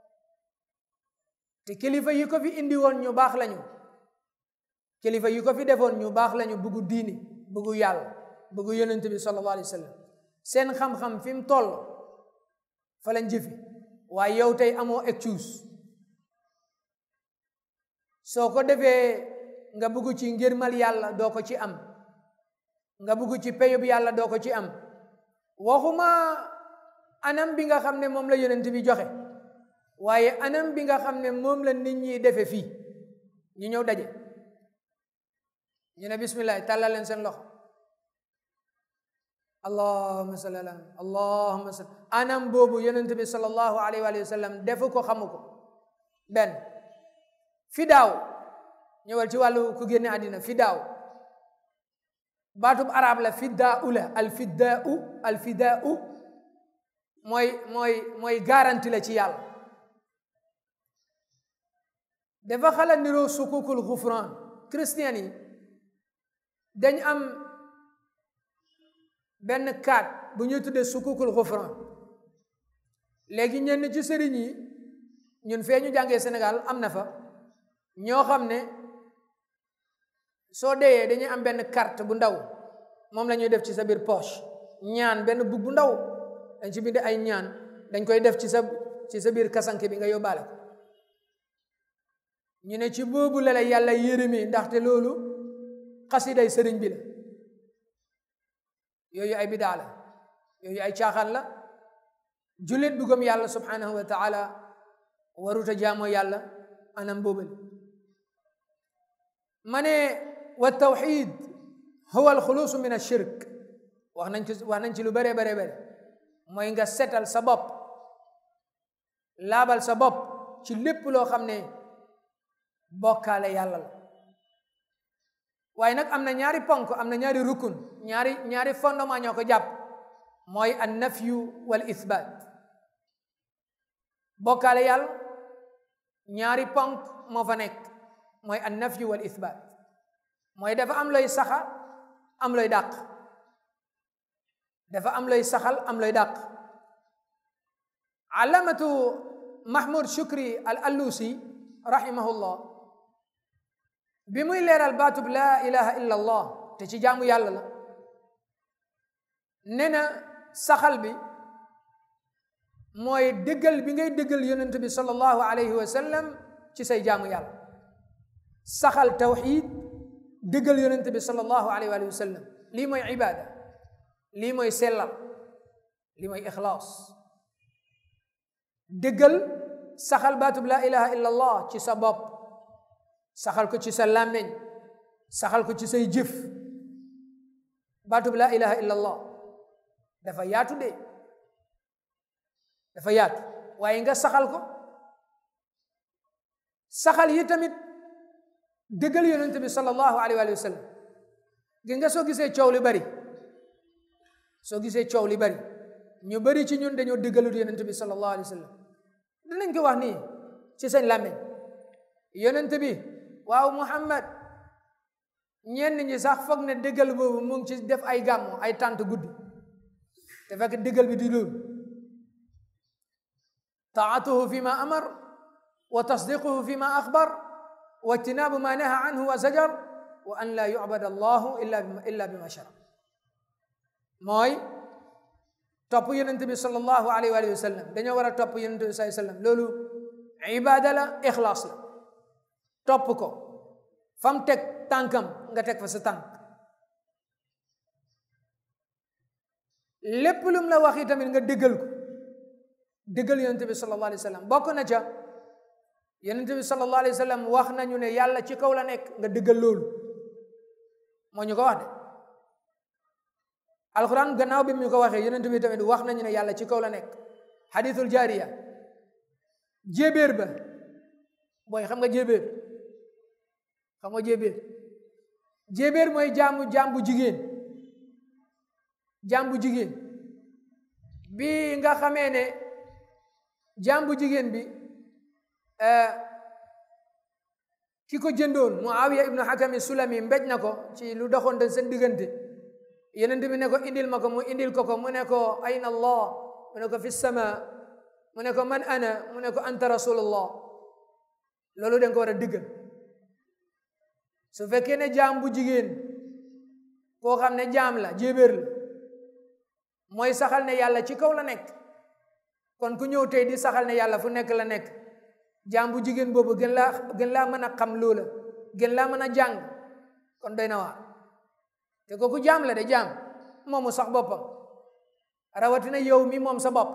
te kilifa yi ko fi indi woon ñu baax lañu kilifa yi ko fi defoon ñu baax lañu bëggu diine bëggu yàlla bëggu yonent bi sallallahu alayhi wa sallam seen xam-xam fi mu toll fa lañ jëfi waaye yow tey amoo excuse soo ko defee nga bëgg ci ngërmal yàlla doo ko ci am nga bëgg ci peyub yàlla doo ko ci am waxuma anam bi nga xam ne moom la yonent bi joxe waaye anam bi nga xam ne moom la nit ñi defe fii ñu ñëw daje ñu ne bismillah tàllal leen seen loxo allahumma salli ala allahumma salli anam boobu yonent bi sallallahu alayhi wa sallam defu ko xamu ko benn fidaaw ñëwal ci wàllu ku génne àddina fidaaw baatub arab la fidaau la al fidaau al fidaau mooy mooy mooy garanti la ci yàlla dafa xala niroo sukukul xufran christian yi dañ am benn kaat bu ñuy tuddee sukukul xufran léegi ñenn ci sëriñ yi ñun fee ñu jàngee Sénégal am na fa ñoo xam ne soo deyee dañuy am benn carte bu ndaw moom la ñuy def ci sa biir poche ñaan benn bug bu ndaw dañ ci bind ay ñaan dañ koy def ci sa ci sa biir kasanke bi nga yóbbaale ko ñu ne ci boobu la la yàlla yërëmee ndaxte loolu xasiday sëriñ bi la yooyu ay bidaa la yooyu ay caaxaan la jullit bu gëm yàlla subhanahu wa taala waruta jaamoo yàlla anam boobal ma ne wa tawxid huwa alxuluusu min ashirk wax nañ ci wax nañ ci lu bare bare bare mooy nga setal sa bopp laabal sa bopp ci lépp loo xam ne bokkaale yàlla la waaye nag am na ñaari ponk am na ñaari rukun ñaari ñaari fondement ñoo ko jàpp mooy an nafyu wal ithbat bokkaale yàlla ñaari ponk moo fa nekk mooy an nafyu wal ithbat mooy dafa am looy saxal am looy dàq dafa am looy saxal am looy dàq alamatu Mahmoud Shukri al Allusi rahimahullah bi muy leeral baatub laa ilaha illa allah te ci jaamu yàlla la nee na saxal bi mooy dëggal bi ngay dëggal yonent bi sallallahu alayhi wa sallam ci say jaamu yàlla saxal tawxid dëggal yonent bi sallallahu alayhi wa sallam lii mooy ibaada lii mooy sellal lii mooy ixlaas dëggal saxal baatub laa ilaha illa allah ci sa bopp saxal ko ci sa làmmiñ saxal ko ci say jëf baatub laa ilaha illa allah dafa yaatu de dafa yaatu waaye nga saxal ko saxal yi tamit dëggal yonent bi sallallahu alayhi wa sallam gi nga soo gisee coow li bari soo gisee coow li bari ñu bari ci ñun dañoo dëggalut yonent bi sallallahu alayhi wa sallam dinañ ko wax nii ci seen làmmiñ yonent bi waaw Muhammad ñenn ñi sax foog ne dëggal boobu mu ngi ci def ay gàmmu ay tànt guddi te fekk dëggal bi di loolu taatuhu fi ma amar wa tasdiquhu fi ma axbar wa ijtinaabu ma naha anhu wa zajar wa an laa yucbad allahu illa bima shara mooy topp yonent bi sallallahu alayhi wa sallam dañoo war a topp yonent bi sallallahu alayhi wa sallam loolu ibaada la ixlaas la topp ko fam teg tànkam nga teg fa sa tànk lépp lum la wax tamit nga déggal ko déggal yonent bi sallallahu alayhi wa sallam bokk na ca yonent bi sallallahu alayhi wa sallam wax nañu ne yàlla ci kaw la nekk nga déggal loolu moo ñu ko wax de alquran gannaaw bi mu ko waxee yonent bi tamit wax nañu ne yàlla ci kaw la nekk hadithul jaariya jébéer ba booy xam nga jébéer xam nga jébéer jébéer mooy jaamu jaam bu jigéen jaam bu jigéen bi nga xamee ne jaam bu jigéen bi ki ko jëndoon Muawiya ibnu Hakam Sulami mbéj na ko ci lu doxoon te seen diggante yonent bi ne ko indil ma ko mu indil ko ko mu ne ko ayna allah mu ne ko fi sama mu ne ko man ana mu ne ko anta rasulullah loolu da nga ko war a diggal su fekkee ne jaam bu jigéen koo xam ne jaam la jébéer la mooy saxal ne yàlla ci kaw la nekk kon ku ñëw tey di saxal ne yàlla fu nekk la nekk jaam bu jigéen boobu gën laa gën laa mën a xam loola gën laa mën a jàng kon doy na waar te kooku jaam la de jaam moomu sax boppam rawatina yow mi moom sa bopp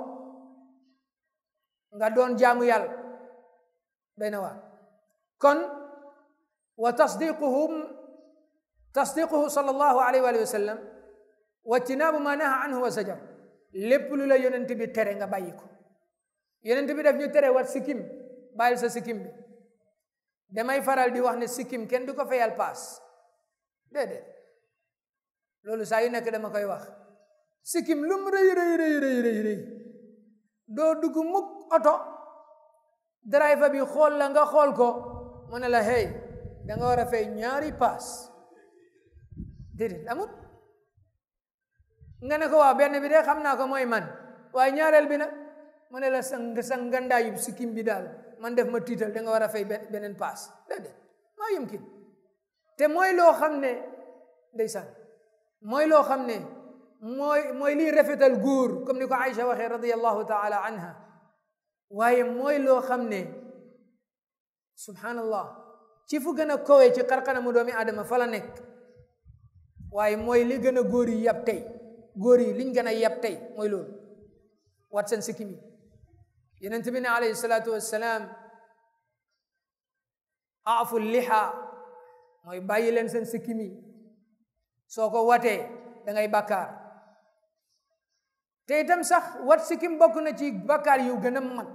nga doon jaamu yàlla doy na waar kon wa tasdiquhum tasdiquhu sallallahu alayhi wa sallam wa ijtinaabu ma naha anhu wa zajar lépp lu la yonent bi tere nga bàyyi ko yonent bi daf ñu tere wat sikkim bàyyil sa sikkim bi damay faral di wax ne sikkim kenn du ko fayal paas déedéet loolu saa yu nekk dama koy wax sikkim lum rëy rëy rëy rëy rëy rëy doo dugg mukk oto driver bi xool la nga xool ko mu ne la hey da nga war a fay ñaari paas déedéet amut nga ne ko waaw benn bi de xam naa ko mooy man waaye ñaareel bi nag mu ne la sa sa ngandaayu sikkim bi daal man def ma tiital da nga war a fay beneen paas déedéet maa yumkin te mooy loo xam ne ndeysaan mooy loo xam ne mooy mooy lii rafetal góor comme ni ko Aïcha waxee radiyallahu taala anha waaye mooy loo xam ne subhanallah ci fu gën a kowee ci xarxanamu doomi aadama fa la nekk waaye mooy li gën a góor yi yab tey góor yi liñ gën a yab tey mooy loolu wat seen sikkim yi yonent bi ne alayhi salaatu wassalaam aafu liha mooy bàyyi leen seen sikkim yi soo ko watee da ngay bàkkaar te itam sax wat sikkim bokk na ci bàkkaar yu gën a mag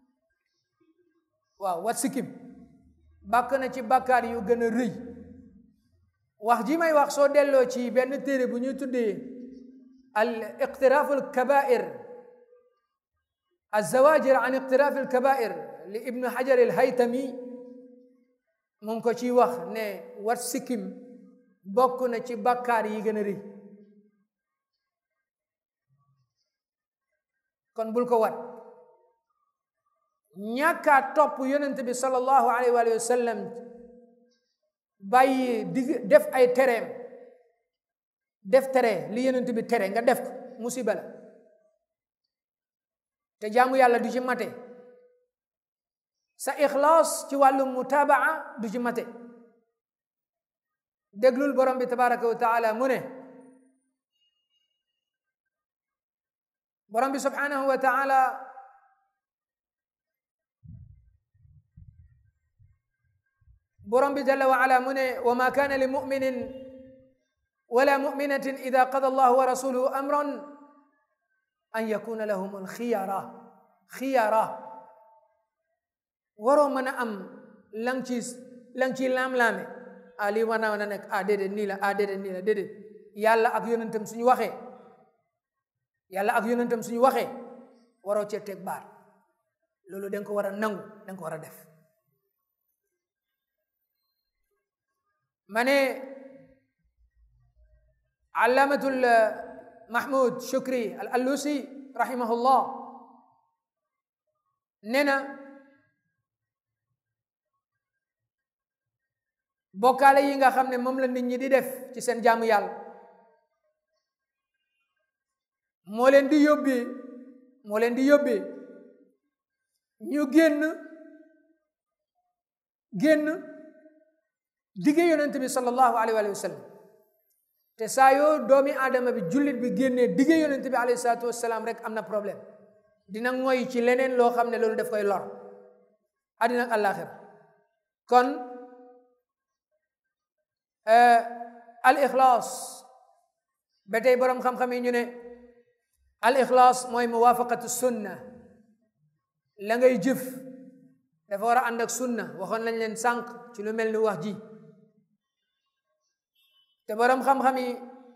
waaw wat sikkim bàkk na ci bàkkaar yu gën a rëy wax ji may wax soo delloo ci benn téere bu ñuy tuddee al iqtiraaf al kabair azawajir an iqtiraaf al kabair li ibnu hajar al haytami mu ngi ko ciy wax ne wat sikkim bokk na ci bàkkaar yi gën a rëy kon bul ko wat ñàkkaa topp yonent bi sallallahu alayhi wa sallam bàyyi di def ay tereem def tere li yonent bi tere nga def ko musiba la te jaamu yàlla du ci mate sa ixlaas ci wàllu mutabaa du ci mate déglul borom bi tabaraka wa taala mu ne borom bi subhanahu wa taala borom bi jalla wa ala mu ne wa ma kana li muminin wala muminatin ida qada allahu wa rasuluhu amran an yakuna lahum alxiyara xiyara waroo mën a am lang ci lang ci laam-laame ah lii war naa na nekk ah déedéet nii la ah déedéet nii la déedéet yàlla ak yonentam suñu waxee yàlla ak yonentam suñu waxee waroo cee teg baat loolu da nga ko war a nangu da nga ko war a def ma ne allamatul mahmoud shukri al allusi rahimahullah nee na bokkaale yi nga xam ne moom la nit ñi di def ci seen jaamu yàlla moo leen di yóbbee moo leen di yóbbee ñu génn génn dige yonent bi sallallahu alayhi wa sallam te saa yoo doomi aadama bi jullit bi génnee dige yonent bi alayhi salaatu wasalaam rek am na problème dina ngoy ci leneen loo xam ne loolu daf koy lor àddina ak àllaaxira kon al ixlaas ba tey boroom xam-xam yi ñu ne al ixlaas mooy muwaafaqatu sunna la ngay jëf dafa war a ànd ak sunna waxoon nañ leen sànq ci lu mel ni wax ji te boroom xam-xam yi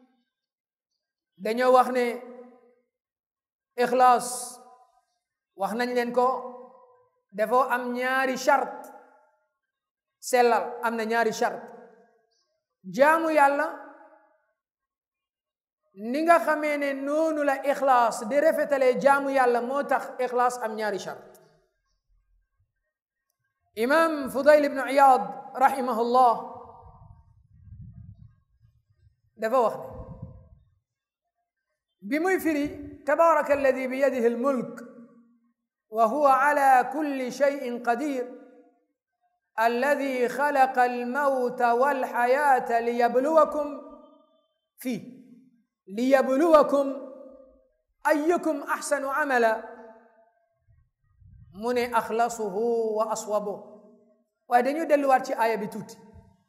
dañoo wax ne ixlaas wax nañ leen ko dafa am ñaari chart sellal am na ñaari chart jaamu yàlla ni nga xamee ne noonu la ixlaas di rafetalee jaamu yàlla moo tax ixlaas am ñaari chart imam Fudayl ibn Iyad rahimahullah dafa wax ne bi muy firi tabaraka alladi bi yadihi almulk wa huwa ala kulli shay'in qadir alladi xalaqa almawta walxayata liyabluwakum fii liyabluwakum ayyukum axsanu amala mu ne axlasuhu wa aswabu waaye dañu delluwaat ci aaya bi tuuti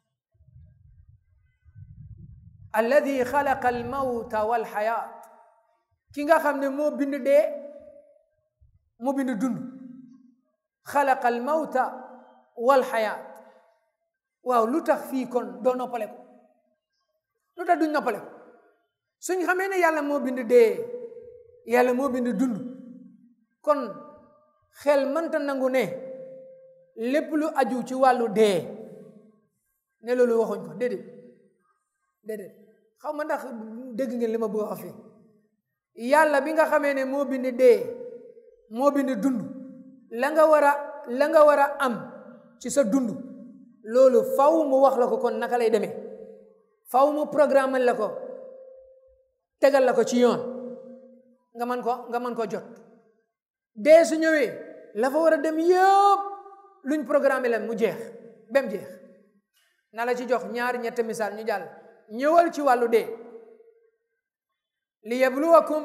alladi xalaqa almawta walxayaat ki nga xam ne moo bind dee moo bind dund xalaqa almawta walxayaat waaw lu tax fii kon doo noppale ko lu tax duñ noppale ko suñ xamee ne yàlla moo bind dee yàlla moo bind dund kon xel mënta nangu ne lépp lu aju ci wàllu dee ne loolu waxuñ ko déedéet déedéet xaw ma ndax dégg ngeen li ma bëgg a wax fii yàlla bi nga xamee ne moo bind dee moo bind dund la nga war a la nga war a am ci sa dund loolu faw mu wax la ko kon naka lay demee faw mu programme la ko tegal la ko ci yoon nga mën ko nga mën ko jot dee su ñëwee la fa war a dem yëpp luñ programme la mu jeex bem jeex na la ci jox ñaari ñetti misaal ñu jàll ñëwal ci wàllu dee li yabluwakum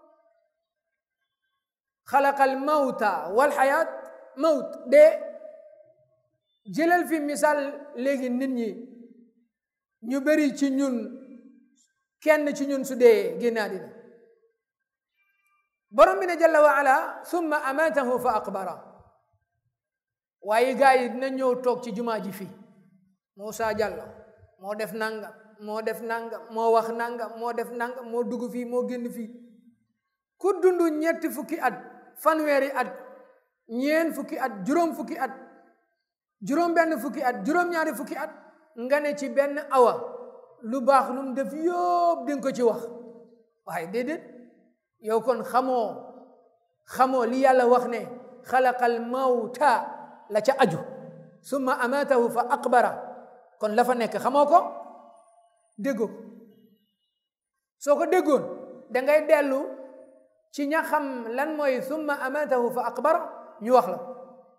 xalaqal mawta wal xayaat mawt dee jëlal fi misaal léegi nit ñi ñu bari ci ñun kenn ci ñun su dee génn àddina borom bi ne jalla wa ala summa amatahu fa aqbara waaye gaa yi dina ñëw toog ci jumaa ji fii Moussa Diallo moo def nangam moo def nangam moo wax nangam moo def nangam moo dugg fii moo génn fii ku dund ñetti fukki at fanweeri at ñeen fukki at juróom fukki at juróom benn fukki at juróom ñaari fukki at nga ne ci benn awa lu baax lu mu def yóob di nga ko ci wax waaye déedéet yow kon xamoo xamoo li yàlla wax ne xalaqal mawta la ca aju summa amatahu fa aqbara kon la fa nekk xamoo ko déggoo soo ko déggoon da ngay dellu ci ña xam lan mooy summa amatahu fa aqbara ñu wax la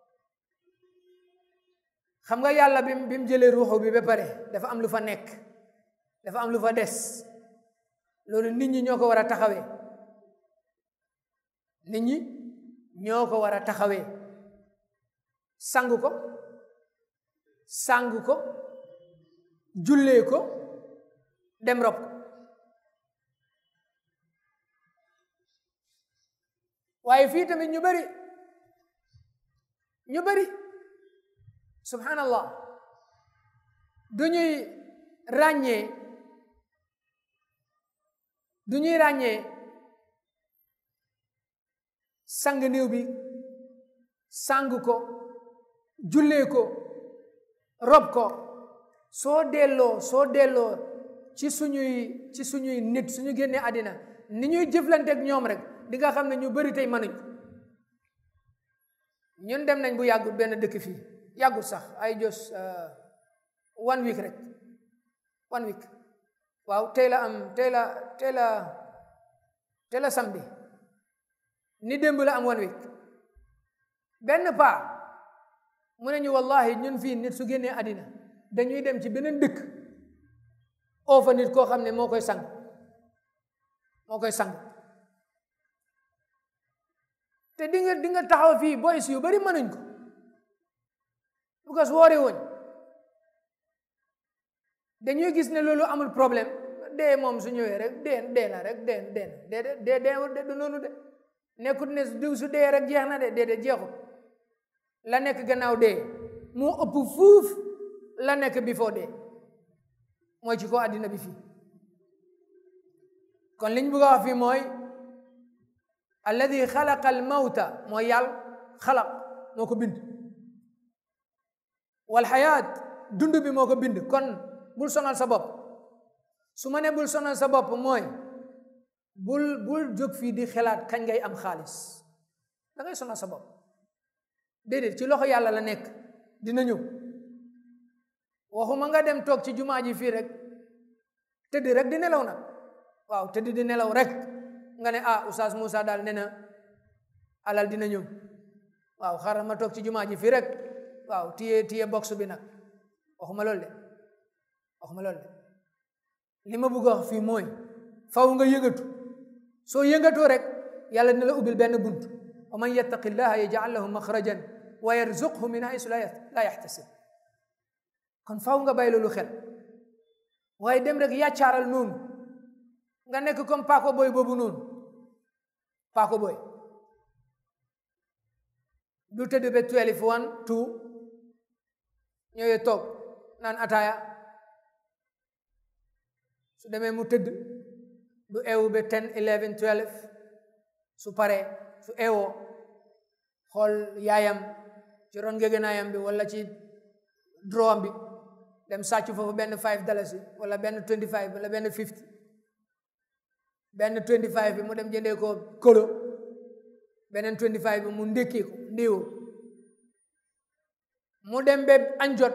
xam nga yàlla bi bi mu jëlee ruuxu bi ba pare dafa am lu fa nekk dafa am lu fa des loolu nit ñi ñoo ko war a taxawee nit ñi ñoo ko war a taxawee sangu ko sangu ko jullee ko dem rob ko waaye fii tamit ñu bari ñu bari subhanallah du ñuy ràññee du ñuy ràññee sang néew bi sang ko jullee ko rob ko soo delloo soo delloo ci suñuy ci suñuy nit suñu génnee àddina ni ñuy jëflanteeg ñoom rek di nga xam ne ñu bari tey mënuñ ñun dem nañ bu yàggut benn dëkk fii yàggut sax ay jos one week rek one week waaw tey la am tey la tey la tey la samedi ni démb la am one week benn paa mu ne ñu wallahi ñun fii nit su génnee àddina dañuy dem ci beneen dëkk oo fa nit koo xam ne moo koy sang moo koy sang te di nga di nga taxaw fii boys yu bari mënuñ ko because woori woñ dañuy gis ne loolu amul problème dee moom su ñëwee rek dee dee na rek dee dee na dee dee dee du noonu de nekkut ne diw su dee rek jeex na de dee de jeexut la nekk gannaaw dee moo ëpp fuuf la nekk bi foo dee mooy ci ko àddina bi fii kon liñ bëgg a wax fii mooy alladi xalaqa al mawta mooy yàlla xalaq moo ko bind wal xayaat dund bi moo ko bind kon bul sonal sa bopp su ma ne bul sonal sa bopp mooy bul bul jóg fii di xelaat kañ ngay am xaalis da ngay sonal sa bopp déedéet ci loxo yàlla la nekk dina ñëw waxuma nga dem toog ci jumaa ji fii rek tëdd rek di nelaw nag waaw tëdd di nelaw rek nga ne ah Oustaz Moussa daal nee na alal dina ñëw waaw xaaral ma toog ci jumaa ji fii rek waaw tiye tiye box bi nag waxuma loolu de waxuma loolu de li ma bëgg a wax fii mooy faw nga yëngatu soo yëngatoo rek yàlla dina la ubbil benn bunt wa man yattaqi llaha yaj'al lahu maxrajan wa yarzuqhu min haysu la yaxtasib kon faw nga bàyyi loolu xel waaye dem rek yàccaaral noonu nga nekk comme paako boy boobu noonu paako boy du tëdd ba twelve one two ñëwee toog naan ataaya su demee mu tëdd du eewu ba ten eleven twelve su paree su eewoo xool yaayam ci ron ngegenaayam bi wala ci drawam bi dem sàcc foofu benn five dalasi wala benn twenty five wala benn fifty benn twenty five bi mu dem jëndee ko kolo beneen twenty five bi mu ndékkee ko ndéewoo mu dem ba añ jot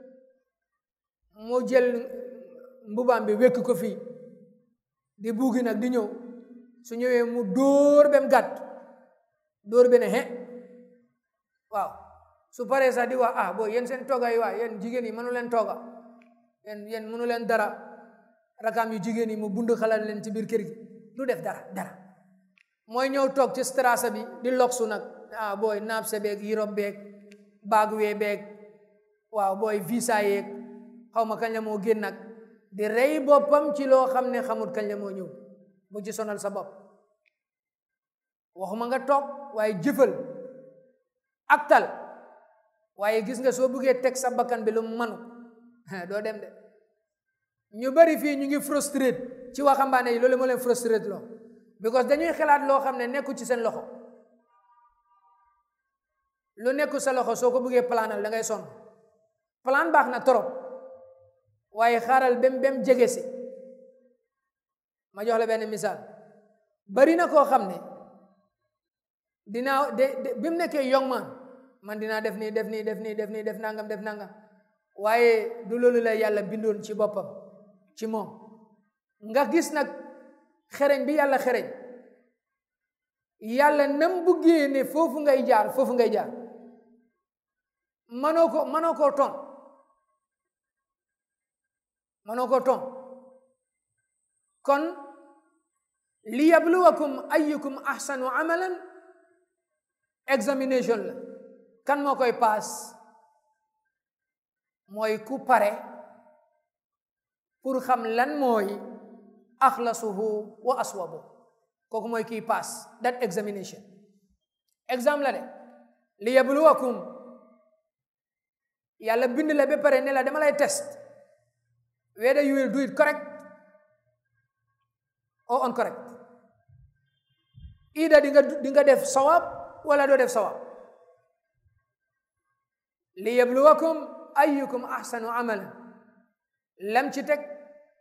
mu jël mbubaam bi wekk ko fii di buugi nag di ñëw su ñëwee mu dóor bem gàtt dóor be ne he waaw su paree sax di wax ah boo yéen seen tooga yi waa yéen jigéen yi mënu leen tooga yéen yéen mënu leen dara rakam yu jigéen yi mu bund xalal leen ci biir kër gi du def dara dara mooy ñëw toog ci strasa bi di loksu nag ah booy naab se beeg yirop beeg baag wee beeg waaw booy visa yeeg xaw ma kañ la moo génn nag di rey boppam ci loo xam ne xamut kañ la moo ñëw bu ci sonal sa bopp waxuma nga toog waaye jëfal ak tal waaye gis nga soo buggee teg sa bakkan bi lu mu manu doo dem de ñu bari fii ñu ngi frustré ci waxambaane yi loolu moo leen frustré loo because dañuy xalaat loo xam ne nekku ci seen loxo lu nekku sa loxo soo ko buggee planal da ngay sonn plan baax na trop waaye xaaral bem bem jege si ma jox la benn misaal bari na koo xam ne dinaa de bi mu nekkee young man man dinaa def nii def nii def nii def nii def nangam def nangam waaye du loolu la yàlla bindoon ci boppam ci moom nga gis nag xereñ bi yàlla xereñ yàlla nam buggee ne foofu ngay jaar foofu ngay jaar manoo ko manoo koo ton manoo koo ton kon li yabluwakum ayyukum ahsanu amalan examination la kan moo koy paas mooy ku pare pour xam lan mooy axlasuhu wa aswabu kooku mooy kii paas that examination exam la de li yabluwakum yàlla bind la ba pare ne la dama lay test whether you will do it correct or incorrect either di nga di nga def sawab wala doo def sawab li yabluwakum ayyukum ahsanu amalan lam ci teg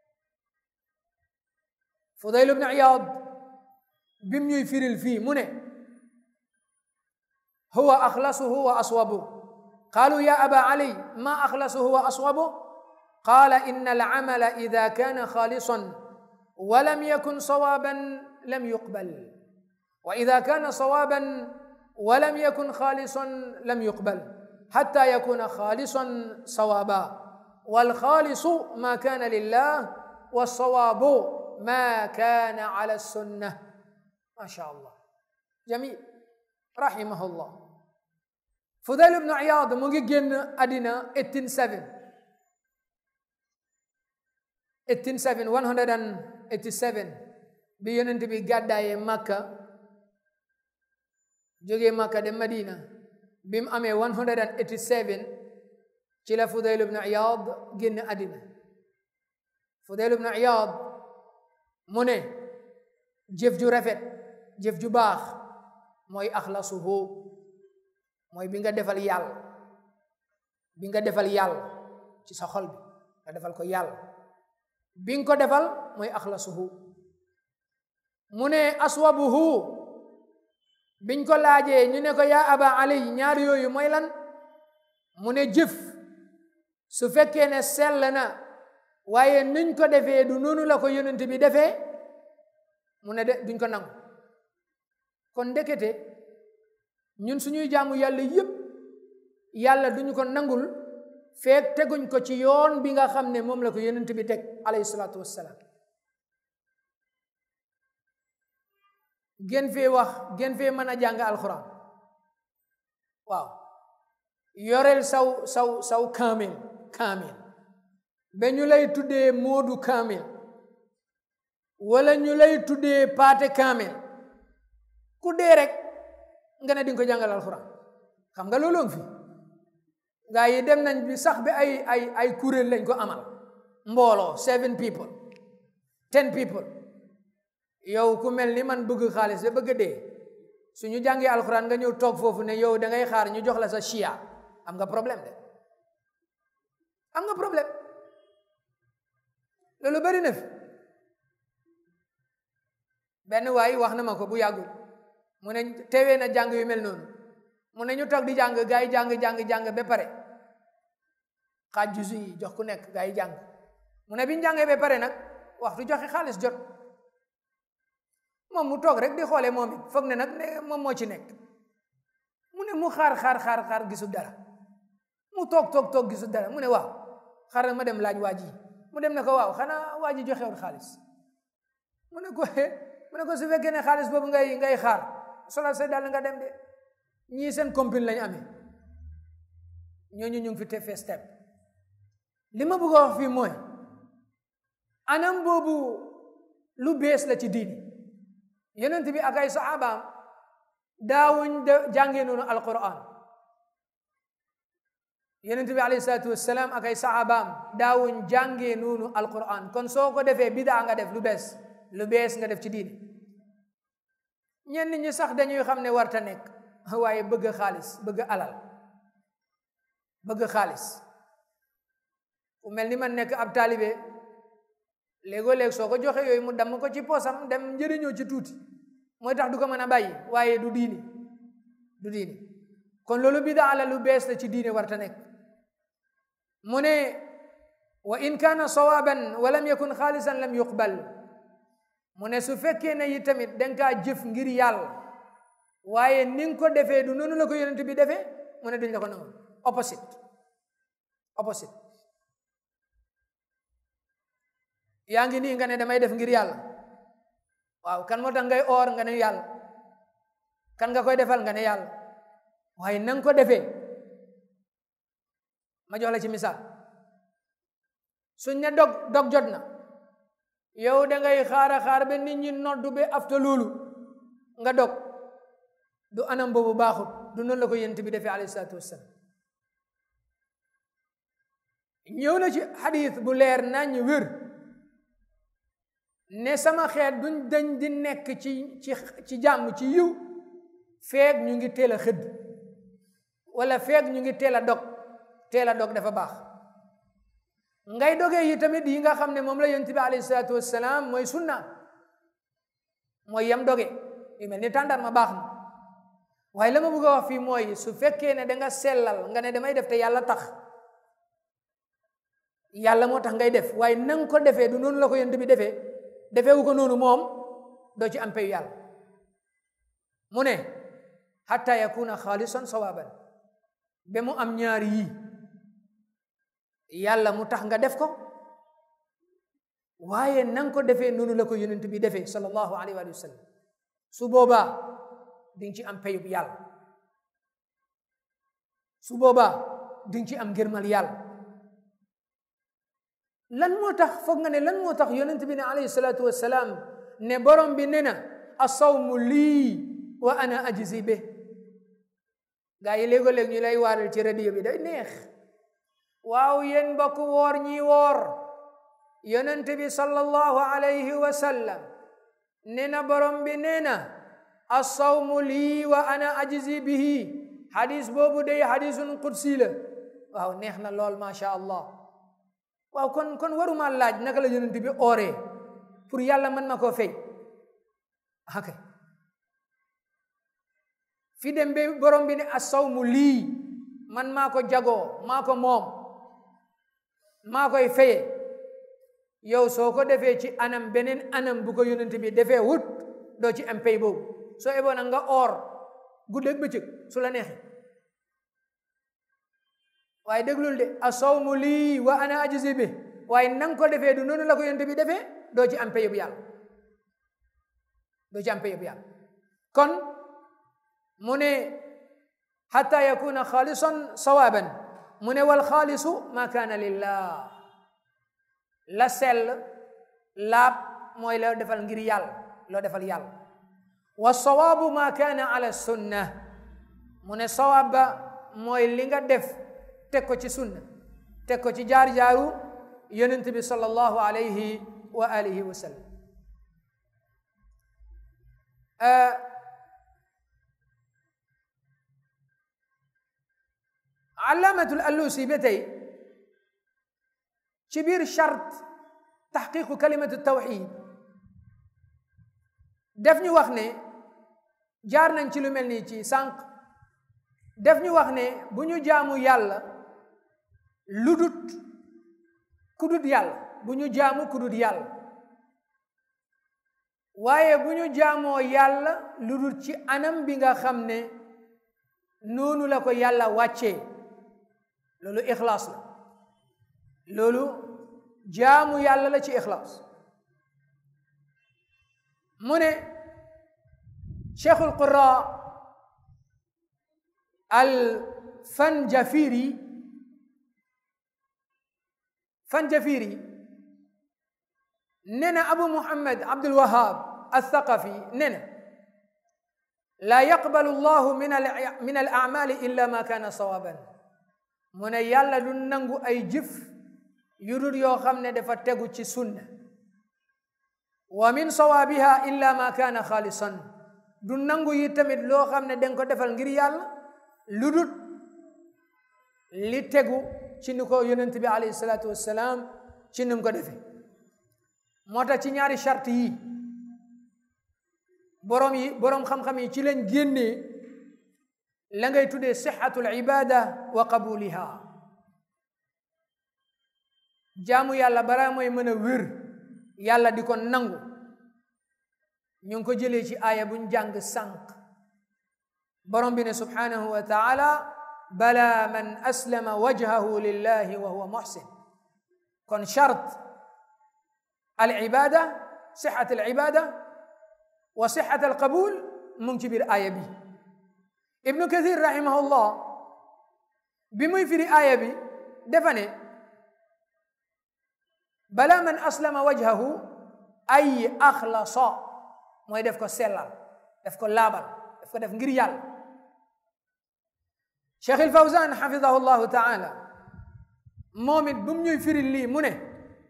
Fudayl ibn Iyad bim ñuy firil fii mu ne huwa axlasuhu wa aswabu qaalu ya aba ali ma axlasuhu wa aswabu qaala inna al-amala ida kaana xaalisan wa lam yakun sawaban lam yuqbal wa ida kaana sawaban wa lam yakun xaalisan lam yuqbal xatta yakuna xaalisan sawaba wal xaalisu ma kaana lillah wa sawabu ma kaana ala sunnah masha Allah jamil rahimahullah Fudayl ibn Iyad mu ngi génn àddina eighteen seven eighteen seven one hundred eighty-seven bi yonent bi gàddaaye Makka jógee Makka dem Madina bi mu amee one hundred eighty-seven ci la Fudayl ibn Iyad génn àddina Fudayl ibn Iyad mu ne jëf ju rafet jëf ju baax mooy axlasuhu mooy bi nga defal yàlla bi nga defal yàlla ci sa xol bi nga defal ko yàlla bi nga ko defal mooy axlasuhu mu ne aswabuhu biñ ko laajee ñu ne ko yaa aba ali ñaar yooyu mooy lan mu ne jëf su fekkee ne sell na waaye niñ ko defee du noonu la ko yonent bi defee mu ne de duñ ko nangu kon ndekete ñun suñuy jaamu yàlla yépp yàlla duñu ko nangul feek teguñ ko ci yoon bi nga xam ne moom la ko yonent bi teg alayhi salaatu wassalaam gën fee wax gën fee mën a jàng alxuraan waaw yoreel saw saw saw kaamil kaamil ba ñu lay tuddee moodu kaamil wala ñu lay tuddee paate kaamil ku dee rek nga ne di nga ko jàngal alxuraan xam nga loolu fi gaa yi dem nañ bi sax bi ay ay ay kuréel lañ ko amal mbooloo seven people ten people yow ku mel ni man bëgg xaalis ba bëgg dee suñu jàngee alxuraan nga ñëw toog foofu ne yow da ngay xaar ñu jox la sa chia am nga problème de am nga problème loolu bari na fi benn waay wax na ma ko bu yàggul mu ne teewee na jàng yu mel noonu mu ne ñu toog di jàng gaa yi jàng jàng jàng ba pare xaaj jusu yi jox ku nekk gaa yi jàng mu ne biñ jàngee ba pare nag waxtu joxe xaalis jot moom mu toog rek di xoolee moom it foog ne nag ne moom moo ci nekk mu ne mu xaar xaar xaar xaar gisul dara mu toog toog toog gisul dara mu ne waaw xaaral ma dem laaj waa ji mu dem ne ko waaw xanaa waa ji joxewul xaalis mu ne ko mu ne ko su fekkee ne xaalis boobu ngay ngay xaar solal say daal nga dem de ñii seen compil lañ amee ñooñu ñu ngi fi te first step li ma bëgg a wax fii mooy anam boobu lu bees la ci diini yonent bi ak ay saxaabaam daawuñ de jàngee noonu alquran yonent bi alayhi salaatu wassalaam ak ay saxaabaam daawuñ jàngee noonu alquran kon soo ko defee bidaa nga def lu bees lu bees nga def ci diini ñenn ñi sax dañuy xam ne warta nekk waaye bëgg xaalis bëgg alal bëgg xaalis ku mel ni man nekk ab taalibe léegoo léeg soo ko joxe yooyu mu damm ko ci poosam dem njëriñoo ci tuuti mooy tax du ko mën a bàyyi waaye du diini du diini kon loolu bidaa la lu bees la ci diini warta nekk mu ne wa in kaana sawaban wa lam yakun xaalisan lam yuqbal mu ne su fekkee ne yi tamit danga kaa jëf ngir yàlla waaye ni nga ko defee du noonu la ko yonent bi defee mu ne duñ la ko nangu opposite opposite yaa ngi nii nga ne damay def ngir yàlla waaw kan moo tax ngay oor nga ne yàlla kan nga koy defal nga ne yàlla waaye nanga ko defee ma jox la ci misaal suñ ne dog dog jot na yow da ngay xaara xaar ba nit ñi noddu ba afta loolu nga dog du anam boobu baaxut du noonu la ko yent bi defee alayhi salaatu wassalaam ñëw na ci xadiis bu leer nañ wér ne sama xeet duñ dañ di nekk ci ci ci jàmm ci yiw feeg ñu ngi teel a xëdd wala feeg ñu ngi teel a dog teel a dog dafa baax ngay dogee yi tamit yi nga xam ne moom la yonent bi alayhi salaatu wassalaam mooy sunna mooy yam doge yu mel ni tàndar ma baax na waaye la ma bëgg a wax fii mooy su fekkee ne danga sellal nga ne damay def te yàlla tax yàlla moo tax ngay def waaye nanga ko defee du noonu la ko yonent bi defee defee wu ko noonu moom doo ci am payu yàlla mu ne hatta yakuna xaalisan sawaban ba mu am ñaari yii yàlla mu tax nga def ko waaye nanga ko defee noonu la ko yonent bi defee sallallahu alayhi wa sallam su boobaa dinga ci am payub yàlla su boobaa dinga ci am ngërmal yàlla lan moo tax foog nga ne lan moo tax yonent bi ne alayhi salaatu wassalaam ne borom bi ne na as-sawmu lii wa ana ajzi be gaa yi léego-léeg ñu lay waaral ci radio bi day neex waaw yéen mbokk woor ñi woor yonent bi sallallahu alayhi wa sallam ne na borom bi ne na as-sawmu lii wa ana ajzi bihi hadis boobu day hadisun qudsi la waaw neex na lool masha allah waaw kon kon waruma laaj naka la yonent bi ooree pour yàlla mën ma koo fay ok fi dem ba borom bi ne as-sawmu lii man maa ko jagoo maa ko moom maa koy faye yow soo ko defee ci anam beneen anam bu ko yonent bi defee wut doo ci am pay boobu soo eboo nag nga oor guddeeg bëccëg su la neexee waaye déglul de as-sawmu lii wa ana ajzi bi waaye nang ko defee du noonu la ko yonent bi defee doo ci am payub yàlla doo ci am payub yàlla kon mu ne hatta yakuna xaalisan sawaban mu ne wal xaalisu ma kaana lillah la sell laab mooy loo defal ngir yàlla loo defal yàlla wa sawaabu ma kaana ala sunna mu ne sawaab ba mooy li nga def teg ko ci sunna teg ko ci jaar-jaaru yonent bi sallallahu alayhi wa alihi wa sallam allaamatul allusi ba tey ci biir chart taxqiqu kalimatu tawxid def ñu wax ne jaar nañ ci lu mel nii ci sànq def ñu wax ne bu ñu jaamu yàlla lu dut ku dut yàlla bu ñu jaamu ku dut yàlla waaye bu ñu jaamoo yàlla lu dut ci anam bi nga xam ne noonu la ko yàlla wàccee loolu ixlaas la loolu jaamu yàlla la ci ixlaas mu ne cheikhul qurra al fanjafiri fanjafiri nee na abu muhammad abdul wahab althaqafi nee na laa yaqbalu llahu min al min al amali illa ma kaana sawaban mu ne yàlla du nangu ay jëf yu dul yoo xam ne dafa tegu ci sunna wa min sawaabiha illa ma kaana xaalisan du nangu yi tamit loo xam ne danga ko defal ngir yàlla lu dul li tegu ci ni ko yonent bi alayhi salaatu wassalaam ci ni mu ko defee moo tax ci ñaari charte yi boroom yi boroom xam-xam yi ci leen génnee la ngay tuddee sixatul ibada wa qabuliha jaamu yàlla bara mooy mën a wér yàlla di ko nangu ñu ngi ko jëlee ci aaya buñ jàng sànq borom bi ne subhanahu wa taala bala man aslama wajhahu lillahi wa huwa muhsin kon chart al ibada sixat al ibada wa sixat al qabul mu ngi ci biir aaya bi ibnu kathir rahimahullah bi muy firi aaya bi dafa ne bala man aslama wajhahu ay axlasa mooy def ko sellal def ko laabal def ko def ngir yàlla. Cheikh al Fawzan xafidahu llahu taala moom it bu mu ñuy firi lii mu ne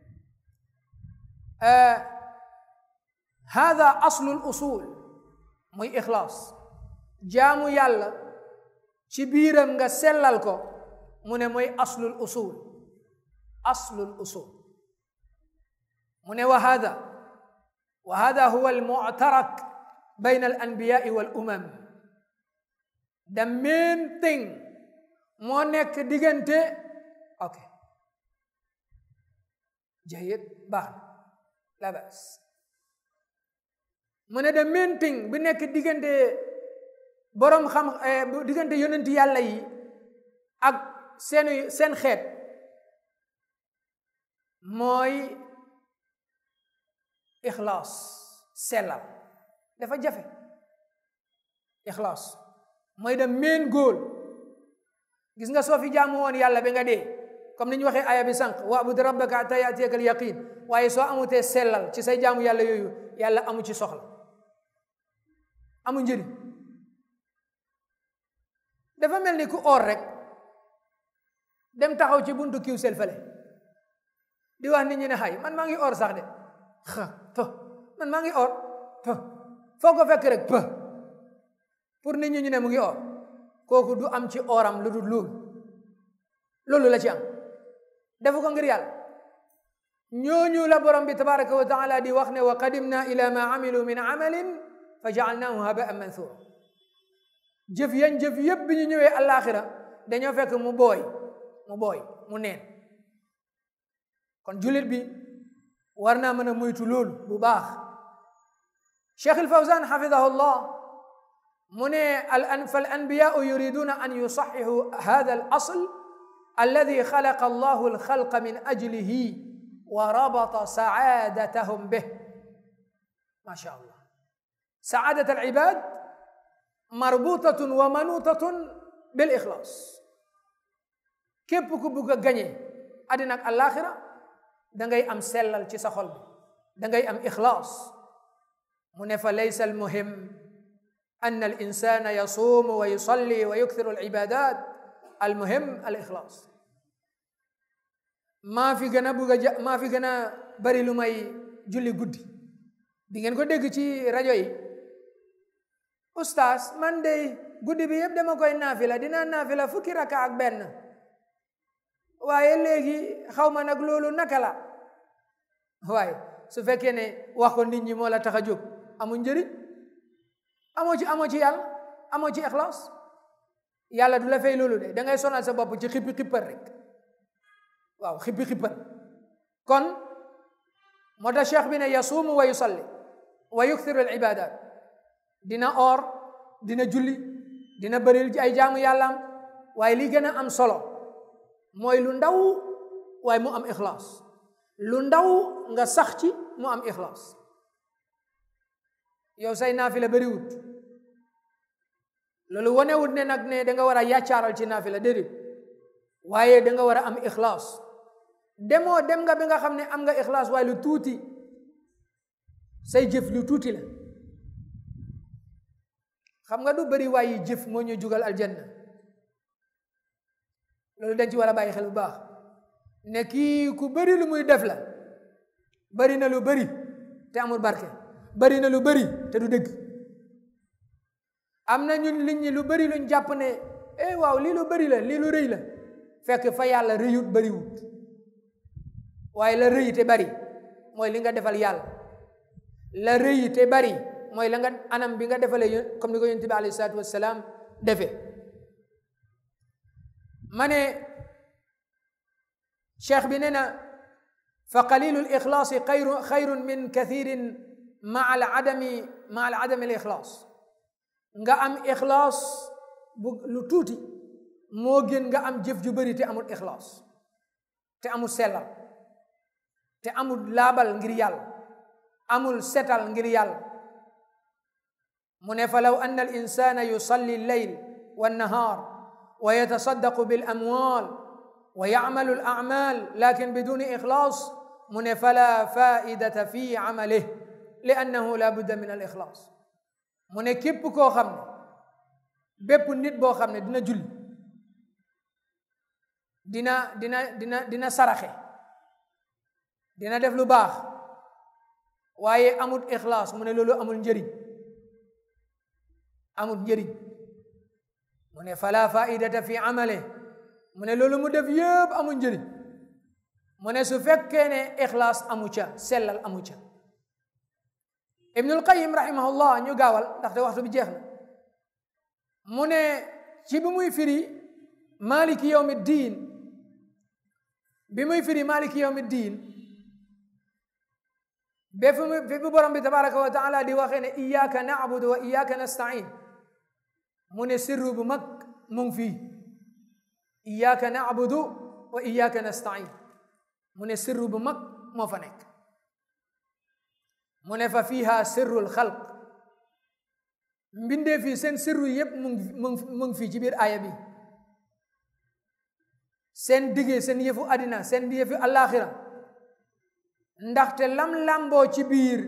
hada aslul usul muy ixlaas jaamu yàlla ci biiram nga sellal ko mu ne mooy aslul usul aslul usul mu ne wa hada wa hada huwa almu'tarak bayna al anbiya'i wal umam the main thing moo nekk diggante ok jayid baax la bas mu ne the main thing bi nekk diggante boroom xam diggante yonenti yàlla yi ak seen seen xeet mooy ixlaas sellal dafa jafe ixlaas mooy the main goal gis nga soo fi jaamu woon yàlla ba nga dee comme ni ñu waxee aya bi sànq wa'bud rabbaka hatta ya'tiyaka al yaqin waaye soo amutee sellal ci say jaamu yàlla yooyu yàlla amu ci soxla amu njëriñ dafa mel ni ku or rek dem taxaw ci buntu kiw sel fale di wax nit ñi ne xay man maa ngi or sax de xa to man maa ngi or to foo ko fekk rek pa pour nit ñi ñu ne mu ngi or kooku du am ci oram lu dul loolu loolu la ci am defu ko ngir yàlla ñooñu la borom bi tabaraka wa taala di wax ne wa qadimna ila ma amilu min amalin fa jaalnaahu haba'an manthura jëf yañ jëf yépp bi ñu ñëwee àllaaxira dañoo fekk mu booy mu booy mu neen kon jullit bi war naa mën a moytu loolu bu baax Cheikh al Fawzan xafidahu llah mu ne al fal anbiyaau yuriduna an yusaxixu hada al asl alladi xalaqa allahu al xalqa min ajlihi wa rabata saadatahum bih ma sha allah saadat al ibad marbutatun wa manutatun bil ixlaas képp ku bugg a gañe àddina ak àllaaxira da ngay am sellal ci sa xol bi da ngay am ixlaas mu ne fa laysa al muhim an al insana yasuumu wa yusalli wa yukthiru al ibadat al muhim al ixlaas maa fi gën a bugg a ja maa fi gën a bari lu may julli guddi di ngeen ko dégg ci rajo yi ustaas man de guddi bi yëpp dama koy naafila dinaa naafila fukki raka ak benn waaye léegi xaw ma nag loolu naka la waaye su fekkee ne wax ko nit ñi moo la tax a jóg amul njëriñ amoo ci amoo ci yàlla amoo ci ixlaas yàlla du la fay loolu de da ngay sonal sa bopp ci xippi xippal rek waaw xippi xippal kon moo tax cheikh bi ne yasuumu wa yusalli wa yukthiru al ibadat dina or dina julli dina bëril ci ay jaamu yàllaam waaye li gën a am solo mooy lu ndaw waaye mu am ixlaas lu ndaw nga sax ci mu am ixlaas yow say naafila bëriwut loolu wanewut ne nag ne da nga war a yàccaaral ci naafila déedéet waaye da nga war a am ixlaas demoo dem nga bi nga xam ne am nga ixlaas waaye lu tuuti say jëf lu tuuti la xam nga du bëri waaye jëf moo ñu jugal aljanna loolu dañ ci war a bàyyi xel bu baax ne kii ku bëri lu muy def la bëri na lu bëri te amul barke bëri na lu bëri te du dëgg am na ñun nit ñi lu bëri luñ jàpp ne eh waaw lii lu bëri la lii lu rëy la fekk fa yàlla rëyut bëriwut waaye la rëy te bëri mooy li nga defal yàlla la rëy te bëri mooy la nga anam bi nga defalee comme ni ko yonent bi alayhi salaatu wassalaam defee ma ne cheikh bi nee na fa qalilu lixlaasi xayru xayrun min kathirin maa al adami maa al adami al ixlaas nga am ixlaas bu lu tuuti moo gën nga am jëf ju bëri te amul ixlaas te amul sellal te amul laabal ngir yàlla amul setal ngir yàlla mu ne fa law anna al insana yusalli lleyl والنهار ويتصدق بالأموال ويعمل الأعمال لكن بدون إخلاص من فلا فائدة في عمله لأنه لا بد من الإخلاص من كيب كو خامني bépp nit boo xam ne dina julli dina dina dina dina saraxe dina def lu baax waaye amul ixlaas mu ne loolu amul njëriñ amul njëriñ mu ne fala faidata fi amale mu ne loolu mu def yëpp amul njëriñ mu ne su fekkee ne ixlaas amu ca sellal amu ca Ibnul Qayyim rahimahullah ñu gaawal ndaxte waxtu bi jeex na mu ne ci bi muy firi maliki yawmi diin bi muy firi maliki yawmi diin ba fi mu fi bu borom bi tabaraka wa taala di waxee ne iyyaka na'budu wa iyyaka nasta'in mu ne sirru bu mag mu ngi fii iyyaka na'budu wa iyyaka nasta'in mu ne sirru bu mag moo fa nekk mu ne fa fiha sirrul xalq mbindee fii seen sirru yëpp mu ngi mu ngi fii ci biir aaya bi seen diggee seen yëfu àddina seen yëfu àllaaxira ndaxte lam lamboo ci biir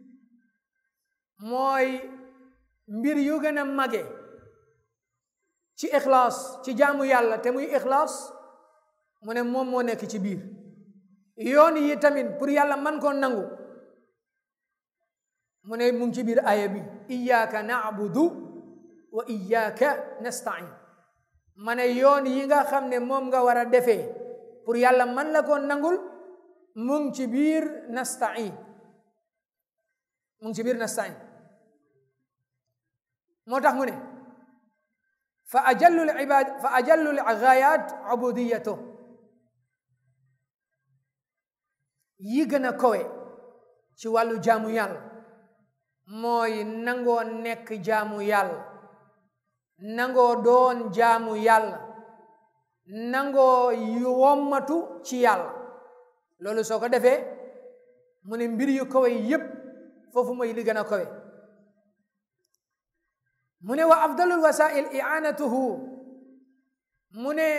mooy mbir yu gën a mage ci ixlaas ci jaamu yàlla te muy ixlaas mu ne moom moo nekk ci biir yoon yi tamit pour yàlla man koo nangu mu ne mu ngi ci biir aaya bi iyyaka na'budu wa iyyaka nasta'in ma ne yoon yi nga xam ne moom nga war a defee pour yàlla man la ko nangul mu ngi ci biir nasta'in mu ngi ci biir nasta'in moo tax mu ne fa ajallu al ibad fa ajallu al ghayat ubudiyatu yi gën a kowe ci wàllu jaamu yàlla mooy nangoo nekk jaamu yàlla nangoo doon jaamu yàlla nangoo wommatu ci yàlla loolu soo ko defee mu ne mbir yu kawe yépp foofu mooy li gën a kawe mu ne wa afdalul wasail i'anatuhu mu ne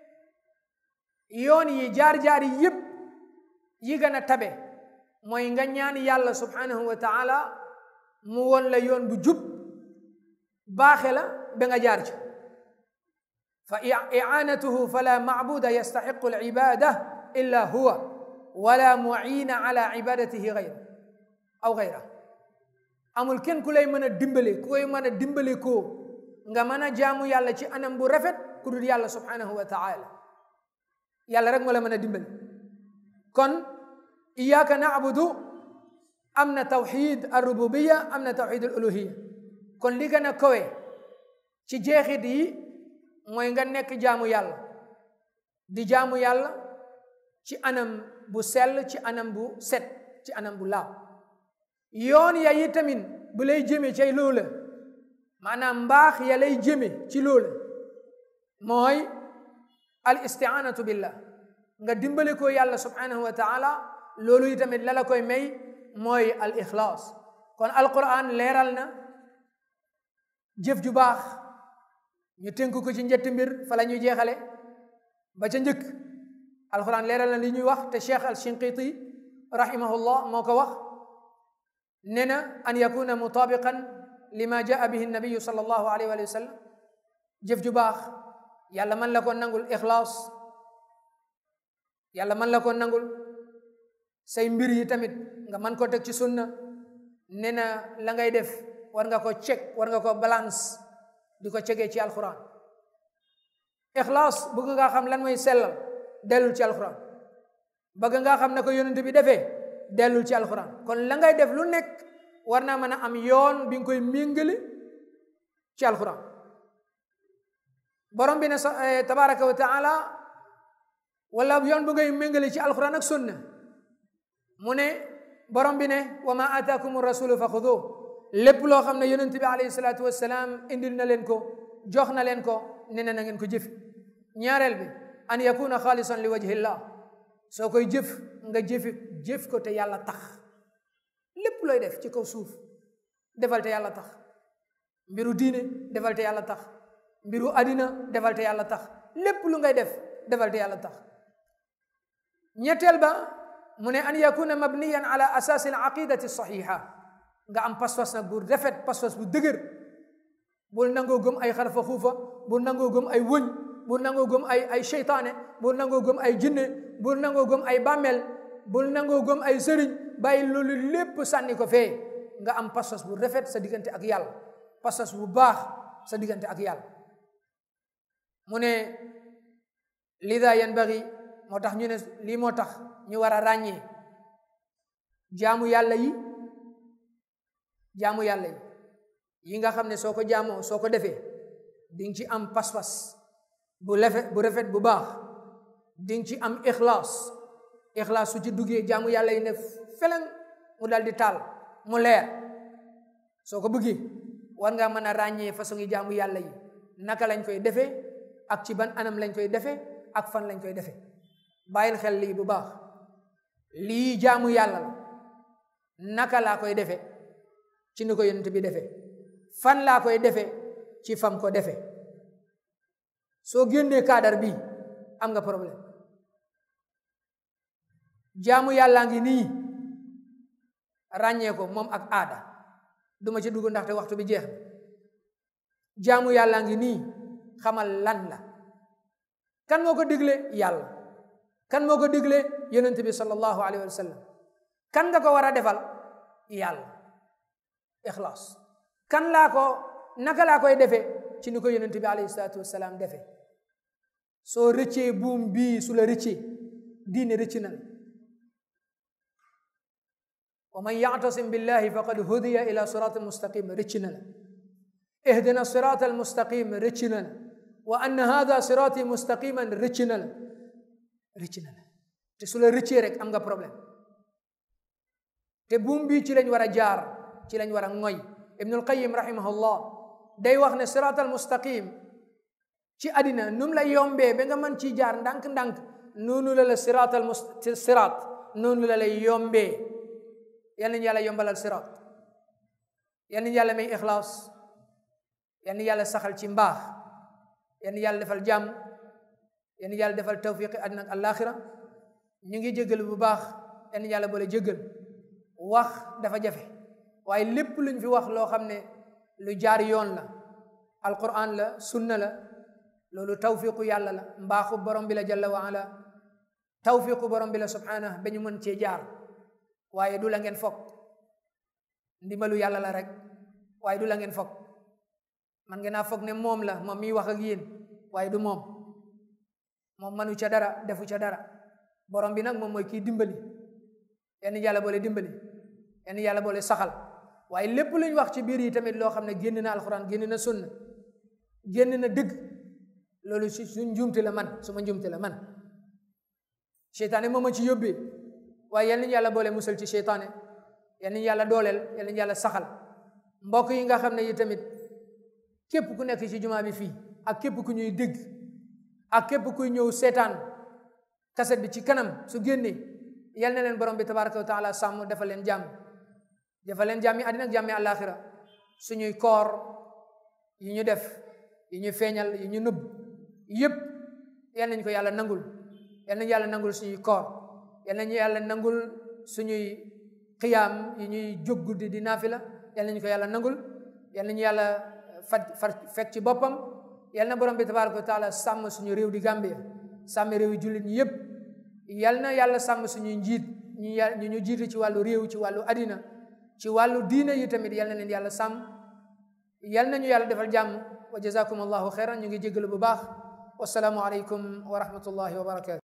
yoon yi jaar-jaar yi yépp yi gën a tabe mooy nga ñaan yàlla subhanahu wa taala mu won la yoon bu jub baaxe la ba nga jaar ci fa i'anatuhu fala ma'buda yastahiqu al-ibada illa huwa wala mu'ina ala ibadatihi ghayra aw ghayra amul kenn ku lay mën a dimbale ku koy mën a dimbale ko nga mën a jaamu yàlla ci anam bu rafet ku dul yàlla subhanahu wa ta'ala yàlla rek moo la mën a dimbale kon iyyaka na'budu am na tawxid ar-rububiyya am na tawxid al-uluhiyya kon li gën a kawe ci jeexit yi mooy nga nekk jaamu yàlla di jaamu yàlla ci anam bu sell ci anam bu set ci anam bu laab yoon ya yi tamit bu lay jëme ci loola maanaam mbaax ya lay jëme ci loola mooy al isti'anatu billah nga dimbale ko yàlla subhanahu wa ta'ala loolu yi tamit la la koy may mooy al ixlaas kon alquran leeral na jëf ju baax ñu tënk ko ci ñetti mbir fa la ñuy jeexale ba ca njëkk alquran leeral na li ñuy wax te cheikh al shinqiti rahimahullah moo ko wax nee na an yakuna mutabiqan lima jaa bihi nabiyu sallallahu alayhi wa sallam jëf ju baax yàlla man la ko nangul ixlaas yàlla man la ko nangul say mbir yi tamit nga man ko teg ci sunna nee na la ngay def war nga ko check war nga ko balance di ko cegee ci alquran ixlaas bëgg nga xam lan mooy sellal dellul ci alquran bëgg nga xam ne ko yonent bi defee dellul ci alquran kon la ngay def lu nekk war naa mën a am yoon bi nga koy méngale ci alquran borom bi ne tabaraka wa taala wala yoon bu ngay méngale ci alquran ak sunna mu ne borom bi ne wa ma ataakum rasulu fa xuduuh lépp loo xam ne yonent bi alayhi salaatu wassalaam indil na leen ko jox na leen ko ne na ngeen ko jëf ñaareel bi an yakuna xaalisan li wajhillah soo koy jëf nga jëfi jëf ko te yàlla tax lépp looy def ci kaw suuf defal te yàlla tax mbiru diine defal te yàlla tax mbiru adina defal te yàlla tax lépp lu ngay def defal te yàlla tax ñetteel ba mu ne an yakuna mabniyan ala asasi al aqidati sahiha nga am pas-pas nag bu rafet pas-pas bu dëgër bul nangoo gëm ay xarfa xuufa bul nangoo gëm ay wëñ bul nangoo gëm ay ay seytaane bul nangoo gëm ay jinne bul nangoo gëm ay bàmmeel bul nangoo gëm ay sëriñ bàyyi loolu lépp sànni ko fee nga am pas-pas bu rafet sa diggante ak yàlla pas-pas bu baax sa diggante ak yàlla mu ne lida yanbaghi moo tax ñu ne lii moo tax ñu war a ràññee jaamu yàlla yi jaamu yàlla yi yi nga xam ne soo ko jaamoo soo ko defee di nga ci am pas-pas bu rafet bu rafet bu baax di nga ci am ixlaas ixlaas su ci duggee jaamu yàlla yi ne feleng mu dal di taal mu leer soo ko bëggee war nga mën a ràññee façon yi jaamu yàlla yi naka lañ koy defee ak ci ban anam lañ koy defee ak fan lañ koy defee bàyyil xel lii bu baax lii jaamu yàlla la naka laa koy defee ci ni ko yonent bi defee fan laa koy defee ci fam ko defee soo génnee kaadar bi am nga problème jaamu yàllaa ngi nii ràññee ko moom ak aada duma ci dugg ndaxte waxtu bi jeex jaamu yàllaa ngi nii xamal lan la kan moo ko digle yàlla kan moo ko digle yonent bi sallallahu alayhi wa sallam kan nga ko war a defal yàlla ixlaas kan laa ko naka laa koy defee ci ni ko yonent bi alayhi salaatu wasalaam defee soo rëccee buum bii su la rëccee diine rëcc na wa man ya'tasim billahi faqad hudiya ila siratin mustaqim rëcc na la ihdina sirata almustaqim rëcc na la wa anna hada sirati mustaqiman rëcc na la rëcc na la te su la rëccee rek am nga problème te buum bii ci lañ war a jaar ci lañ war a ngoy ibnul qayyim rahimahullah day wax ne sirata almustaqim ci àddina num la yombee ba nga mën ci jaar ndànk-ndànk noonu la la sirat al sirat noonu la lay yombee yal nañu yàlla yombalal sirat yal nañu yàlla may ixlaas yal nañu yàlla saxal ci mbaax yal nañu yàlla defal jàmm yal nañu yàlla defal tawfiqi àddina ak àllaaxira ñu ngi jégal bu baax yal nañu yàlla boole jégal wax dafa jafe waaye lépp luñ fi wax loo xam ne lu jaar yoon la alquran la sunna la loolu tawfiqu yàlla la mbaaxu borom bi la jalla wa ala tawfiqu borom bi la subhanahu ba ñu mën cee jaar waaye du la ngeen foog ndimbalu yàlla la rek waaye du la ngeen foog man ngeen a foog ne moom la moom miy wax ak yéen waaye du moom moom manu ca dara defu ca dara borom bi nag moom mooy kii dimbali yenn yàlla boole dimbali yenn yàlla boole saxal waaye lépp luñ wax ci biir yi tamit loo xam ne génn na alxuraan génn na sunna génn na dëgg loolu si suñ njuumte la man suma njuumte la man seytaane moom ma ci yóbbee waaye yal nañu yàlla boole musal ci seytaane yal nañu yàlla dooleel yal nañu yàlla saxal mbokk yi nga xam ne yi tamit képp ku nekk ci jumaa bi fii ak képp ku ñuy dégg ak képp kuy ñëw seetaan kaset bi ci kanam su génnee yal na leen borom bi tabaraka wa taala sàmm dafa leen jàmm dafa leen jàmmi àddina ak jàmmi àllaaxira suñuy koor yi ñu def yi ñu feeñal yi ñu nëbb yëpp yal nañ ko yàlla nangul yal nañu yàlla nangul suñuy koor yal nañu yàlla nangul suñuy xiyaam yi ñuy jóg guddi di naafila yal nañu ko yàlla nangul yal nañu yàlla fat far fekk ci boppam yal na borom bi tabaraka wa taala sàmm suñu réew di Gambia sàmm réew yi jullit ñi yëpp yal na yàlla sàmm suñuy njiit ñu ñu ñu jiitu ci wàllu réew ci wàllu adina ci wàllu diina yi tamit yal na leen yàlla sàmm yal nañu yàlla defal jàmm wa jazakum allahu xeyran ñu ngi jégalu bu baax wasalaamu aleykum wa rahmatullahi wa barakatu